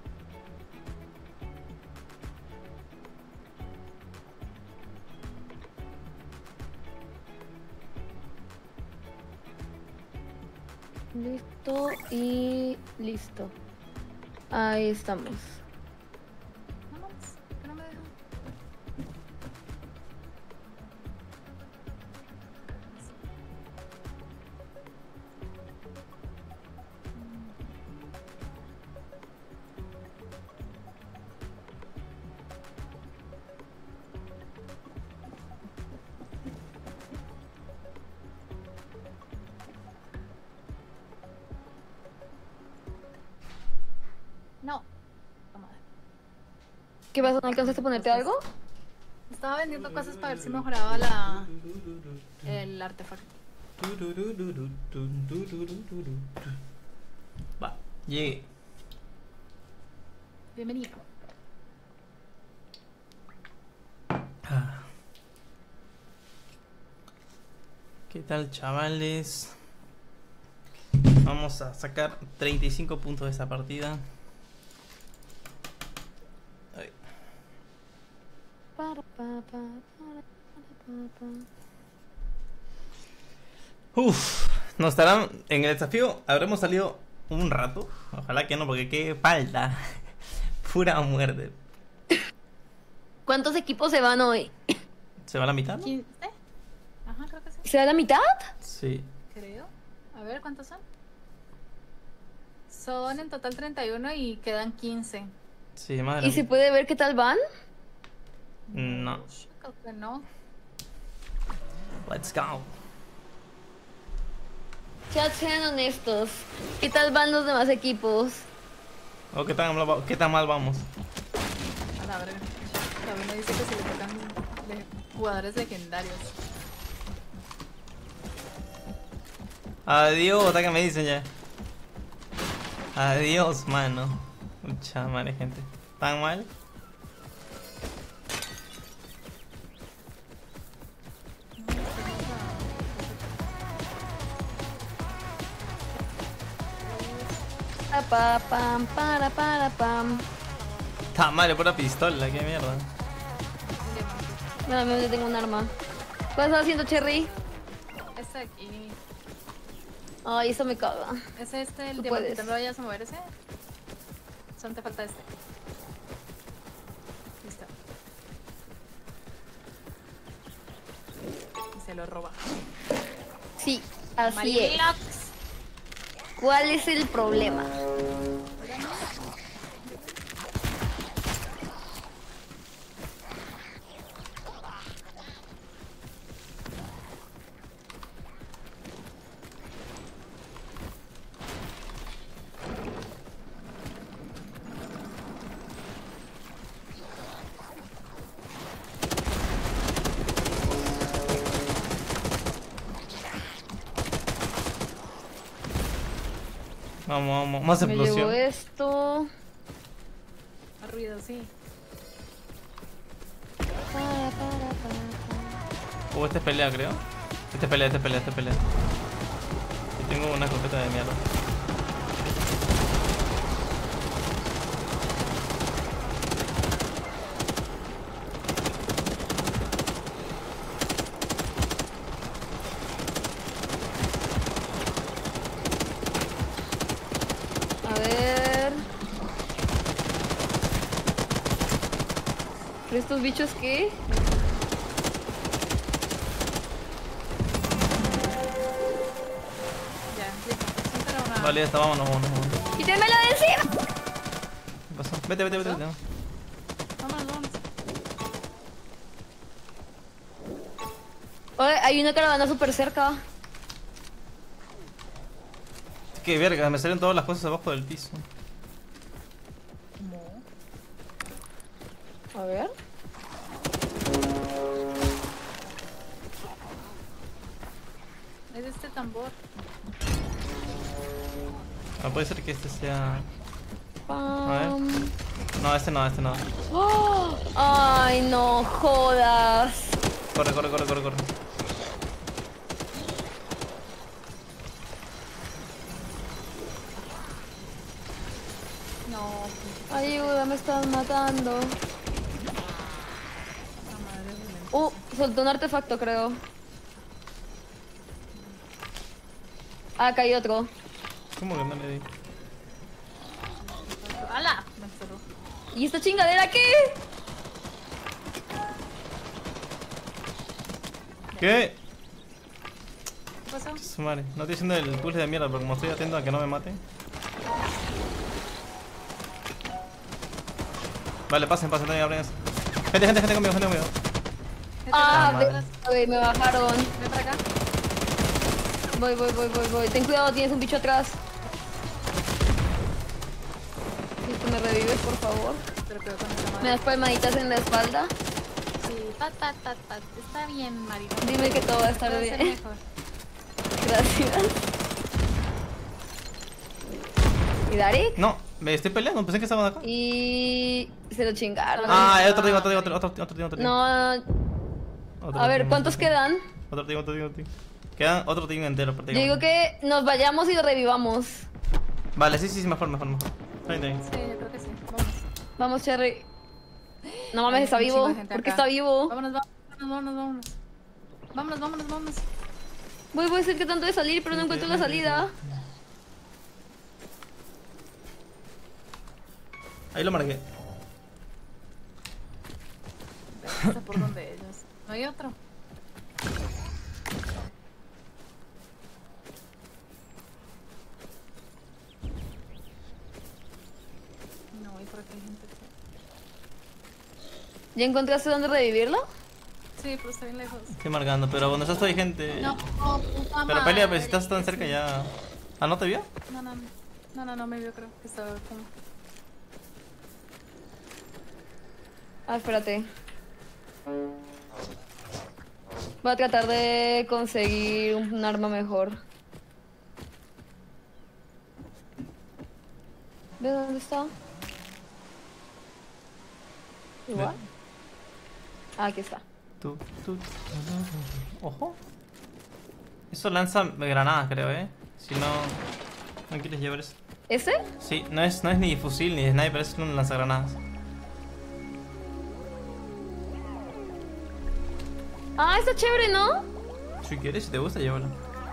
Listo y listo. Ahí estamos. No mames, que no me dejan. No. Toma. ¿Qué pasa? ¿No alcanzaste a ponerte algo? Estaba vendiendo cosas para ver si mejoraba el artefacto. Va, llegué. Bienvenido. ¿Qué tal, chavales? Vamos a sacar 35 puntos de esta partida. Ay. Uf, nos estarán en el desafío. Habremos salido un rato. Ojalá que no, porque qué falta. Pura muerte. ¿Cuántos equipos se van hoy? ¿Se va a la mitad? 15. Ajá, creo que sí. ¿Se va a la mitad? Sí. Creo. A ver, ¿cuántos son? Son en total 31 y quedan 15. Sí, madre. ¿Y se puede ver qué tal van? No. Creo que no. Let's go. Chat, sean honestos. ¿Qué tal van los demás equipos? ¿O qué tan mal vamos? A la verga. También me dice que se le tocan jugadores legendarios. Adiós, hasta que me dicen ya. Adiós, mano. Mucha madre, gente. ¿Tan mal? Pam, para, pam. Tan mal, pura pistola, qué mierda. No, yo tengo un arma. ¿Qué estás haciendo, Cherry? Este aquí. Ay, eso me caga. ¿Es este el Tú diamantito? puedes. ¿No lo vayas a mover ese? Solo te falta este. Listo. Y se lo roba. Sí, así es. Marilox. ¿Cuál es el problema? Vamos, más Me llegó explosión. esto. ruido, sí. Este es pelea, creo. Este es pelea. Y tengo una escopeta de mierda. A ver. ¿Pero estos bichos qué? Ya, listo. Siempre una... Vale, ya está, vámonos. ¡Quítemelo de encima! ¿Qué pasó? Vete. Vámonos. Oye, hay una caravana súper cerca. Qué verga, me salen todas las cosas abajo del piso. A ver. Es este tambor. Ah, puede ser que este sea... Pam. No, este no. ¡Oh! Ay, no jodas. Corre. No. Ayuda, me están matando. Soltó un artefacto, creo. Ah, acá hay otro. ¿Cómo que no le di? ¡Hala! Me cerró. ¿Y esta chingadera qué? ¿Qué? ¿Qué pasó? Su madre, no estoy haciendo el puzzle de mierda, pero como estoy atento a que no me mate. Vale, pasen, también abren eso. Gente conmigo. Ah, madre. me bajaron. Ven para acá. Voy. Ten cuidado, tienes un bicho atrás. Si me revives, por favor. Pero cuidado con esa Me madre. das palmaditas en la espalda. Sí, ta. Está bien, Marito. Dime que todo va a estar Puede ser bien. mejor. Gracias. ¿Y Darik? No, me estoy peleando, pensé que estaban acá. Y... se lo chingaron. Ah, otro team. No... Otro A ver, team, ¿cuántos quedan? Otro team. Quedan otro team entero Yo prácticamente. digo que nos vayamos y lo revivamos. Vale, sí, mejor. Está bien. Sí, yo creo que sí. Vámonos. Vamos, Cherry. No mames, Hay está un chingo vivo. de gente ¿Por qué acá. está vivo? Vámonos. Voy a decir que tanto de salir, pero no encuentro la salida. Ahí lo marqué. Está por donde ellos. No hay otro. No, y por aquí hay gente. ¿Ya encontraste dónde revivirlo? Sí, pero está bien lejos. Estoy marcando, pero donde estás hay gente. No, puta Pero pelea, pero madre. si estás tan cerca ya. Ah, ¿no te vio? No me vio, creo que estaba como... Ah, espérate. Voy a tratar de conseguir un arma mejor. ¿Ve dónde está? ¿Igual? Ah, aquí está. Ojo. Eso lanza granadas, creo, Si no quieres llevar eso. ¿Ese? Sí, no es ni fusil ni sniper, es un lanzagranadas. Ah, está chévere, ¿no? Si quieres, si te gusta, llévalo.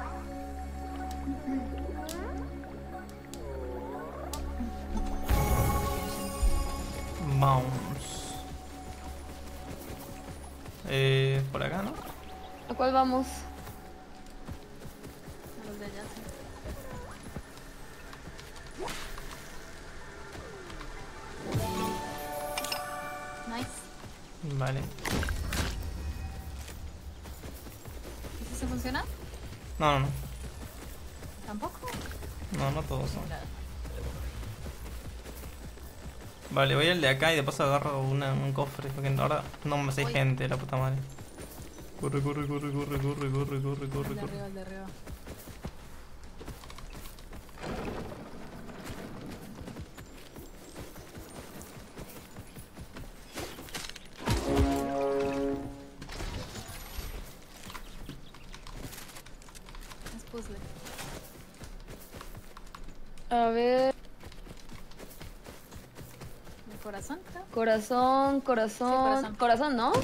Vamos. Por acá, ¿no? ¿A cuál vamos? A los de allá, sí. Nice. Vale. ¿Eso se funciona? No. ¿Tampoco? No todos son. Vale, voy al de acá y de paso agarro un cofre, porque ahora no me sé gente, la puta madre. Corre. El de arriba. A ver. ¿El corazón? Creo. Corazón, corazón. Corazón, ¿no?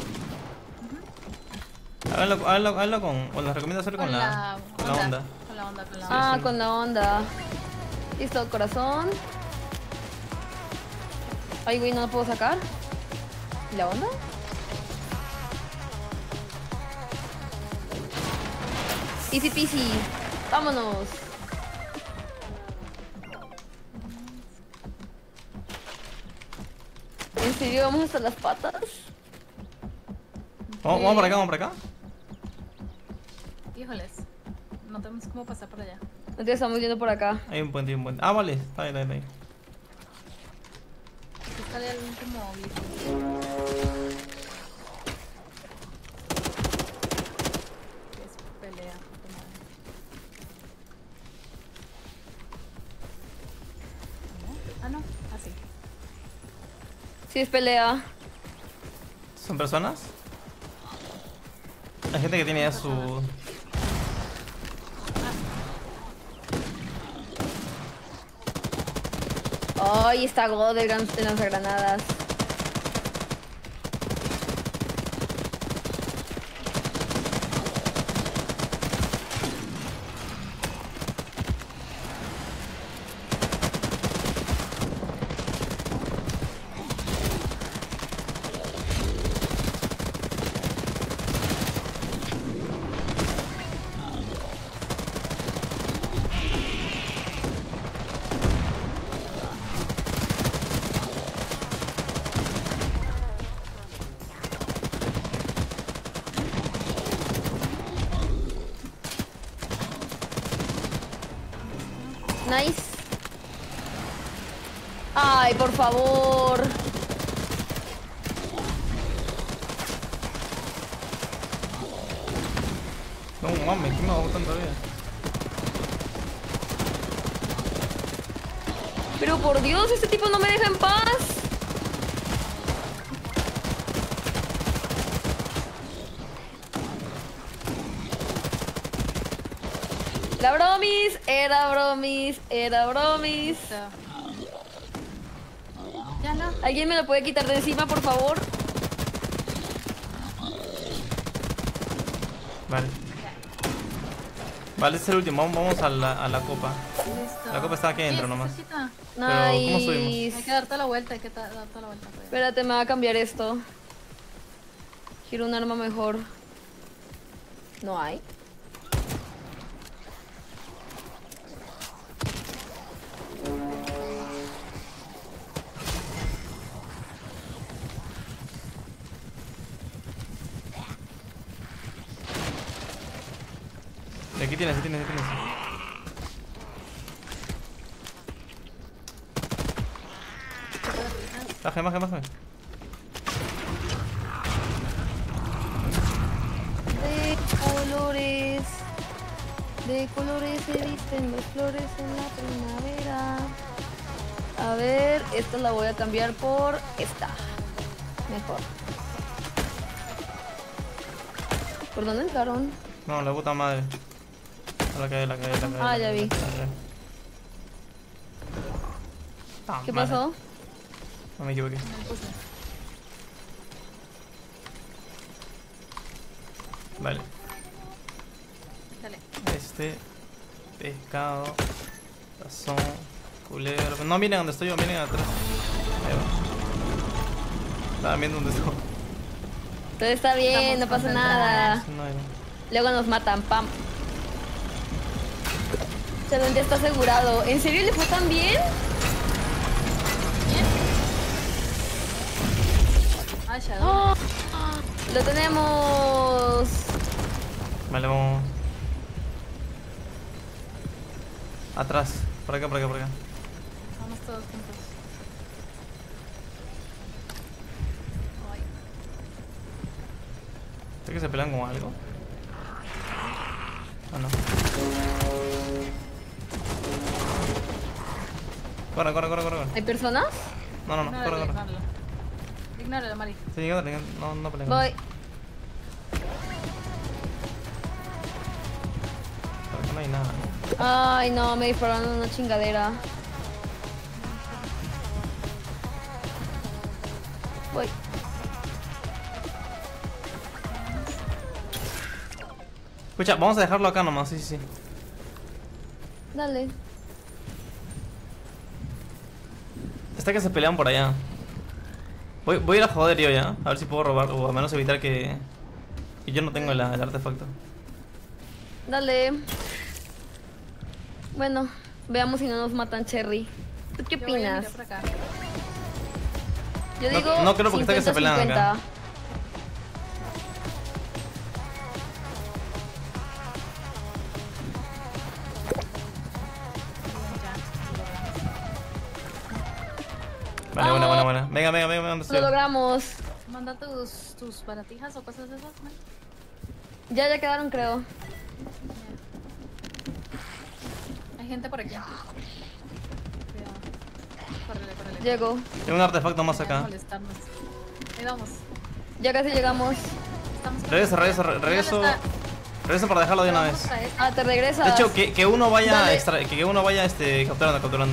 Háganlo con... O les recomiendo hacer con la onda. Con la onda, con la Sí, onda. Ah, sí. con la onda. Listo, corazón. Ay, güey, no lo puedo sacar. ¿Y la onda? Easy peasy. Vámonos. ¿En serio vamos hasta las patas? Vamos por acá, vamos por acá. Híjoles. No tenemos cómo pasar por allá. Entonces estamos yendo por acá. Hay un puente, hay un puente. Ah, vale, está bien, está bien. Aquí está el último glifo. Es pelea. ¿No? Ah, no. Así. Sí, es pelea. ¿Son personas? Hay gente que tiene ya su... Ay, está God de lanzagranadas. Nice. Ay, por favor. No mames, ¿quién me bajó tanta vida? Pero por Dios, este tipo no me deja en paz. La bromis, era bromis, era bromis. Ya no. ¿Alguien me lo puede quitar de encima, por favor? Vale. Vale, este es el último. Vamos a la copa. Listo. La copa está aquí adentro Sí, nomás. cerquita. Pero, ¿cómo subimos? Nice. Hay que dar toda la vuelta, hay que dar toda la vuelta. pues. Espérate, me va a cambiar esto. Quiero un arma mejor. ¿No hay? Aquí tienes, aquí tienes, aquí tienes. Baje, baje, baje. De colores se visten las flores en la primavera. A ver, esta la voy a cambiar por esta. Mejor. ¿Por dónde entraron? No, la puta madre. La calle, la calle, la calle. Ah, ya vi. ¿Qué pasó? No me equivoqué. Vale. Dale. Este. Pescado. Tazón. Culebra. No miren donde estoy yo, miren atrás. Ahí va. Estaban viendo donde estoy. Todo está bien, no pasa nada. No, no. Luego nos matan, pam. Salón ya está asegurado. ¿En serio le fue tan bien? Ah, Shadow. ¡Oh! ¡Lo tenemos! Vale, vamos. Atrás. Por acá, por acá, por acá. Vamos todos juntos. Ay. ¿Creo que se pelean con algo? Ah, no. Corre, corre, corre, corre. ¿Hay personas? No, no, no, corre, corre. Ignóralo. Ignóralo, Mari. Sí, ignóralo, no, no peleen. Voy. Por acá no hay nada. Ay, no, me dispararon una chingadera. Voy. Escucha, vamos a dejarlo acá nomás, sí. Dale. Está que se pelean por allá. Voy a ir a joder yo ya, a ver si puedo robar o al menos evitar que yo no tengo el artefacto. Dale. Bueno, veamos si no nos matan, Cherry. ¿Tú qué Yo voy a mirar opinas? por acá. Yo No- digo no creo porque está que se pelean 50-50. acá. Vale, buena. Venga, ¿dónde estoy? Lo logramos. Manda tus baratijas o cosas de esas, ¿no? Ya quedaron, creo. Hay gente por aquí. Cuidado. Córrele. Llego. Tengo un artefacto más Ya no acá. molestarnos. Ahí vamos. Ya casi llegamos. Estamos Regreso para dejarlo de una vez. Ah, te regresas. De hecho, que uno vaya Dale. que uno vaya capturando.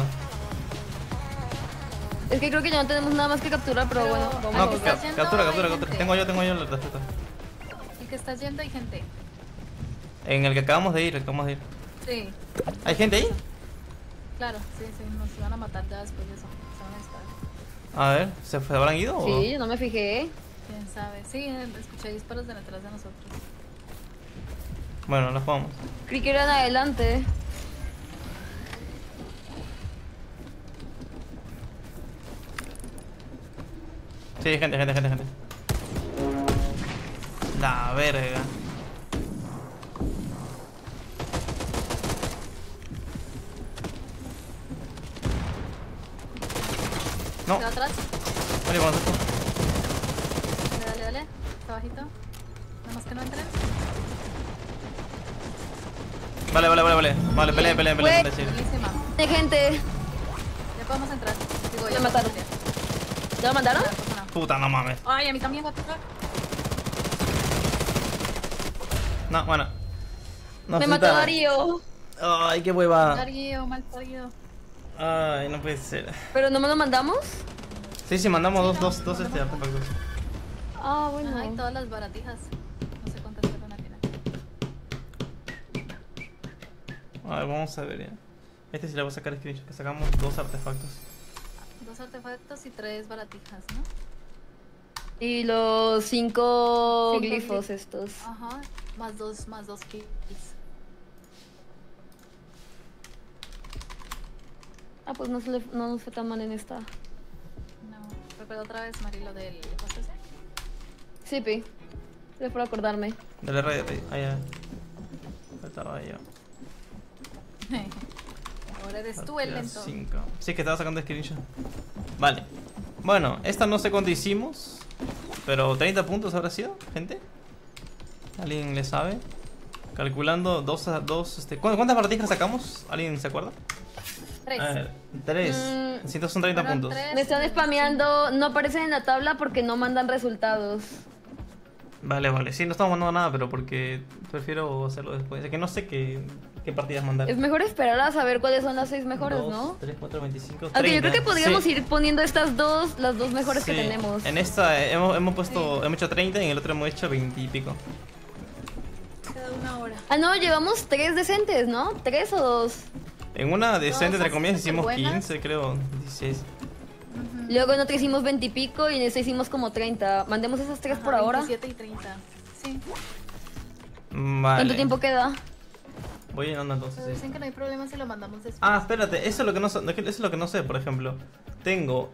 Es que creo que ya no tenemos nada más que capturar, pero bueno, Pero- vamos. No, Está yendo, captura. hay gente. Tengo yo el artefacto. El que está yendo hay gente. En el que acabamos de ir. Sí, ¿Hay gente ahí? claro, sí, nos van a matar ya después de eso. Se van a disparar. A ver, ¿se habrán ido? o? Sí, yo no me fijé. Quién sabe. Sí, escuché disparos de detrás de nosotros. Bueno, los jugamos. Creí que eran adelante. Sí, gente. La verga. No, ¿Queda atrás? vale, vamos a esto. Dale. Está bajito. Nada más que no entren. Vale. Vale, peleen, sí. Buenísima. De gente. Ya podemos entrar. Digo, Me ya mataron. podemos ¿Ya lo mandaron? entrar. No pasa nada. Puta, no mames. Ay, a mí también, what the fuck. No, bueno. No, Me sí mató está- Darío. Ay, qué hueva. Darío, mal parido. Ay, no puede ser. ¿Pero no me lo mandamos? Sí, mandamos Sí, dos no, artefactos. Ah, bueno. Ay, todas las baratijas. No sé cuántas fueron al final. A ver, vamos a ver ya. Este sí le voy a sacar screenshot, que sacamos 2 artefactos. 2 artefactos y 3 baratijas, ¿no? Y los 5 Cinco glifos glifos. estos. Ajá. Más dos kills. Ah, pues no nos fue tan mal en esta. No. Recuerda otra vez, Mari, lo del costo ese. Sí, Pi. Gracias por acordarme. Dale radio, ya. Falta radio. Ahora eres tú el lento. 5. Sí, que estaba sacando screenshot. Vale. Bueno, esta no sé cuánto hicimos. Pero 30 puntos habrá sido, gente. ¿Alguien le sabe? Calculando ¿cuántas baratijas sacamos? ¿Alguien se acuerda? 3. A ver, 3. Mm, Entonces son 30 fueron puntos. 3. Me están spameando. No aparecen en la tabla porque no mandan resultados. Vale. Sí, no estamos mandando nada, pero porque prefiero hacerlo después. Es que no sé qué partidas mandar. Es mejor esperar a saber cuáles son las 6 mejores, 2, ¿no? 3, 4, 25, Aunque 30. yo creo que podríamos Sí. ir poniendo estas dos, las dos mejores que Sí. tenemos. En esta hemos hecho 30 y en el otro hemos hecho 20 y pico. Queda una hora. Ah, no, llevamos 3 decentes, ¿no? ¿3 o 2? En una decente, entre Todas comillas, así hicimos buenas. 15, creo, 16. Luego en otra hicimos 20 y pico y en esta hicimos como 30. Mandemos esas 3 por Ajá, ahora. 27 y 30. Sí. Vale. ¿Cuánto tiempo queda? Voy llenando entonces. Pero Sí. dicen que no hay problema si lo mandamos después. Ah, espérate, eso es lo que no sé, eso es lo que no sé, por ejemplo. Tengo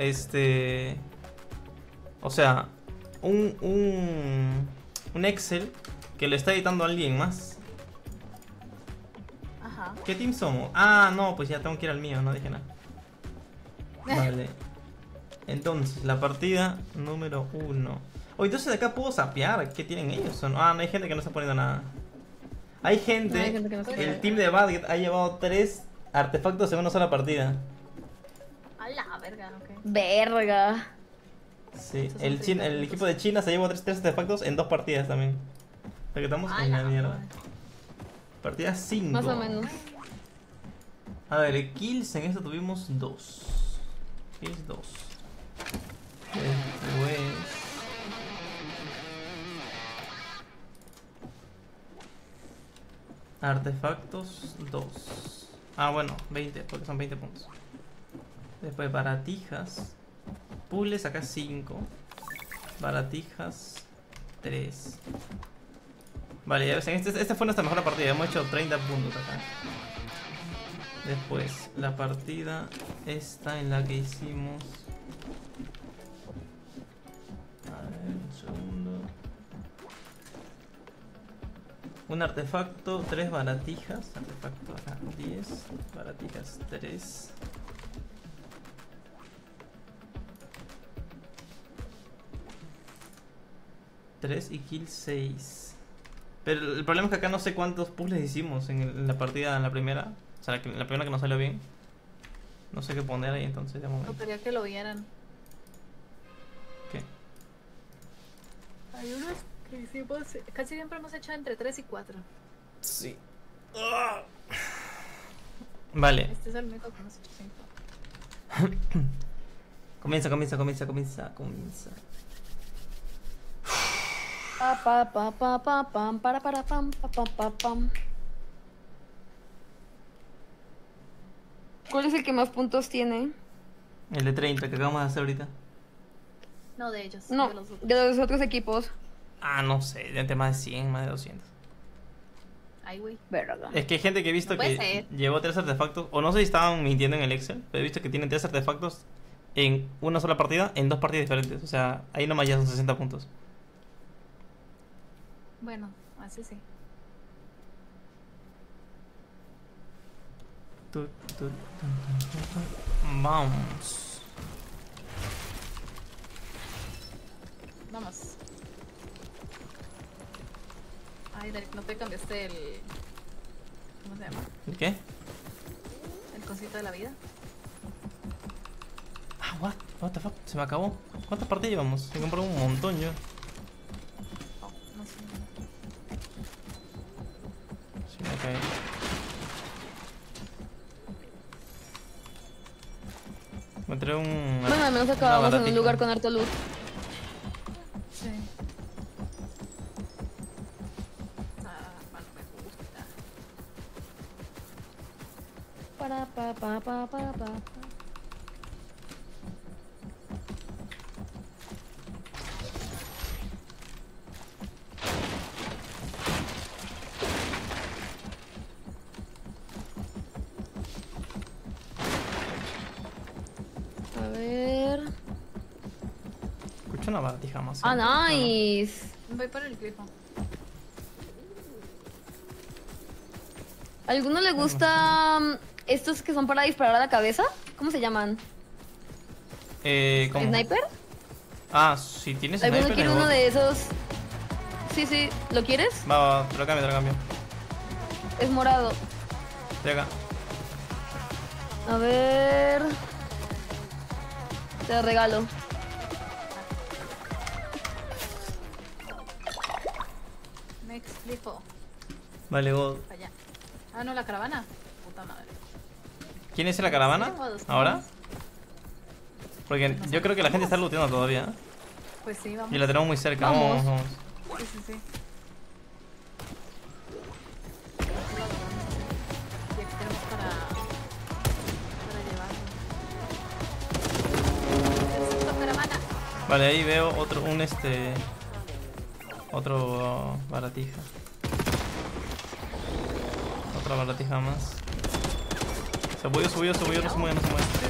o sea, un Excel que lo está editando alguien más. Ajá. ¿Qué team somos? Ah, no, pues ya tengo que ir al mío, no dije nada. Vale. Entonces, la partida número 1. Oh, entonces de acá puedo sapear. ¿Qué tienen ellos? ¿O no? Ah, no hay gente que no está poniendo nada. Hay gente. No, hay gente que no sabe. El team de Badget ha llevado 3 artefactos en una sola partida. A la verga, ok. Verga. Sí, Esos son el 30 equipo de China se llevó 3 artefactos en 2 partidas también. O sea que estamos A en la la mierda. madre. Partida 5. Más o menos. A ver, kills en esta tuvimos 2. Kills 2. Después... Artefactos 2. Ah, bueno, 20, porque son 20 puntos. Después baratijas. Puzzles acá 5. Baratijas 3. Vale, ya ves, esta fue nuestra mejor partida. Hemos hecho 30 puntos acá. Después, la partida esta en la que hicimos... A ver, un segundo. Un artefacto, 3 baratijas. Artefacto acá, 10. Baratijas 3. Y kill 6. Pero el problema es que acá no sé cuántos puzzles hicimos en la partida, en la primera. O sea, la primera que nos salió bien. No sé qué poner ahí, entonces de momento. No quería que lo vieran. ¿Qué? Hay unos que hicimos, casi siempre hemos hecho entre 3 y 4. Sí. Vale. Este es el único que hemos hecho 5. Comienza. Pam. ¿Cuál es el que más puntos tiene? El de 30 que acabamos de hacer ahorita. No de ellos, No, de los otros. de los otros equipos. Ah, no sé, de más de 100, más de 200. Ay, güey. Verga. Es que hay gente que he visto No puede que ser. llevó 3 artefactos, o no sé si estaban mintiendo en el Excel, pero he visto que tienen 3 artefactos en una sola partida, en 2 partidas diferentes. O sea, ahí nomás ya son 60 puntos. Bueno, así sí. Vamos. Vamos. Ay, Derek, no te cambiaste el... ¿Cómo se llama? ¿El qué? El cosito de la vida. Ah, what the fuck, se me acabó. ¿Cuántas partidas llevamos? He comprado un montón yo. Oh, no sé. Sí, me caí. Encontré un... Bueno, al menos una acabamos en un baratija. lugar con harto luz. Sí. Bueno, me gusta. Para. A ver. Escucho una baratija más. Ah, nice. Voy por el grifo. ¿A alguno le gusta estos que son para disparar a la cabeza? ¿Cómo se llaman? ¿Cómo? ¿Sniper? Ah, si tienes ¿Alguno sniper, quiere me uno voy. de esos? Sí, ¿lo quieres? Va, te lo cambio. Es morado. Estoy acá. A ver. Te regalo. Next grifo. Vale, God. Para allá. Ah, no, la caravana. Puta madre. ¿Quién es la caravana? Sí, modos, ¿Ahora? modos. Porque yo creo que la gente está looteando todavía, ¿eh? Pues sí, vamos. Y la tenemos muy cerca. Vamos. Vamos. Sí. Y aquí tenemos para llevarlo. Necesito caravana. Vale, ahí veo otro baratija. Otra baratija más. Se subió, no se mueve.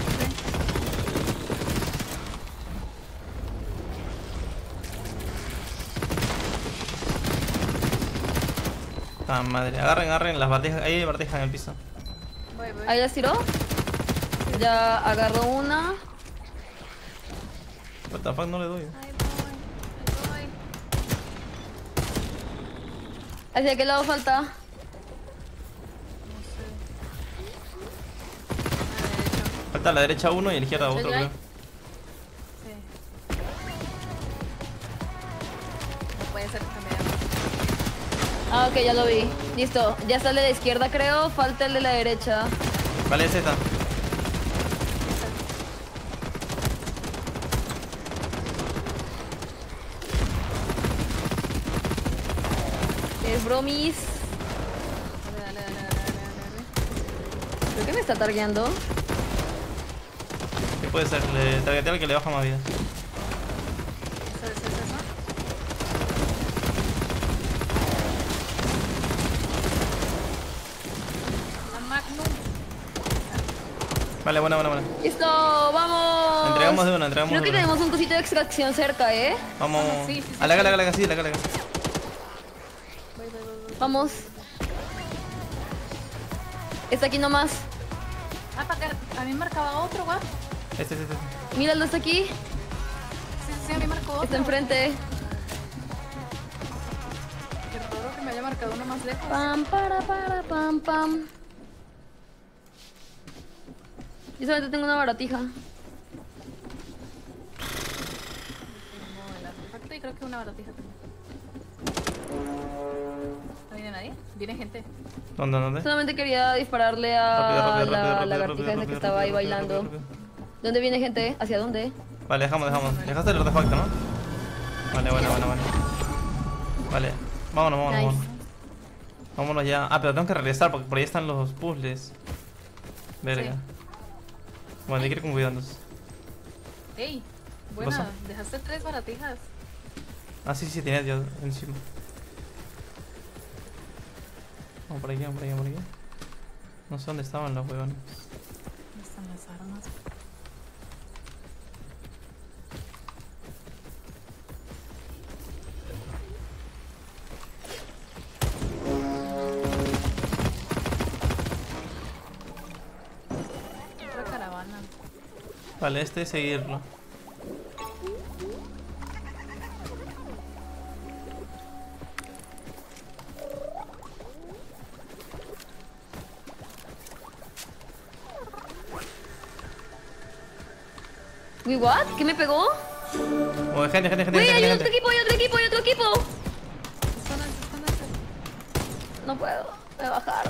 Ah, madre, agarren las baratijas. Ahí hay baratijas en el piso. Voy. Ahí las tiró. Ya agarró una. What the fuck, no le doy. Ahí voy. ¿Hacia qué lado falta? No sé. Falta a la derecha uno y a la izquierda otro, ¿Ya hay? creo. Sí. No puede ser que me Ah, ok, ya lo vi. Listo. Ya está el de la izquierda, creo. Falta el de la derecha. Vale, es esta. Es bromis. Dale, dale, dale, dale, dale. Creo que me está targueando. ¿Qué puede ser? Le targetea al que le baja más vida. Eso. La Magnum. Vale, buena. ¡Listo! ¡Vamos! Entregamos de una, entregamos Creo de que una. tenemos un cosito de extracción cerca, ¿eh? Vamos. Sí. A la sí. Voy. Vamos. Está aquí nomás. Ah, para acá. A mí me marcaba otro, guau. Este. Míralo, está aquí. Sí, a mí marcó otro. Está enfrente. Qué raro que me haya marcado uno más lejos. Pam, pam. Yo solamente tengo una baratija. Tengo el artefacto y creo que una baratija también. ¿No viene nadie? Viene gente. ¿Dónde? Solamente quería dispararle a Rápido, la lagartija esa que estaba ahí bailando. rápido. ¿Dónde viene gente? ¿Hacia dónde? Vale, dejamos. Dejaste el artefacto, ¿no? Vale, bueno. Vale, vámonos. Nice. Vámonos ya. Ah, pero tengo que regresar porque por ahí están los puzzles. Verga. Sí. Bueno, hay que ir con cuidados. ¡Ey! ¿Qué pasó? Buena, dejaste 3 baratijas. Ah, sí, tenía yo encima. Vamos por aquí. No sé dónde estaban los huevones. ¿Dónde están las armas? Otra caravana. Vale, este es seguirlo. ¿Uy, what? ¿Qué me pegó? Oh, gente. ¡Uy, hay otro equipo! Escóndanse. No puedo, me bajaron.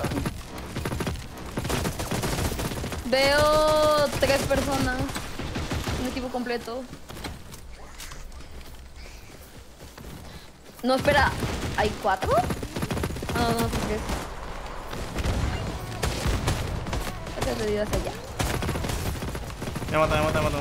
Veo 3 personas. Un equipo completo. No, espera. ¿Hay 4? No, son 3. Estas medidas allá. Me mata. Escóndete.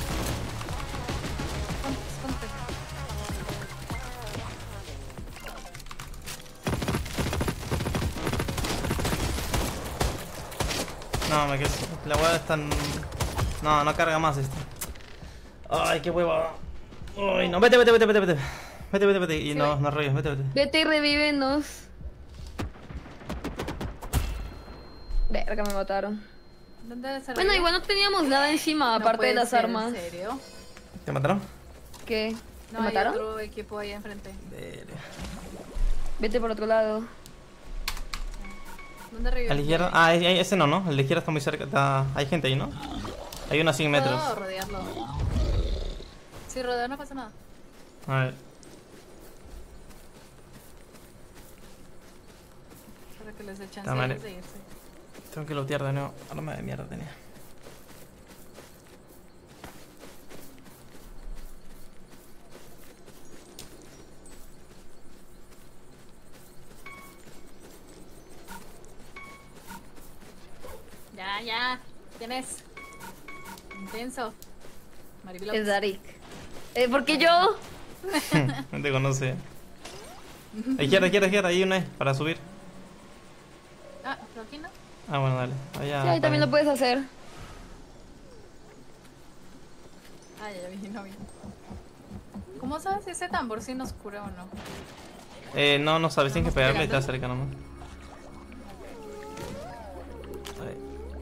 No, me quedé. La hueá está en... No carga más esto. Ay, qué hueva. Uy, no, vete. Y Sí, no revives, vete. Vete y revívenos. Verga, me mataron. ¿Dónde se Bueno, revive? igual no teníamos nada encima, No aparte de puede las ser, armas. ¿En serio? ¿Te mataron? ¿Qué? No, ¿Me mataron? hay otro equipo ahí enfrente. Verga. Vete por otro lado. ¿Dónde revive? A la izquierda. Ah, ese no. El de la izquierda está muy cerca. Hay gente ahí, ¿no? Hay unos 100 metros. Puedo rodearlo. Si rodeo no pasa nada. A ver. Para que les dé chance Ta madre. de irse. Tengo que lootear de nuevo. Arma de mierda tenía. Ya. ¿Quién es? Intenso. Maribel. Es Darik. ¿Por qué yo? No te conoce. Izquierda. Hay una para subir. Ah, pero aquí no. Ah, bueno, dale. Allá. Sí, ahí también lo puedes hacer. Ah, ya vi, no vi. ¿Cómo sabes si ese tambor sí nos cura o no? No sabes, tienes que pegarle y está pegando. cerca nomás. Ahí.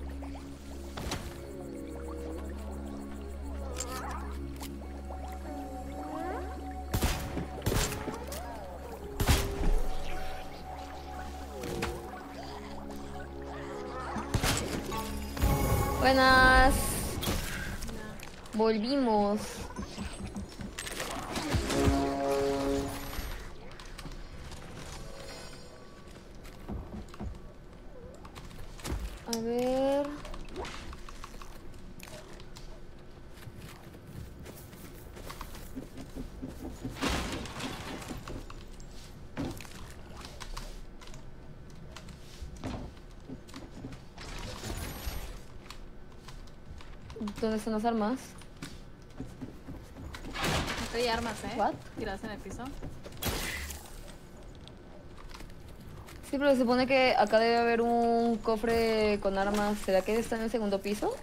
Buenas. Volvimos. A ver. ¿Dónde están las armas? No hay armas, What? Tiradas en el piso. Sí, pero se supone que acá debe haber un cofre con armas. ¿Será que está en el segundo piso?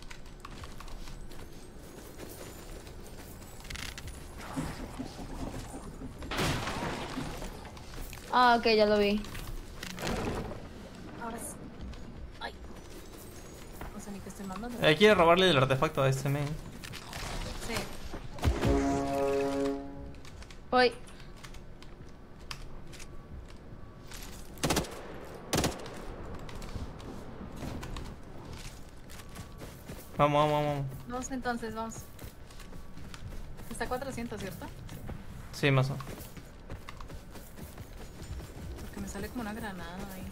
Ah, ok, ya lo vi. Ahora sí. Ay. No sé ni qué estoy mandando. Quiere robarle el artefacto a este men. Sí. Voy. Vamos. Vamos entonces, vamos. Está 400, ¿cierto? Sí, más o menos. Porque me sale como una granada ahí.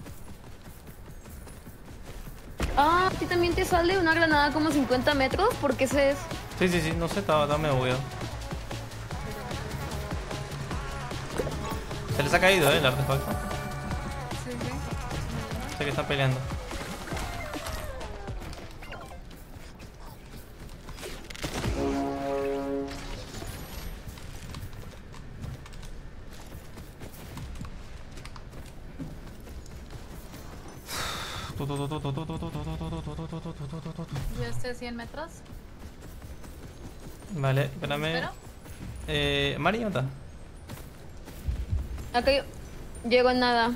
Ah, ¿a ti también te sale una granada como 50 metros? ¿Por qué ese es? Sí, no sé, estaba medio bugueado. Se les ha caído, el artefacto. Sí. Sé que está peleando. Yo estoy a 100 metros. Vale, espérame. Mari, ¿dónde está? Acá yo llego en nada.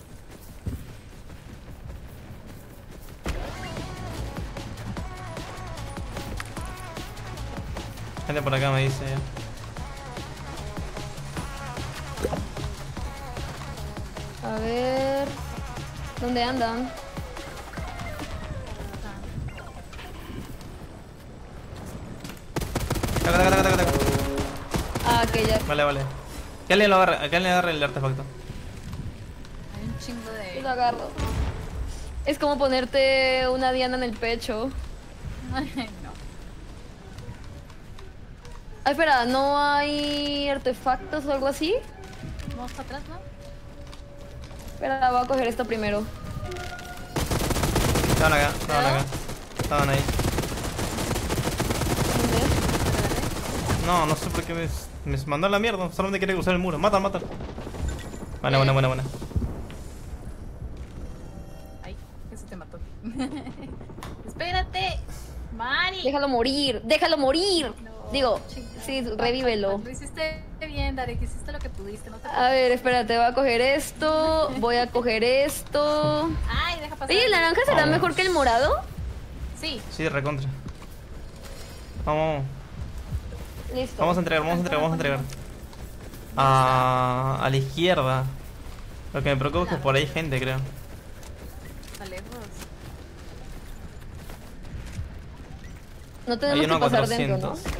Gente por acá me dice. A ver... ¿Dónde andan? Taca. Ah, que ya... Vale. Que alguien lo agarre, que alguien agarre el artefacto. Hay un chingo Yo de. lo agarro. Es como ponerte una diana en el pecho. Ay, no. Ay, espera, ¿no hay artefactos o algo así? Vamos para atrás, ¿no? Espera, voy a coger esto primero. Estaban acá. Estaban ahí. ¿Dónde? No sé por qué me mandó a la mierda. Solamente quiere cruzar el muro. Mata. Buena. Ay, que se te mató. Espérate, Mari. Déjalo morir. No, Digo, chingada. sí, revívelo. Lo hiciste bien, Darek. Hiciste lo que pudiste. No te A ver, espérate, voy a coger esto. Voy a coger esto. Ay, deja pasar. Oye, ¿el naranja será Vamos. mejor que el morado? Sí. Sí, recontra. Vamos. Listo. Vamos a entregar. A la izquierda. Lo que me preocupa es que por ahí hay gente, creo. Está lejos. No Hay tenemos uno a que pasar dentro, 400. ¿no?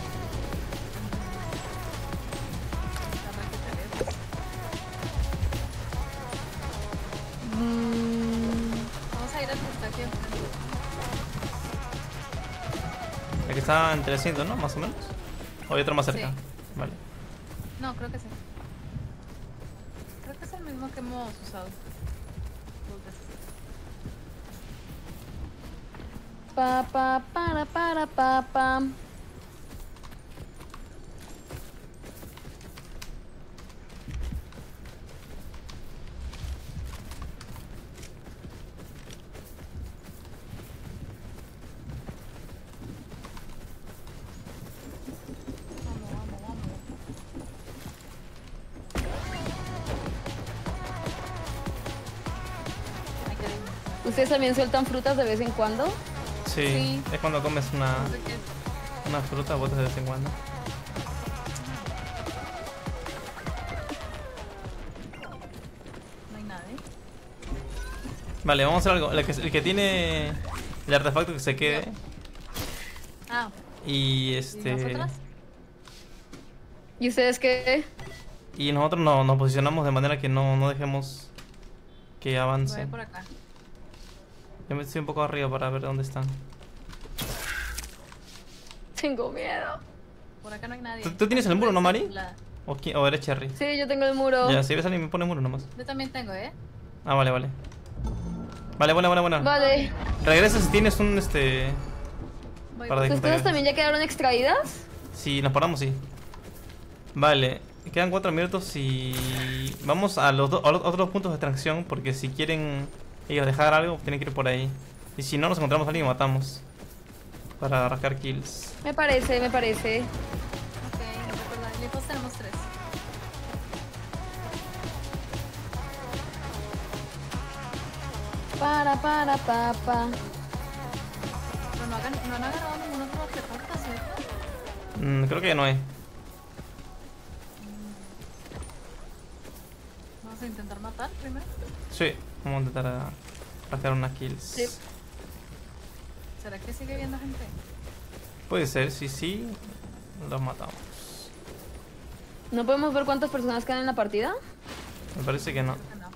Vamos a ir al que está aquí enfrente. El que está en 300, ¿no? Más o menos. O hay otro más cerca. Sí. Vale. No, creo que sí. Creo que es el mismo que hemos usado. Dos veces. Pa. Vamos. Hay que ir. ¿Ustedes también sueltan frutas de vez en cuando? Sí. Sí. Es cuando comes una No sé qué. fruta, botas de vez en cuando. No hay nada, Vale, vamos a hacer algo. El que tiene el artefacto que se quede. Ah, Y ¿y este. nosotras? ¿Y ustedes qué? Y nosotros nos posicionamos de manera que no dejemos que Voy avance. por acá. Yo me estoy un poco arriba para ver dónde están. Tengo miedo. Por acá no hay nadie. ¿Tú tienes el muro, no, Mari? La- ¿O eres Cherry? Sí, yo tengo el muro. Ya, si ves a alguien me pone muro nomás. Yo también tengo, ¿eh? Ah, vale. Vale, buena. Vale. Regresa si tienes un Voy Par de ¿Tus cosas también ya quedaron extraídas? Si nos paramos, sí. Vale, quedan 4 minutos y vamos a los otros puntos de extracción, porque si quieren ellos dejar algo, tienen que ir por ahí. Y si no, nos encontramos a alguien y matamos para rascar kills. Me parece. Ok, no recuerda. Glifos tenemos 3. Papá. Pero no han agarrado ningún otro artefacto, ¿cierto? Creo que no hay. Vamos a intentar matar primero. Sí, vamos a intentar rascar unas kills. Sí. ¿Será que sigue viendo gente? Puede ser, sí, los matamos. ¿No podemos ver cuántas personas quedan en la partida? Me parece que no. Ah, no.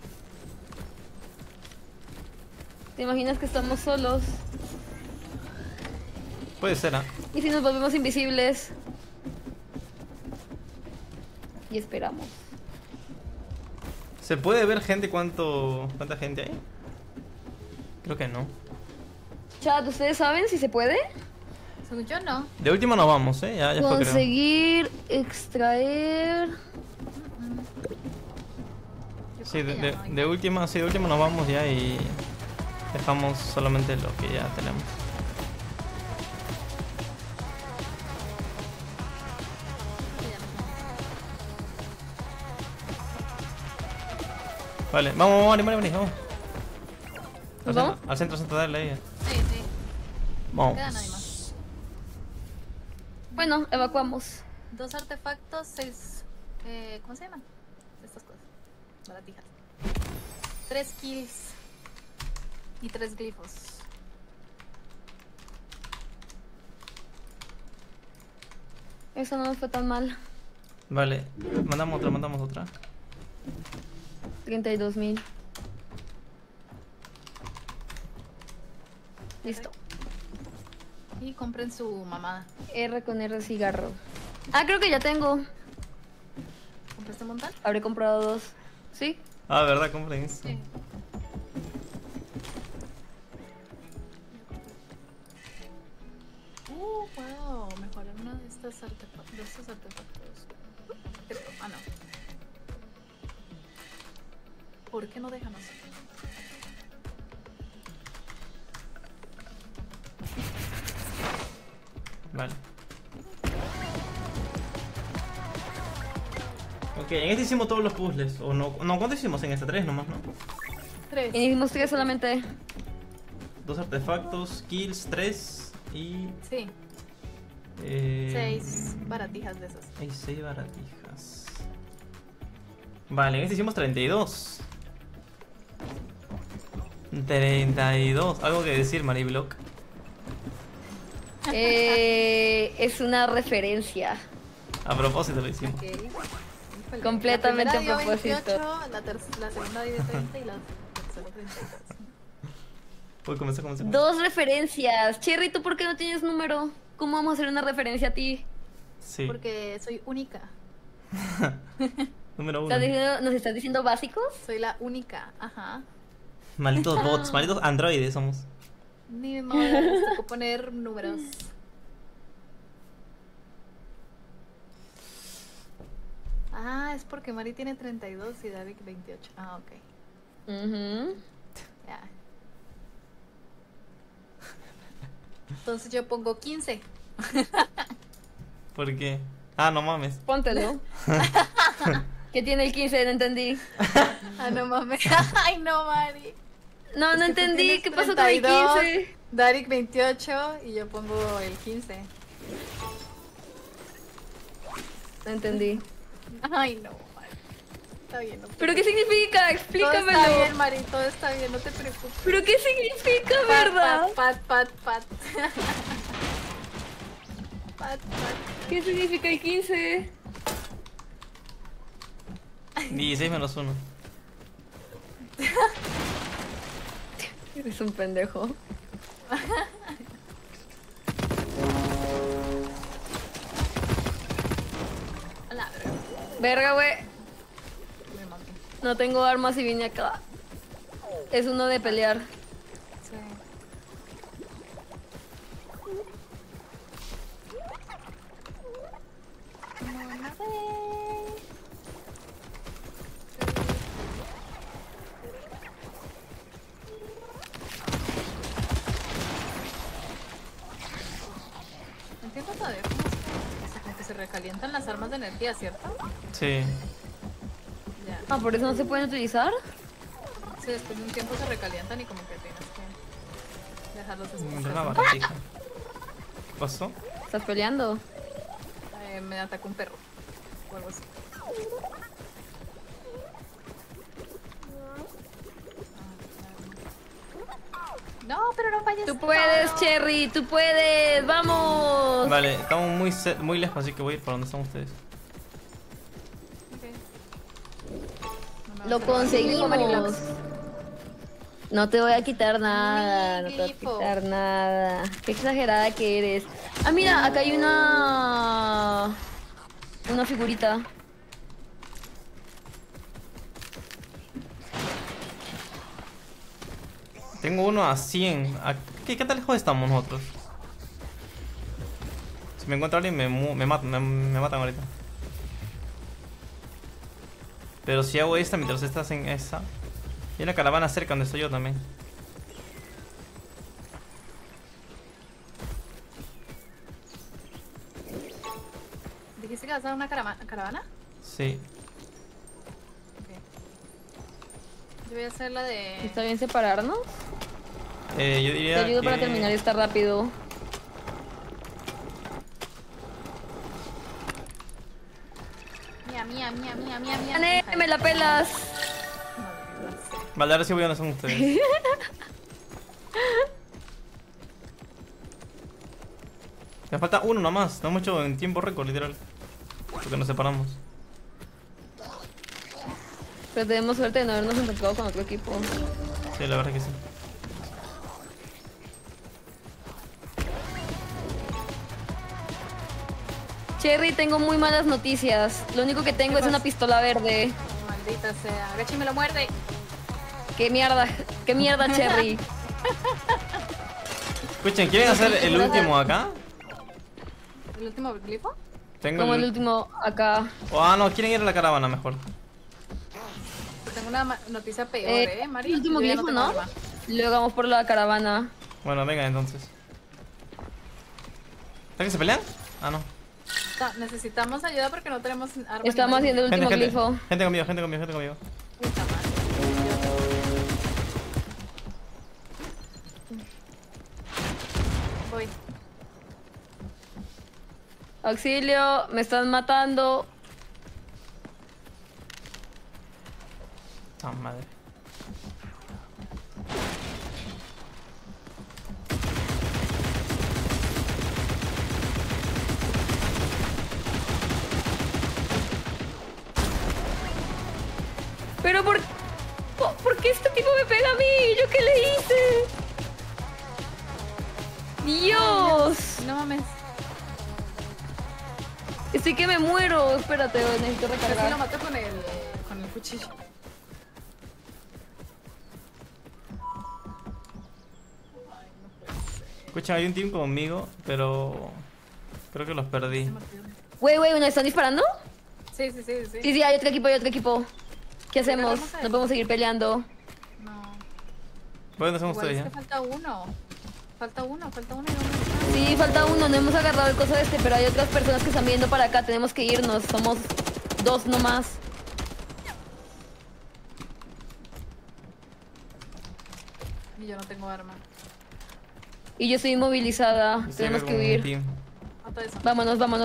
¿Te imaginas que estamos solos? Puede ser, ¿ah? ¿Y si nos volvemos invisibles? Y esperamos. ¿Se puede ver gente cuánta gente hay? Creo que no. Chat, ¿ustedes saben si se puede? Según yo, no. De última nos vamos, ya fue, creo. Conseguir, extraer... Yo Sí, creo que ya no, de última nos vamos ya y dejamos solamente lo que ya tenemos. Vale, vamos, Mari, vamos. ¿Nos vamos? Al centro, dale ahí. Sí. Vamos. No queda nadie más. Bueno, evacuamos. 2 artefactos, 6... ¿cómo se llaman? Estas cosas. Baratijas. 3 kills. Y 3 glifos. Eso no nos fue tan mal. Vale, mandamos otra. 32,000. Listo. Y compren su mamada. R con R cigarro. Ah, creo que ya tengo. ¿Compraste un montón? Habré comprado 2. ¿Sí? Ah, ¿verdad? Compren eso. Sí. Puedo mejorar uno de estos artefactos. Ah, no. ¿Por qué no déjanos? Vale. Ok, en este hicimos todos los puzzles. ¿O no? No, ¿cuánto hicimos en este? 3 nomás, ¿no? 3. Y hicimos 3 solamente. 2 artefactos, kills, 3 y... Sí, 6 baratijas de esas. Hay 6 baratijas. Vale, en este hicimos 32. 32. ¿Algo que decir, Mariblock? Es una referencia. A propósito lo hicimos. Ok. Híjole, Completamente la primera a dio propósito. 28, la segunda dio 30 y la tercera 32. Uy, comenzó. 2 referencias. Cherry, ¿tú por qué no tienes número? ¿Cómo vamos a hacer una referencia a ti? Sí. Porque soy única. Número 1. ¿Nos estás diciendo básicos? Soy la única. Ajá. Malditos bots, malditos androides somos. Ni modo, les tocó poner números. Ah, es porque Mari tiene 32 y David 28. Ah, ok. Ya. Entonces yo pongo 15. ¿Por qué? Ah, no mames. Póntelo. ¿Qué tiene el 15? No entendí. Ah, no mames. Ay, no, Mari. No, Es no que tú entendí. tienes ¿Qué pasó con el 32, 15? Darik 28 y yo pongo el 15. No entendí. Ay, no, Mari. Está bien, no te ¿Pero qué preocupes. significa? Todo Explícamelo. está bien, Mari, todo está bien, no te preocupes. ¿Pero qué significa, Pat, verdad? pat, pat, pat. Pat, pat. ¿Qué significa el 15? 16 menos 1. Eres un pendejo. Hola, Verga, güey. me maté. No tengo armas y vine acá. Es uno de pelear. Sí. de energía, ¿cierto? Sí. Ya. Ah, ¿por eso no se pueden utilizar? Sí, después de un tiempo se recalientan y como que tienes que dejarlos Una después. baratija. ¿Qué pasó? ¿Estás peleando? Me atacó un perro. O algo así. No, pero no falles. Tú puedes, Cherry, tú puedes, vamos. Vale, estamos muy lejos, así que voy a ir para donde están ustedes. Lo conseguimos. No te voy a quitar nada, no te voy a quitar nada. Qué exagerada que eres. Ah, mira, acá hay una figurita. Tengo uno a 100. ¿Qué tan lejos estamos nosotros? Si me encuentra alguien me matan ahorita. Pero si hago esta mientras estás en esa. Hay una caravana cerca donde estoy yo también. ¿Dijiste que vas a dar una caravana? Sí. Yo voy a hacer la de... ¿Está bien separarnos? Yo diría Te ayudo que... para terminar esta rápido. Mía. ¡Me la pelas! Vale, ahora sí voy a donde son ustedes. Me falta uno nomás. No mucho en tiempo récord, literal. Porque nos separamos. Pero tenemos suerte de no habernos encontrado con otro equipo. Sí, la verdad que sí. Cherry, tengo muy malas noticias. Lo único que tengo es una pistola verde. Maldita sea. Gachi me lo muerde. ¡Qué mierda, Cherry! Escuchen, ¿quieren hacer el último acá? ¿El último glifo? Tengo Como el último acá. no, quieren ir a la caravana mejor. Tengo una noticia peor, Mari. El último Yo ya glifo, tengo ¿no? arma. Luego vamos por la caravana. Bueno, venga entonces. ¿Están que se pelean? Ah, no. Necesitamos ayuda porque no tenemos armas. Estamos haciendo el último glifo. Gente conmigo. Puta madre. Voy. Auxilio, me están matando. Ah, madre. Pero ¿por qué este tipo me pega a mí? ¿Yo qué le hice? ¡Dios! No mames. Estoy que me muero. Espérate, necesito Casi lo recargar. mato con el cuchillo. Escucha, hay un team conmigo, pero creo que los perdí. Wey, ¿nos están disparando? Sí. Sí, hay otro equipo. ¿Qué hacemos? agarramos a él. No podemos seguir peleando. No. ¿Por dónde son Igual ustedes es que ya? falta uno. Falta uno y dónde está. Sí, falta uno. No hemos agarrado el coso pero hay otras personas que están viendo para acá. Tenemos que irnos. Somos 2 nomás. Y yo no tengo arma. Y yo estoy inmovilizada. Estoy Tenemos acá que con un huir. team. Mata eso. Vámonos. Voy.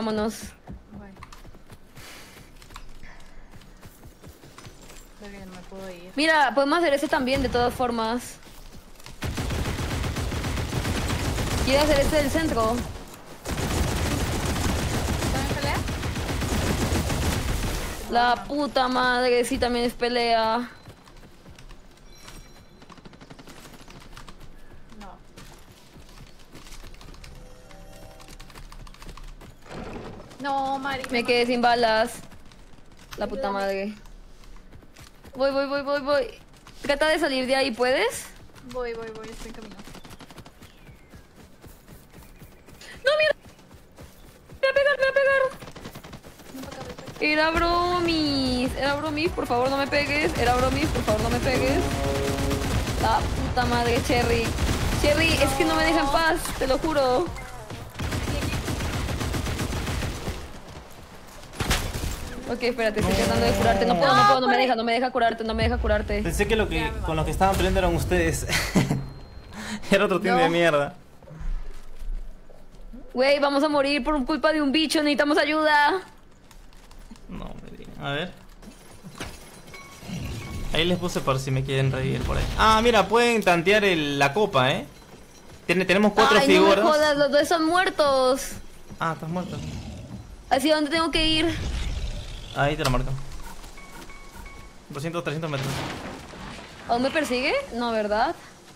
Creo que ya no me puedo ir. Mira, podemos hacer ese también, de todas formas. Quiero hacer este del centro. ¿Están en pelea? La puta madre, sí, también es pelea. No. No, Mari. Me quedé sin balas. La puta madre. Voy. Trata de salir de ahí, ¿puedes? Voy, estoy en camino. ¡No, mira! ¡Me va a pegar! Ven para acá. Era bromis, por favor no me pegues. La puta madre, Cherry, es que no me deja en paz, te lo juro. Ok, espérate, estoy tratando de curarte. No puedo, no puedo, no me deja curarte, no me deja curarte. Pensé que con lo que estaban peleando eran ustedes. Era otro team de mierda. Güey, vamos a morir por culpa de un bicho, necesitamos ayuda. No me digan. A ver. Ahí les puse por si me quieren revivir por ahí. Ah, mira, pueden tantear la copa, Tenemos 4 figuras. No me jodas, los dos están muertos. Ah, estás muerto. ¿Hacia dónde tengo que ir? Ahí te lo marco. 200, 300 metros. ¿Aún me persigue? No, ¿verdad?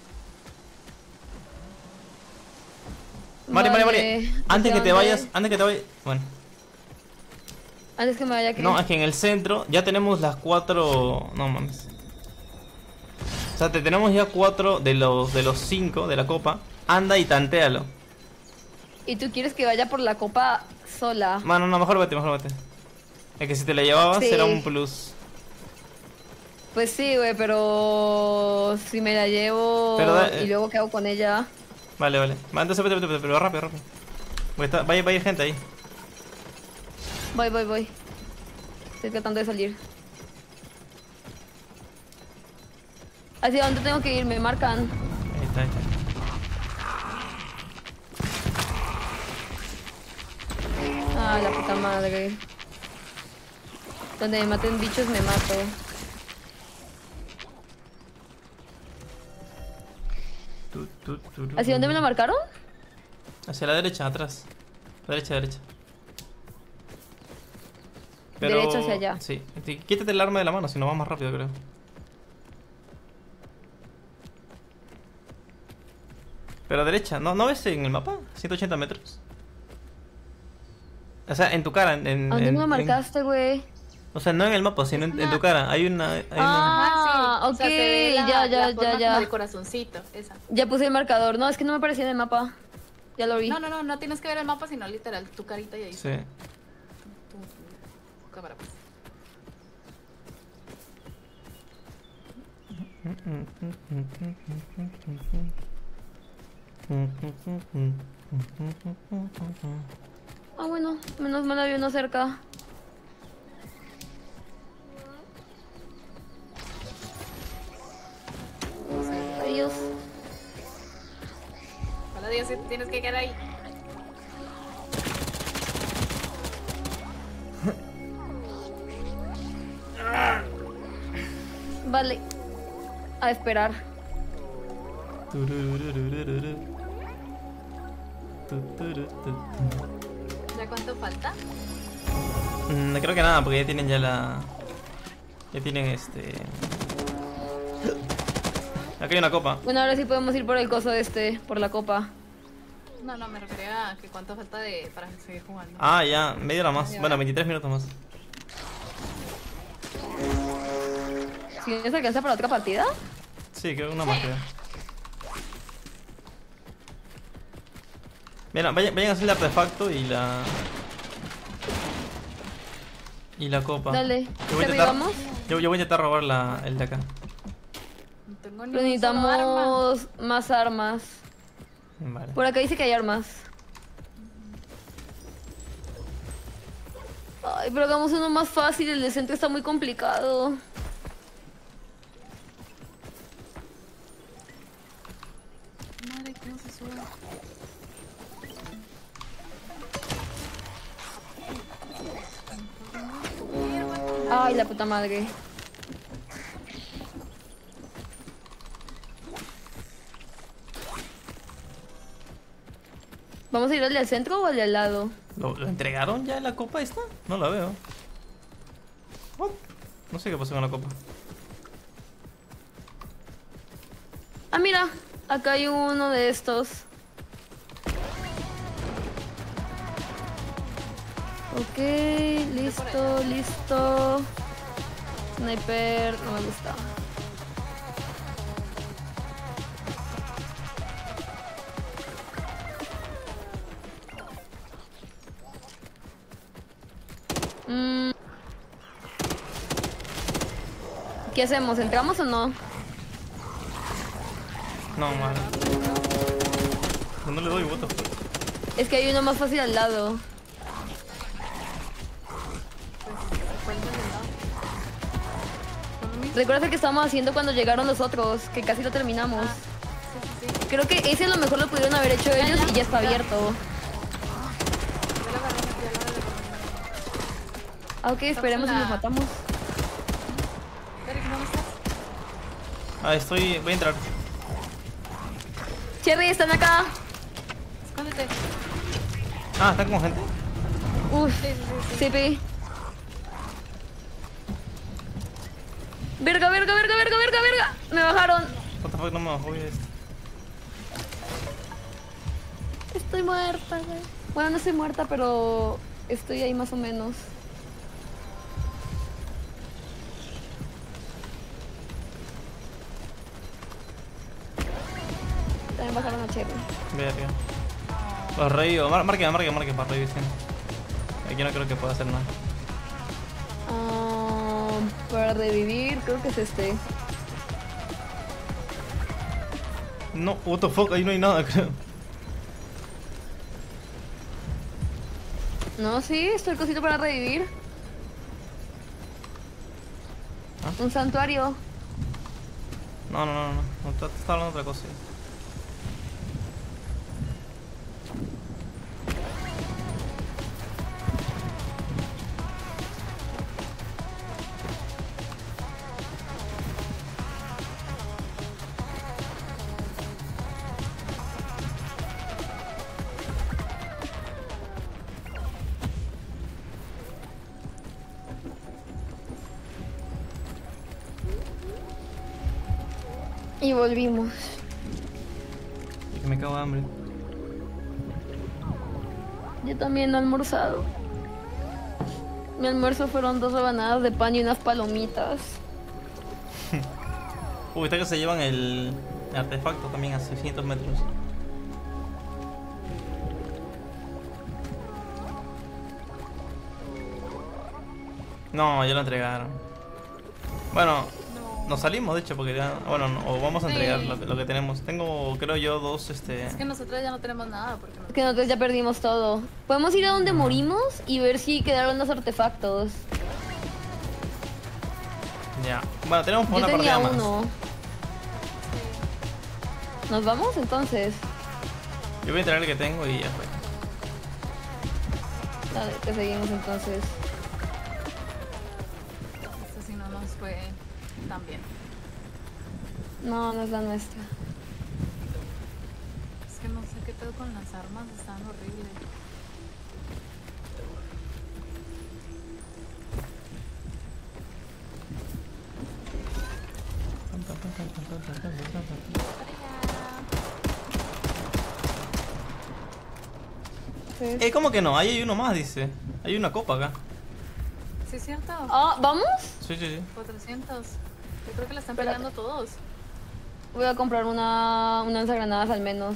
Mari. Antes que te vayas. Bueno. Antes que me vaya, ¿qué? No, es que en el centro ya tenemos las 4. No mames. O sea, tenemos ya 4 de los 5 de la copa. Anda y tantéalo. ¿Y tú quieres que vaya por la copa sola? Mano, no, mejor vete. Es que si te la llevabas Sí. era un plus. Pues sí, güey, pero si me la llevo y luego ¿qué hago con ella? Vale. Entonces vete, pero rápido. Va a ir gente ahí. Voy. Estoy tratando de salir. ¿Hacia dónde tengo que ir? Me marcan. Ahí está. Ah, la puta madre. Donde me maten bichos me mato. ¿Hacia dónde me lo marcaron? Hacia la derecha, atrás. Derecha. Derecha hacia allá. Sí. Quítate el arma de la mano, si no va más rápido, creo. Pero derecha, ¿no ves en el mapa? 180 metros. O sea, en tu cara. ¿A dónde me lo marcaste, güey? O sea, no en el mapa, sino en tu cara. Hay una. Ah, sí. ok, O sea, se ve ya. como de corazoncito, esa. Ya puse el marcador. No, es que no me aparecía en el mapa. Ya lo vi. No tienes que ver el mapa, sino literal, tu carita y ahí. Sí. Tu cámara, pues. Ah, bueno, menos mal había uno cerca. Adiós. Hola, Dios, tienes que quedar ahí. Vale. A esperar. ¿Ya cuánto falta? Creo que nada, porque ya tienen Ya tienen Aquí hay una copa. Bueno, ahora sí podemos ir por el coso por la copa. No, me refería a que cuánto falta para seguir jugando. Ah, ya, media hora más. Bueno, 23 minutos más. ¿Si no se alcanza para otra partida? Sí, creo que una más, creo. Mira, vayan a hacer el artefacto y la copa. Dale, Yo voy a intentar robar el de acá. No tengo ni Pero necesitamos más armas. Vale. Por acá dice que hay armas. Ay, pero hagamos uno más fácil, el de centro está muy complicado. Madre, ¿cómo se sube? Ay, la puta madre. ¿Vamos a ir al del centro o al de al lado? ¿Lo entregaron ya la copa esta? No la veo. What? No sé qué pasó con la copa. Ah, mira, acá hay uno de estos. Ok, listo. Sniper, no me gusta. ¿Qué hacemos? ¿Entramos o no? No, mal. No le doy voto. Es que hay uno más fácil al lado. ¿Recuerdas el que estábamos haciendo cuando llegaron los otros? Que casi lo terminamos. Sí, sí, sí. Creo que ese a lo mejor lo pudieron haber hecho ellos y ya está abierto. Ya lo agarré, ya lo agarré. Ah, ok, esperemos y nos matamos. Eric, ¿dónde estás? Ah, voy a entrar. Cherry, están acá. Escóndete. Ah, ¿están con gente? Uf, Sí, sí, sí, sí. CP. Verga, verga, verga, verga, verga, verga. Me bajaron. What the fuck, no me bajó bien esto. Estoy muerta, güey. Bueno, no estoy muerta, pero estoy ahí más o menos. También bajaron a Cherry. Verga. Los revivo. Marque para revivir. Aquí no creo que pueda hacer nada. Para revivir, creo que es este. No, what the fuck, ahí no hay nada, creo. No, sí, estoy cosito para revivir. ¿Ah? Un santuario. No, te está hablando de otra cosa. Y volvimos. Que me cago de hambre. Yo también he almorzado. Mi almuerzo fueron 2 rebanadas de pan y unas palomitas. Uy, está que se llevan el artefacto también a 600 metros. No, ya lo entregaron. Bueno, nos salimos de hecho porque ya... Bueno, o vamos a entregar lo que tenemos. Tengo, creo yo, 2 Es que nosotros ya no tenemos nada porque Es que nosotros ya perdimos todo. Podemos ir a donde morimos y ver si quedaron los artefactos. Ya. Bueno, tenemos Yo una tenía partida más. uno. ¿Nos vamos entonces? Yo voy a entregar el que tengo y ya fue. Dale, te seguimos entonces. esto si no nos fue tan bien. No, no es la nuestra. Es que no sé qué pedo con las armas, están horribles. ¿Cómo que no? Ahí hay uno más, dice. Hay una copa acá. ¿Sí es cierto? Ah, ¿vamos? Sí. 400. Yo creo que la están Espérate. peleando todos. Voy a comprar una lanzagranadas al menos.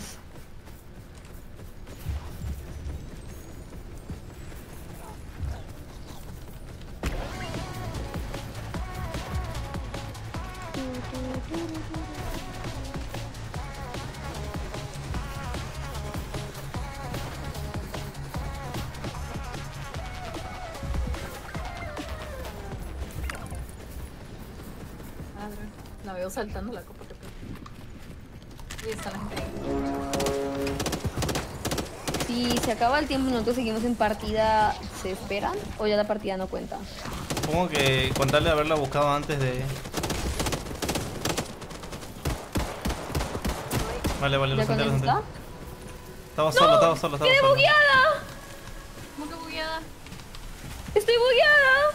Madre, la veo saltando la copa. Y está la gente ahí. Si se acaba el tiempo y nosotros seguimos en partida, ¿se esperan? ¿O ya la partida no cuenta? Supongo que contarle haberla buscado antes de... Vale, lo ¿Ya senté, con lo eso senté. está? Estaba solo. ¡Quedé bugueada! ¿Cómo que bugueada? ¡Estoy bugueada!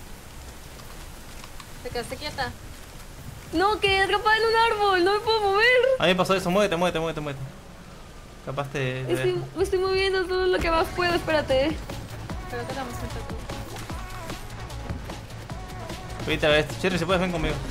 ¿Te quedaste quieta? No, quedé atrapada en un árbol, no me puedo mover. A mí me pasó eso, muévete. Capaz te... Me estoy moviendo todo lo que más puedo, espérate. Pero te damos cuenta tú. Ahorita a ver, Cherry, si puedes, ven conmigo.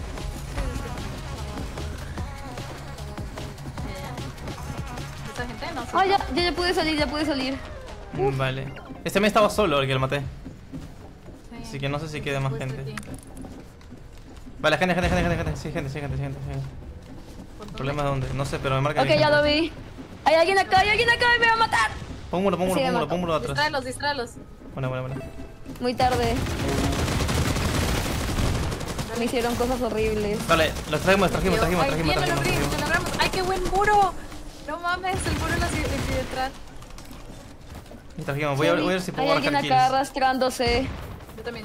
Esa gente no se Ah, ya pude salir. Vale. Este me estaba solo, el que lo maté. Sí. Así que no sé si queda más Puesto gente. aquí. Vale, gente. Sí, gente. ¿Por El dónde? problema es dónde. No sé, pero me marca Ok, que hay ya gente. lo vi. Hay alguien acá y me va a matar. Póngalo atrás. Distráelos. Bueno. Muy tarde. Me hicieron cosas horribles. Vale, los trajimos. Ay, bien, lo logramos. ¡Ay, qué buen muro! No mames, el muro lo sigue detrás. Y trajimos. Voy a ver si puedo Hay alguien marcar acá kills. arrastrándose. Yo también.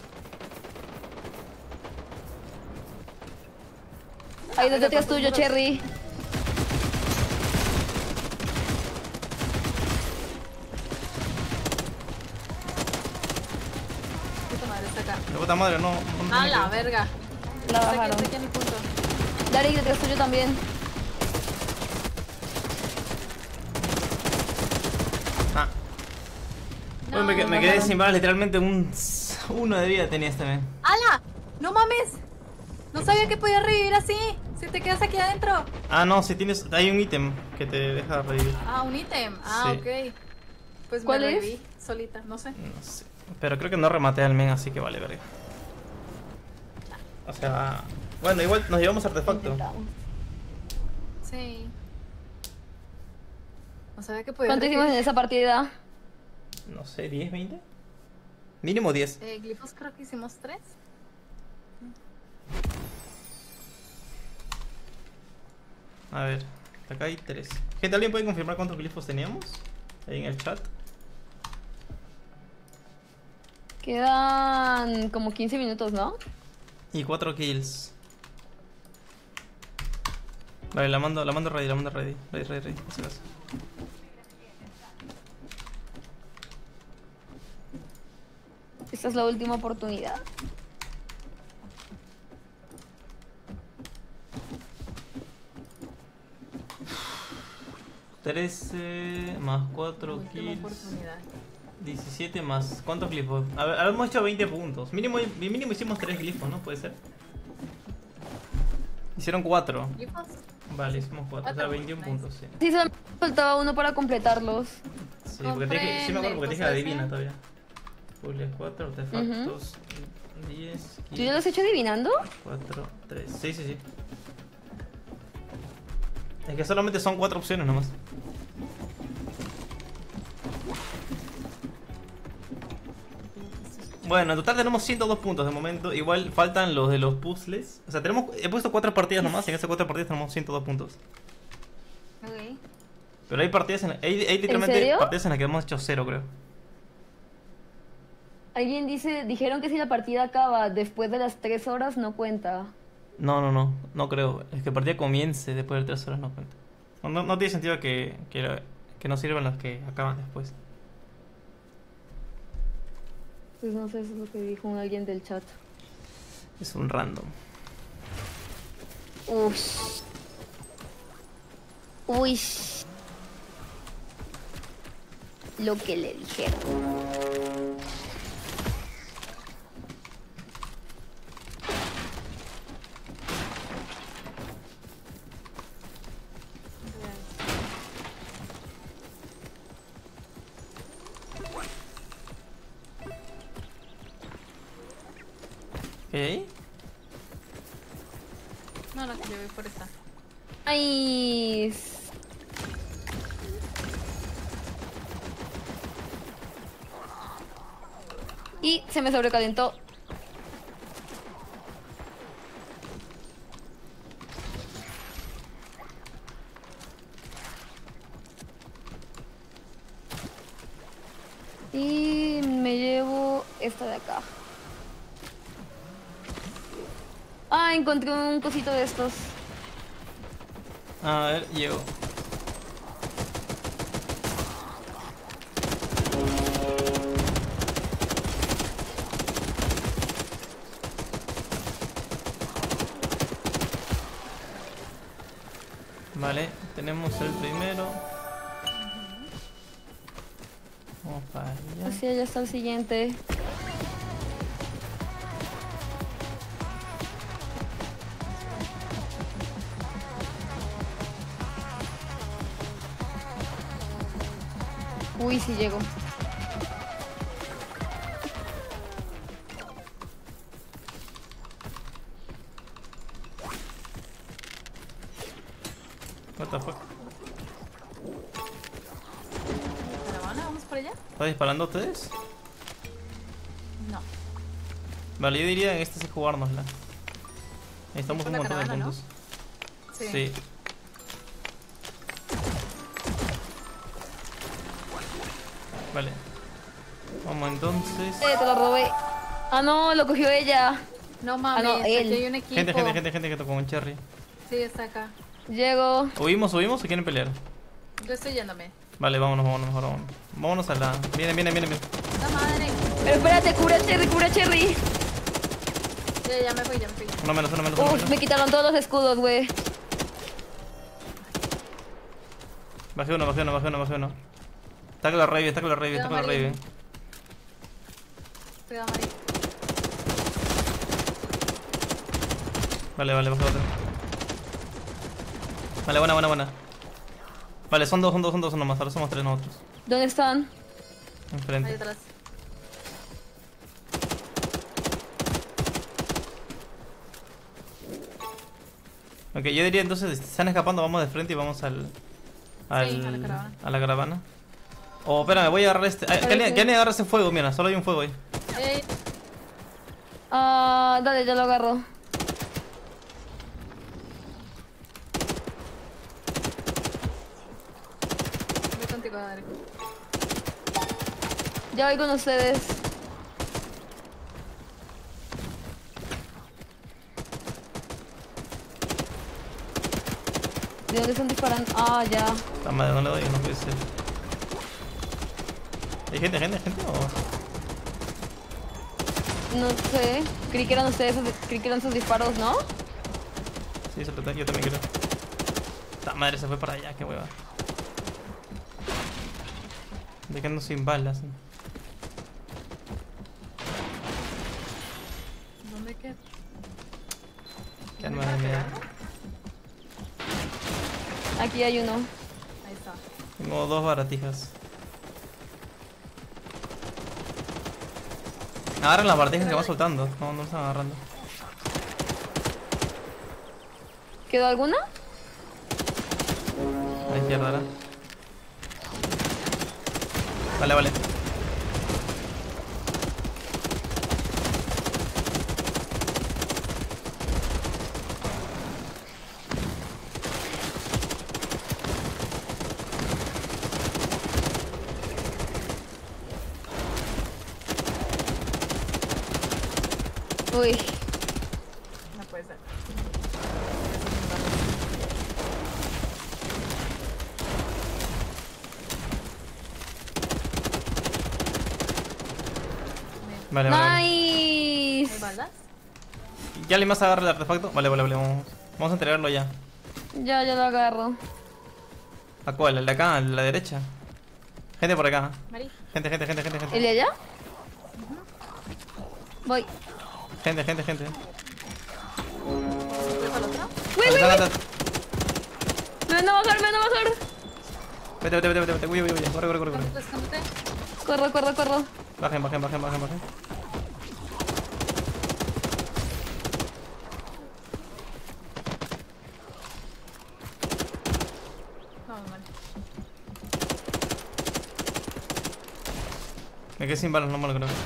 Ahí detrás tuyo, Cherry. Puta madre, está acá. De puta madre, no. ¡A la verga! La bajaron. Está aquí a mi punto. Dari, detrás tuyo también. Ah. No, Bueno, me quedé sin balas, literalmente uno de vida tenía este men. ¡Hala! ¡No mames! No sabía que podías revivir así. Si te quedas aquí adentro. Ah, no, si tienes. Hay un ítem que te deja revivir. Ah, un ítem. Ah, Sí. ok. Pues ¿Cuál me es? reviví solita, no sé. No sé. Pero creo que no rematé al men, así que vale, verga. O sea. Bueno, igual nos llevamos artefacto. Intentamos. Sí. No sabía que podías ¿Cuánto hicimos en revivir. esa partida? No sé, 10, 20. Mínimo 10. Glifos creo que hicimos 3. A ver, acá hay 3. Gente, ¿alguien puede confirmar cuántos glifos teníamos? Ahí en el chat. Quedan como 15 minutos, ¿no? Y 4 kills. Vale, la mando ready, ready. Por si acaso. Esta es la última oportunidad. $13 más 4 Última kills. oportunidad. 17 más. ¿Cuántos glifos? A ver, ahora hemos hecho 20 puntos. Mínimo hicimos 3 glifos, ¿no? ¿Puede ser? Hicieron 4. ¿Glifos? Vale, hicimos 4. O sea, Cuatro, 21 nice. puntos, sí. Sí, solo me faltaba uno para completarlos. Sí, porque te dije, sí me acuerdo porque te dije Comprende, adivina cosas, todavía. Puzzles 4, artefactos 10, ¿Tú ya lo has hecho adivinando? 4, 3. Sí, sí, sí. Es que solamente son 4 opciones nomás. Bueno, en total tenemos 102 puntos de momento. Igual faltan los de los puzzles. O sea, he puesto 4 partidas nomás. Y en esas 4 partidas tenemos 102 puntos. Ok. Pero hay partidas hay literalmente serio? partidas en las que hemos hecho 0, creo. Alguien dijeron que si la partida acaba después de las 3 horas no cuenta. No creo. Es que la partida comience después de 3 horas, no cuenta. No tiene sentido que no sirvan las que acaban después. Pues no sé, eso es lo que dijo alguien del chat. Es un random. Uy. Uy. Lo que le dijeron. ¿Ok? No, que yo voy por esta. Nice. Y se me sobrecalentó. Y me llevo esta de acá. Ah, encontré un cosito de estos. A ver, llego. Vale, tenemos el primero. Vamos para allá. Así allá está el siguiente. Uy, sí llego. What the fuck? ¿Caravana? ¿Vamos por allá? ¿Están disparando ustedes? No. Vale, yo diría en este sí jugárnosla. Necesitamos Con un la montón de caravana, ¿no? puntos. Sí. Sí. Vale. Vamos entonces. Te lo robé. Ah, no, lo cogió ella. No mames, no, aquí él. hay un equipo. Gente que tocó un cherry. Sí, está acá. Llego. ¿Huimos o quieren pelear? Yo estoy yéndome. Vale, vámonos, mejor vámonos. Vámonos a la. Viene. ¡La madre! Pero espérate, cura Cherry. Ya me fui. Uno menos. Uf, me quitaron todos los escudos, güey. Bajé uno. Está con la rave. Cuidado, Mari. Vale, bajé otro. Vale, buena. Vale, son dos nomás, ahora somos tres nosotros. ¿Dónde están? Ahí Enfrente. atrás. Ok, yo diría entonces, si están escapando, vamos de frente y vamos a la caravana. Oh, espérame, voy a agarrar este. ¿Qué le agarra ese fuego? Mira, solo hay un fuego ahí. Ah, dale, ya lo agarro. Voy contigo, Adri. Ya voy con ustedes. ¿De dónde están disparando? Ah, ya. La madre, no le doy, no puede ser. ¿Hay gente o...? No sé. Creí que eran ustedes, creí que eran sus disparos, ¿no? Sí, yo también creo. La madre se fue para allá, qué hueva. Dejando sin balas. ¿Dónde queda? Qué arma de mierda. Aquí hay uno. Ahí está. Tengo dos baratijas. Agarran las baratijas que van soltando. No están agarrando. ¿Quedó alguna? A la izquierda, ¿verdad? Vale. Uy. No puede ser. Vale. ¿Hay Nice. balas? ¿Ya alguien más agarra el artefacto? Vale, vamos a entregarlo ya. Ya lo agarro. ¿A cuál? ¿El de acá? ¿El de la derecha? Gente por acá. Mari. Gente. ¿El de allá? Voy. Gente. ¿Voy para el otro? Uy, Dale, dale. me van a bajar. Vete. Uy. Corre. Escóndete. Corro. Bajen. Vamos, Mari. Me quedé sin balas, no me lo creo.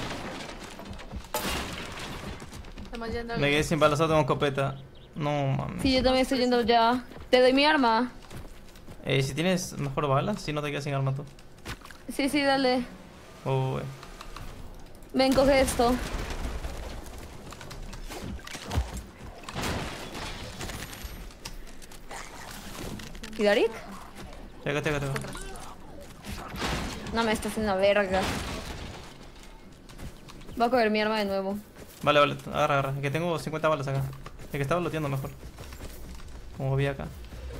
Estamos yendo Me quedé sin balas, solo tengo escopeta. No mames. Sí, yo también estoy yendo ya. Te doy mi arma. Si tienes mejor balas, si no te quedas sin arma tú. Sí, dale. Uy. Ven, coge esto. ¿Y Darik? Chaca. No me está haciendo verga. Voy a coger mi arma de nuevo. Vale, agarra. Que tengo 50 balas acá. El que estaba looteando mejor. Como vi acá.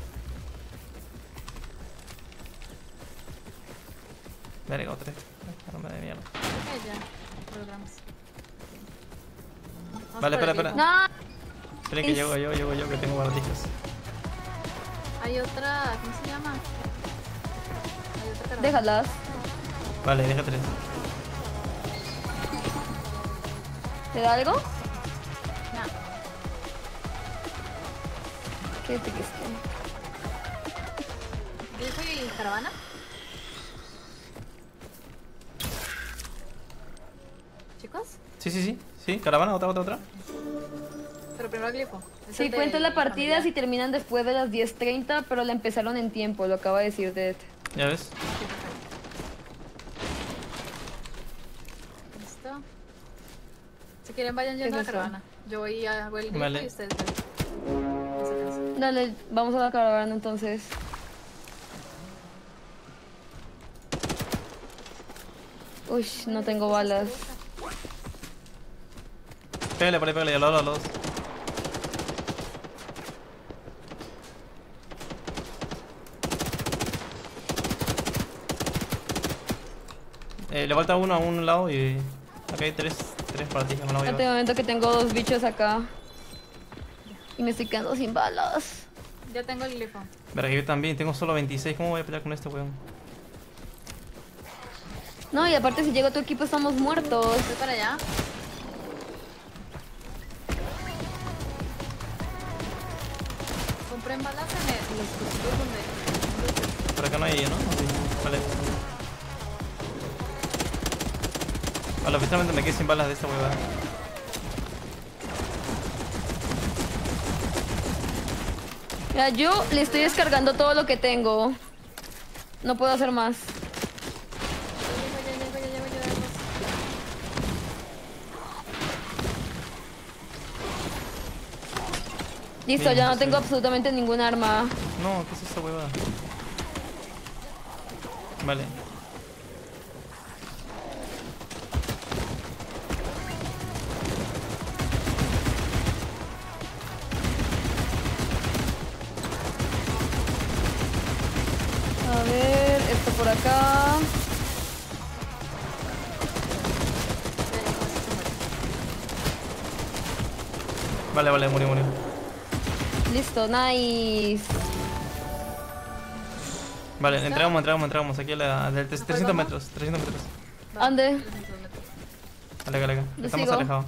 Verga, otra. Arma de mierda. Ya. Logramos. Vamos Vale, por el espera. equipo. No. Esperen que llego yo, que tengo baratijas. Hay otra. ¿Cómo se llama? Hay otra caravana. Déjalas. Vale, deja 3. ¿Te da algo? No. ¿Qué te quiste? ¿Yo soy caravana? ¿Chicos? Sí. Caravana, otra. Pero primero el glifo. Es Sí, el cuenta del la partida familiar. si terminan después de las 10:30, pero la empezaron en tiempo, lo acaba de decir Dead. ¿Ya ves? Sí, perfecto. Listo. Si quieren vayan yendo a la es eso? caravana. Yo voy a hago el glifo Vale. y ustedes ven. Dale, vamos a la caravana entonces. Uy, no tengo balas. Pégale por ahí, pégale, a los dos. Le falta uno a un lado y acá hay tres partidas, no la voy a En este llevar. momento que tengo 2 bichos acá. Y me estoy quedando sin balas. Ya tengo el glifo. Verga, yo también, tengo solo 26, ¿cómo voy a pelear con este weón? No, y aparte si llego a tu equipo estamos muertos. Voy para allá. Compren balas en los cruceros donde... Por acá no hay, ¿no? Sí, vale. Vale, oficialmente me quedé sin balas de esta huevada. Mira, yo le estoy descargando todo lo que tengo. No puedo hacer más. Listo, Bien, ya no sí. tengo absolutamente ningún arma. No, ¿qué es esta huevada? Vale. A ver, esto por acá. Vale, vale, murió. Listo, nice. Vale, entramos aquí a la del 300 metros, 300 metros. Ande. Vale, acá. Lo Estamos sigo. alejados.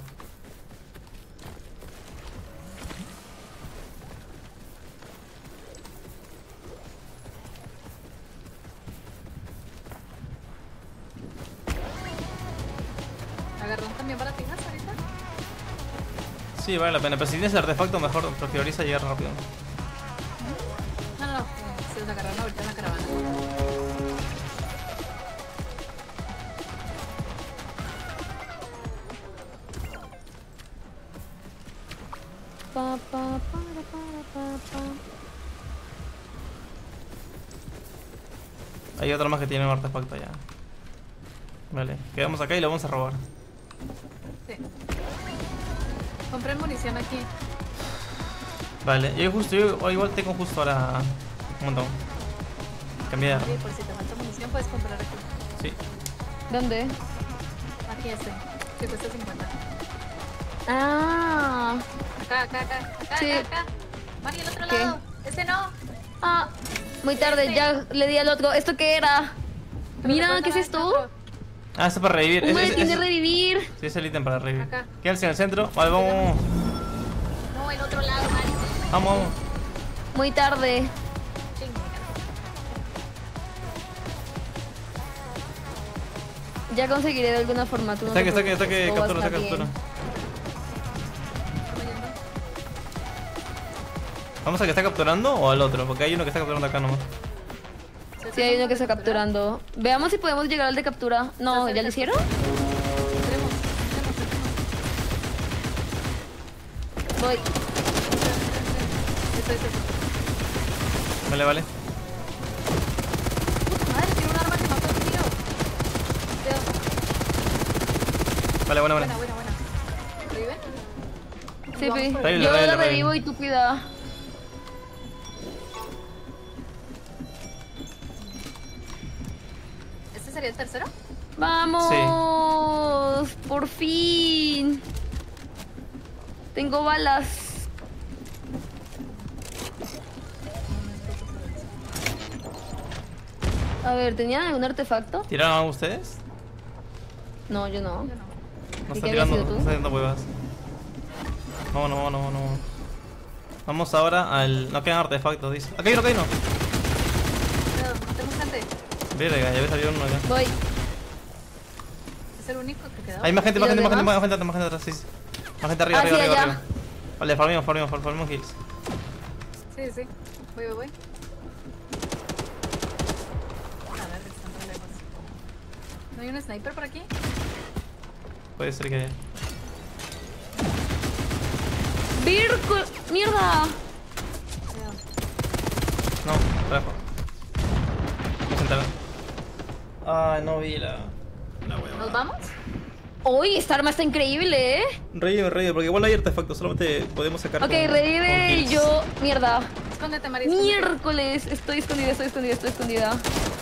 ¿Agarró también baratijas ahorita? Sí, vale la pena, pero si tienes el artefacto mejor prioriza llegar rápido. No. Se los agarraron ahorita en la caravana. Pa, pa, pa. Hay otro más que tiene un artefacto ya. Vale, quedamos acá y lo vamos a robar. Sí. Compré munición aquí. Vale, yo igual tengo justo ahora un montón. Cambié de Sí, arma. por si te falta munición puedes comprar aquí. Sí. ¿Dónde? Aquí que cuesta 50. Ah. Acá. Sí. Mari, el otro ¿Qué? lado. Ese no. Ah. Muy tarde, ya le di al otro. ¿Esto qué era? Mira, ¿qué es esto? Ah, esto es para revivir. Un Es- boletín es- de revivir. Sí, es el ítem para revivir. Acá. Quédense en el centro. Vale, vamos. No, el otro lado, Mari. Vamos. Muy tarde. Ya conseguiré de alguna forma. Tú no Está te que preocupes, todo va a captura, estar bien. ¿Vamos a que está capturando o al otro? Porque hay uno que está capturando acá nomás. Sí, hay uno que está capturando. Veamos si podemos llegar al de captura. No, ¿ya lo hicieron? Voy. Vale, vale. Madre, tiene un arma que mató al tío. Vale, buena. Buena. ¿Revive? Sí, Pi. Revive, Yo revive, la revive. revivo y tú cuida. ¿Este sería el tercero? ¡Vamos! ¡Por fin! Tengo balas. A ver, ¿tenían algún artefacto? ¿Tiraron ustedes? No, yo no. No ¿Y están qué había tirando, sido tú? están tirando huevas. Vámonos. Vamos ahora al. No quedan artefactos, dice. Acá hay uno. Cuidado, matemos gente. Verga, ya ves, había uno acá. Voy. Es el único que quedó. Hay más gente ¿Y los demás? atrás, sí. Más gente arriba, Ah, sí, arriba. allá. Vale, farmemos kills. Sí, sí. Voy. A ver, están muy lejos. ¿No hay un sniper por aquí? Puede ser que haya. ¡Virgo! ¡Mierda! Cuidado. No, trajo. Me sentaré. Ay, no vi la hueva. ¿Nos vamos? Uy, esta arma está increíble, ¿eh? Revive, porque igual no hay artefactos, solamente podemos sacar. Ok, con revive y kills. yo... Mierda. Escóndete, María. escóndete. Miércoles. Estoy escondida.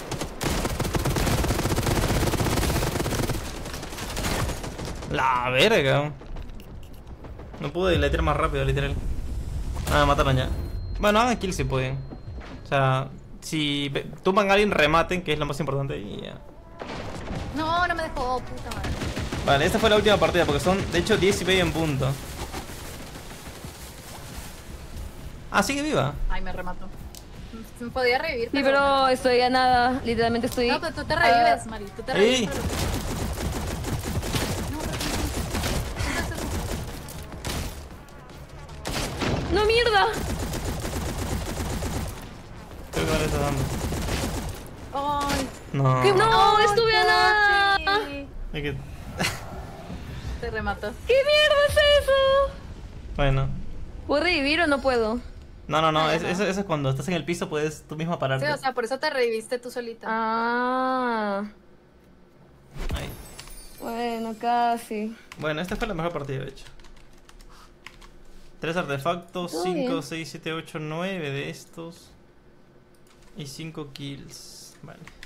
La verga. No pude deletear más rápido, literal. Ah, me mataron ya. Bueno, hagan kills si pueden. O sea, si tumban a alguien, rematen, que es lo más importante. Y ya. No, no me dejó. Puta madre. Vale, esta fue la última partida, porque son de hecho 10 y medio en punto. Ah, sigue viva. Ay, me remató. Me podía revivir, Sí, pero estoy a nada. Literalmente estoy... No, pero tú te revives, Mari. Tú te revives. Ey. pero- No, pero ¿qué es eso? ¡No, mierda! Creo que ahora está dando. Ay, No. ¡Que no! Ay, ¡Estuve a nada! Pochi. Hay que... Te remató. ¿Qué mierda es eso? Bueno. ¿Puedo revivir o no puedo? No. Eso es cuando estás en el piso, puedes tú mismo pararte. Sí, o sea, por eso te reviviste tú solita. Ah. Ahí. Bueno, casi. Bueno, esta fue la mejor partida, de hecho. 3 artefactos, Todo 5, bien. 6, 7, 8, 9 de estos. Y 5 kills. Vale.